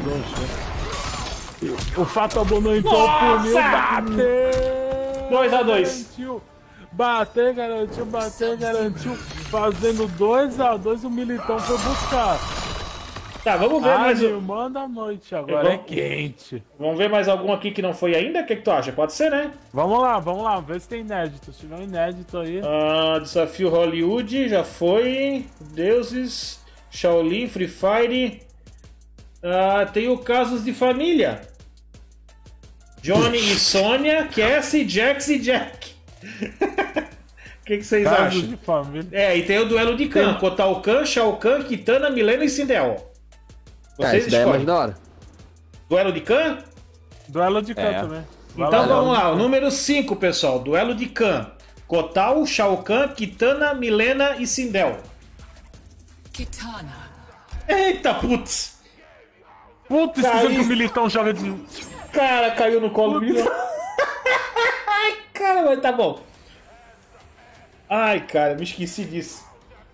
O Fato Abono então Nossa! puniu, bateu! dois a dois. Garantiu, bateu, garantiu, bateu, garantiu. Fazendo dois a dois, o Militão foi buscar. Tá, vamos ver mais... um- Irmã da noite, agora é Vamos- quente. Vamos ver mais algum aqui que não foi ainda? O que, que tu acha? Pode ser, né? Vamos lá, vamos lá, vê se tem inédito. Se tiver um inédito aí. Ah, desafio Hollywood, já foi. Deuses, Shaolin, Free Fire. Ah, tem o Casos de Família. Johnny e Sônia, Cassie, Jax e Jack. O que, que vocês Casos acham? de família. É, e tem o duelo de Khan. Kotal Khan, Shao Kahn, Kitana, Milena e Sindel. Ah, Vocês esse daí é mais escolhem. da hora. Duelo de Khan? Duelo de canto É. também. Vai Então lá, vamos vai lá, o número cinco, pessoal. Duelo de Khan. Kotal, Shao Kahn, Kitana, Milena e Sindel. Kitana. Eita, putz! Puta, esqueci Caiu. que o Militão joga de. Cara, caiu no colo do Militão. Ai, cara, mas tá bom. Ai, cara, me esqueci disso.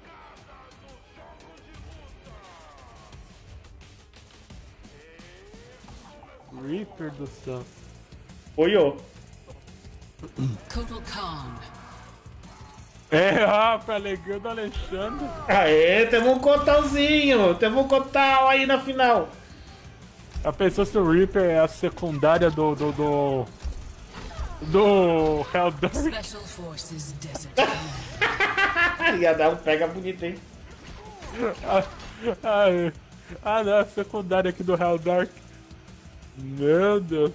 Reaper do céu. Oi, ô. Kotal Khan. É, Rafa, alegria do Alexandre. Aê, temos um Kotalzinho. Temos um Kotal aí na final. A pessoa se o Reaper é a secundária do. do. do. do Helldark. Special Forces Desert. Ia dar um pega bonito, hein? Ah, ah, ah, não, a secundária aqui do Helldark. Meu Deus.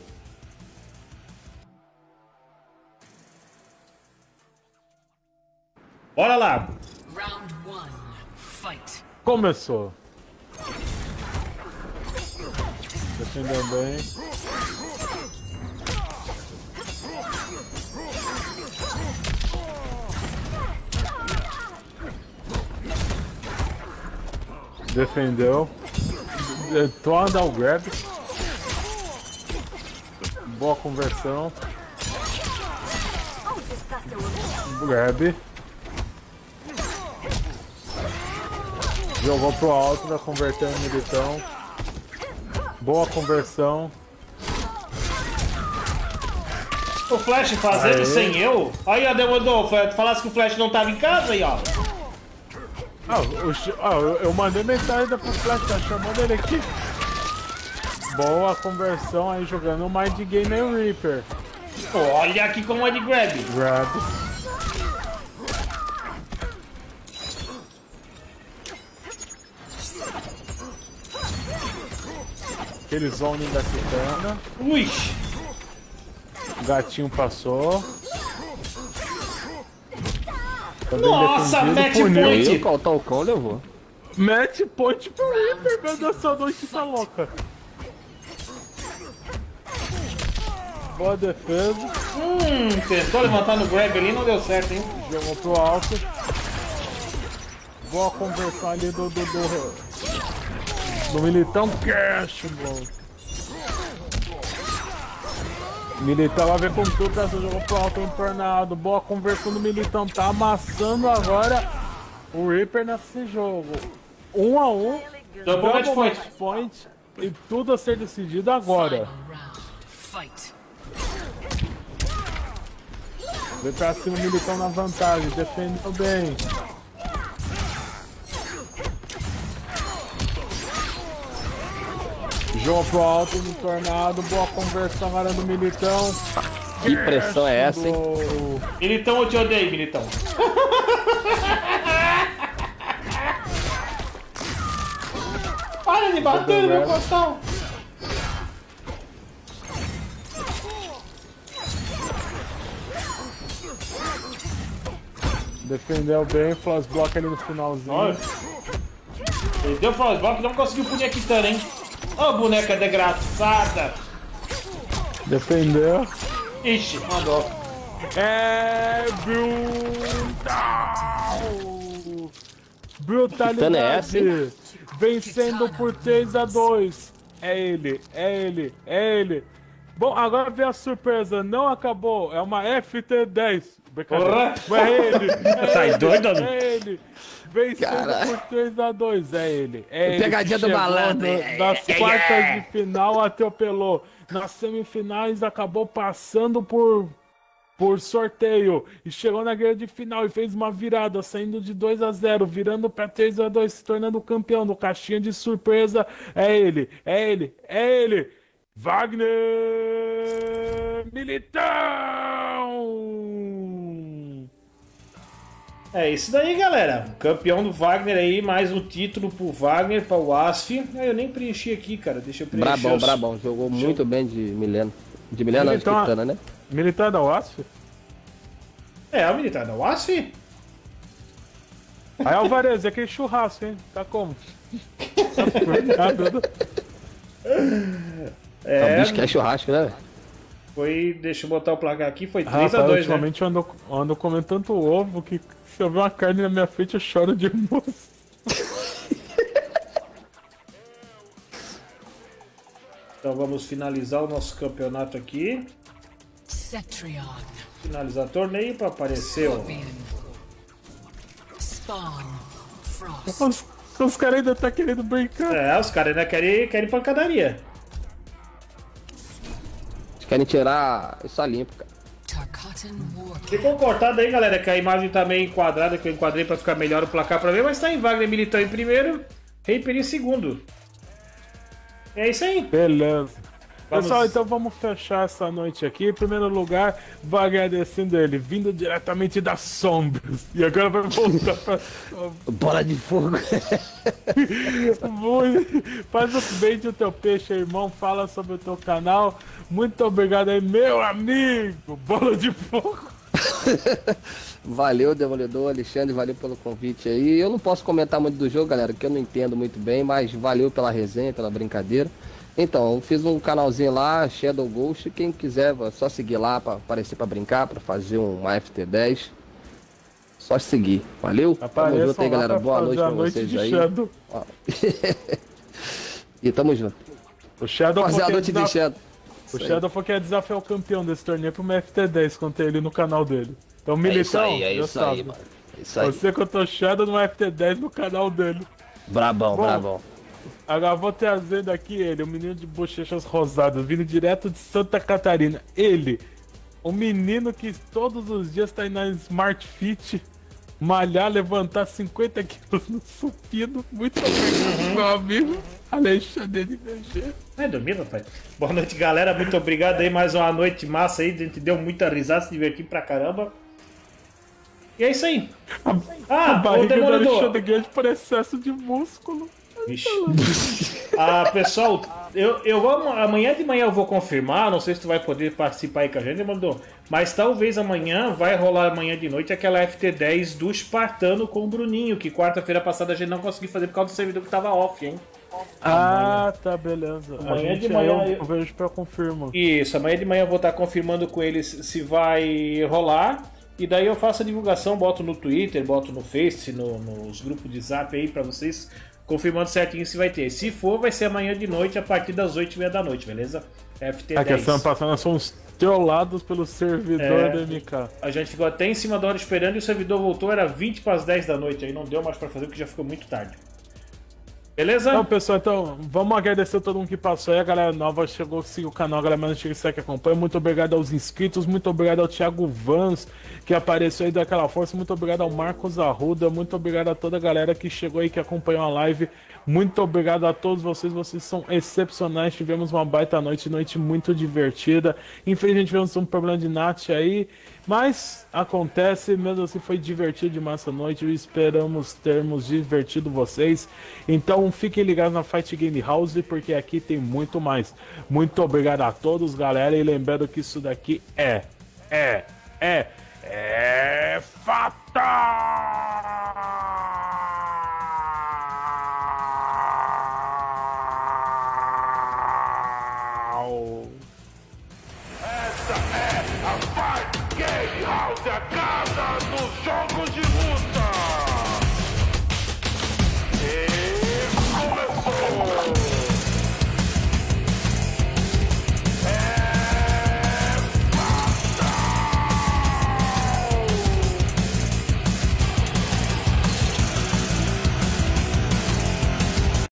Bora lá. Round one. Fight. Começou. Defendendo bem. Defendeu. Tentou dar o grab. Boa conversão. Onde está seu amigo? Grab. Jogou pro alto, vai converter no militão. Boa conversão. O Flash fazendo Aê. sem eu. Aí, ó, Demodô, tu falasse que o Flash não tava em casa aí, ó. Ah, o, Chi- ah, eu, eu mandei mensagem pro Flash, tá chamando ele aqui. Boa conversão aí jogando o Mind Game e o Reaper. Olha aqui como é de grab. Grab. Aquele zoning da Kitana. Ui. O gatinho passou. Também Nossa, defendido, match puniu. point. Aí o Caltalcão levou. Match point pro Reaper, meu Deus, essa noite tá louca. Boa defesa. Hum, tentou levantar no grab ali, não deu certo, hein? Jogou pro alto. Boa conversão ali do do, do, do Militão Cash, bom. Militão vai ver com tudo, essa jogou pro alto no tornado. Boa conversão do Militão, tá amassando agora o Reaper nesse jogo. Um a um, Double match point. point e tudo a ser decidido agora. Vem pra cima o Militão na vantagem, defendeu bem. Jogo pro alto no tornado, boa conversão agora do Militão. Que pressão é essa, hein? Militão, eu te odeio, Militão. Para de bater no meu costão. Defendeu bem, flash block ali no finalzinho. Olha. Ele deu flash block e não conseguiu punir a Kitana, hein? Ô, oh, boneca desgraçada. Defendeu. Ixi, mandou. É brutal. Brutalidade. É essa, hein? Vencendo por três a dois. É ele, é ele, é ele. Bom, agora vem a surpresa. Não acabou. É uma F T dez. Porra. É ele. É Tá ele, doido? É ele. Vencendo Caralho. por três a dois. É ele. É ele. Pegadinha do Chegou malandro. no- Das quartas de final atropelou. Nas semifinais acabou passando por, por sorteio. E chegou na grande final e fez uma virada, saindo de dois a zero, virando para três a dois, se tornando campeão do caixinha de surpresa. É ele, é ele, é ele. Wagner Militão! É isso daí, galera. Campeão do Wagner aí, mais um título pro Wagner, para o Asf. Ah, eu nem preenchi aqui, cara. Deixa eu preencher. Brabão, os- brabão. Jogou muito bem de Milena. De Milena, não, de Militão- Kitana, né? Militar da U A S F? É, o militar da Asf? Aí Alvarez, é aquele churrasco, hein? Tá como? Tá formado. É um É, bicho que é churrasco, né? foi. Deixa eu botar o placar aqui. Foi três Rapaz, a dois, né? ultimamente eu ando, ando comendo tanto ovo que se eu ver uma carne na minha frente eu choro de emoção. Então vamos finalizar o nosso campeonato aqui. Cetrion. Finalizar torneio para aparecer o. Spawn. Frost. Os, os caras ainda tá querendo brincar. É, os caras ainda querem, querem pancadaria. Eles querem tirar isso a limpo, cara. Tarkatan Warcade. Ficou cortado aí, galera, que a imagem tá meio enquadrada, que eu enquadrei para ficar melhor o placar para ver, mas tá em Wagner Militão em primeiro, Reaper em segundo. É isso aí. Beleza. Vamos- Pessoal, então vamos fechar essa noite aqui. Em primeiro lugar, vai agradecendo ele, vindo diretamente das sombras. E agora vai voltar pra sombra. Bola de fogo. Muito- Faz o bem do teu peixe, irmão. Fala sobre o teu canal. Muito obrigado aí, meu amigo. Bola de fogo. Valeu, Demolidor, Alexandre, valeu pelo convite aí. Eu não posso comentar muito do jogo, galera, porque eu não entendo muito bem, mas valeu pela resenha, pela brincadeira. Então, eu fiz um canalzinho lá, Shadow Ghost, quem quiser, é só seguir lá pra aparecer pra brincar, pra fazer um F T dez. Só seguir, valeu? Tamo Apareçam junto aí, lá galera. pra Boa fazer noite a pra noite vocês de aí. Shadow. Ó. E tamo junto. O Shadow Fazer foi a quem noite de desaf- Shadow. O Isso aí. Shadow foi quem ia desafiar o campeão desse torneio pro F T dez, contei ele no canal dele. Então, É Militão, isso aí, é já isso aí, sabe. mano. É isso aí. Você contou o Shadow no F T dez no canal dele. Brabão, Bom, brabão. Agora vou trazendo aqui ele, o menino de bochechas rosadas, vindo direto de Santa Catarina. Ele, o menino que todos os dias tá indo na Smart Fit, malhar, levantar cinquenta quilos no supino. Muito obrigado, meu amigo Alexandre de V G. É dormir, papai. Boa noite, galera. Muito obrigado aí. Mais uma noite massa aí. A gente deu muita risada, se divertiu pra caramba. E é isso aí. A Ah, o barriga do Demolidor. Alexandre grande por excesso de músculo. Vixe. Ah, pessoal, eu, eu vou, amanhã de manhã eu vou confirmar, não sei se tu vai poder participar aí com a gente, mandou. Mas talvez amanhã vai rolar amanhã de noite aquela F T dez do Espartano com o Bruninho, que quarta-feira passada a gente não conseguiu fazer por causa do servidor que tava off, hein? Ah, tá, beleza. Amanhã a gente, de manhã aí eu, eu- eu vejo pra confirmar. Isso, amanhã de manhã eu vou estar confirmando com eles se vai rolar. E daí eu faço a divulgação, boto no Twitter, boto no Face, no- nos grupos de Zap aí pra vocês confirmando certinho se vai ter. Se for, vai ser amanhã de noite, a partir das oito e meia da noite, beleza? F T dez. A questão passando são os trollados pelo servidor É. da M K. A gente ficou até em cima da hora esperando e o servidor voltou, era vinte para as dez da noite. Aí não deu mais pra fazer porque já ficou muito tarde. Beleza? Então, pessoal, então, vamos agradecer a todo mundo que passou aí. A galera nova chegou, siga o canal, a galera mais antiga que acompanha. Muito obrigado aos inscritos, muito obrigado ao Thiago Vans, que apareceu aí daquela força. Muito obrigado ao Marcos Arruda, muito obrigado a toda a galera que chegou aí, que acompanhou a live. Muito obrigado a todos vocês, vocês são excepcionais. Tivemos uma baita noite, noite muito divertida. Infelizmente tivemos um problema de Nath aí, mas acontece, mesmo assim foi divertido demais essa noite. Esperamos termos divertido vocês. Então fiquem ligados na Fight Game House, porque aqui tem muito mais. Muito obrigado a todos, galera, e lembrando que isso daqui é, é, é, é fatal!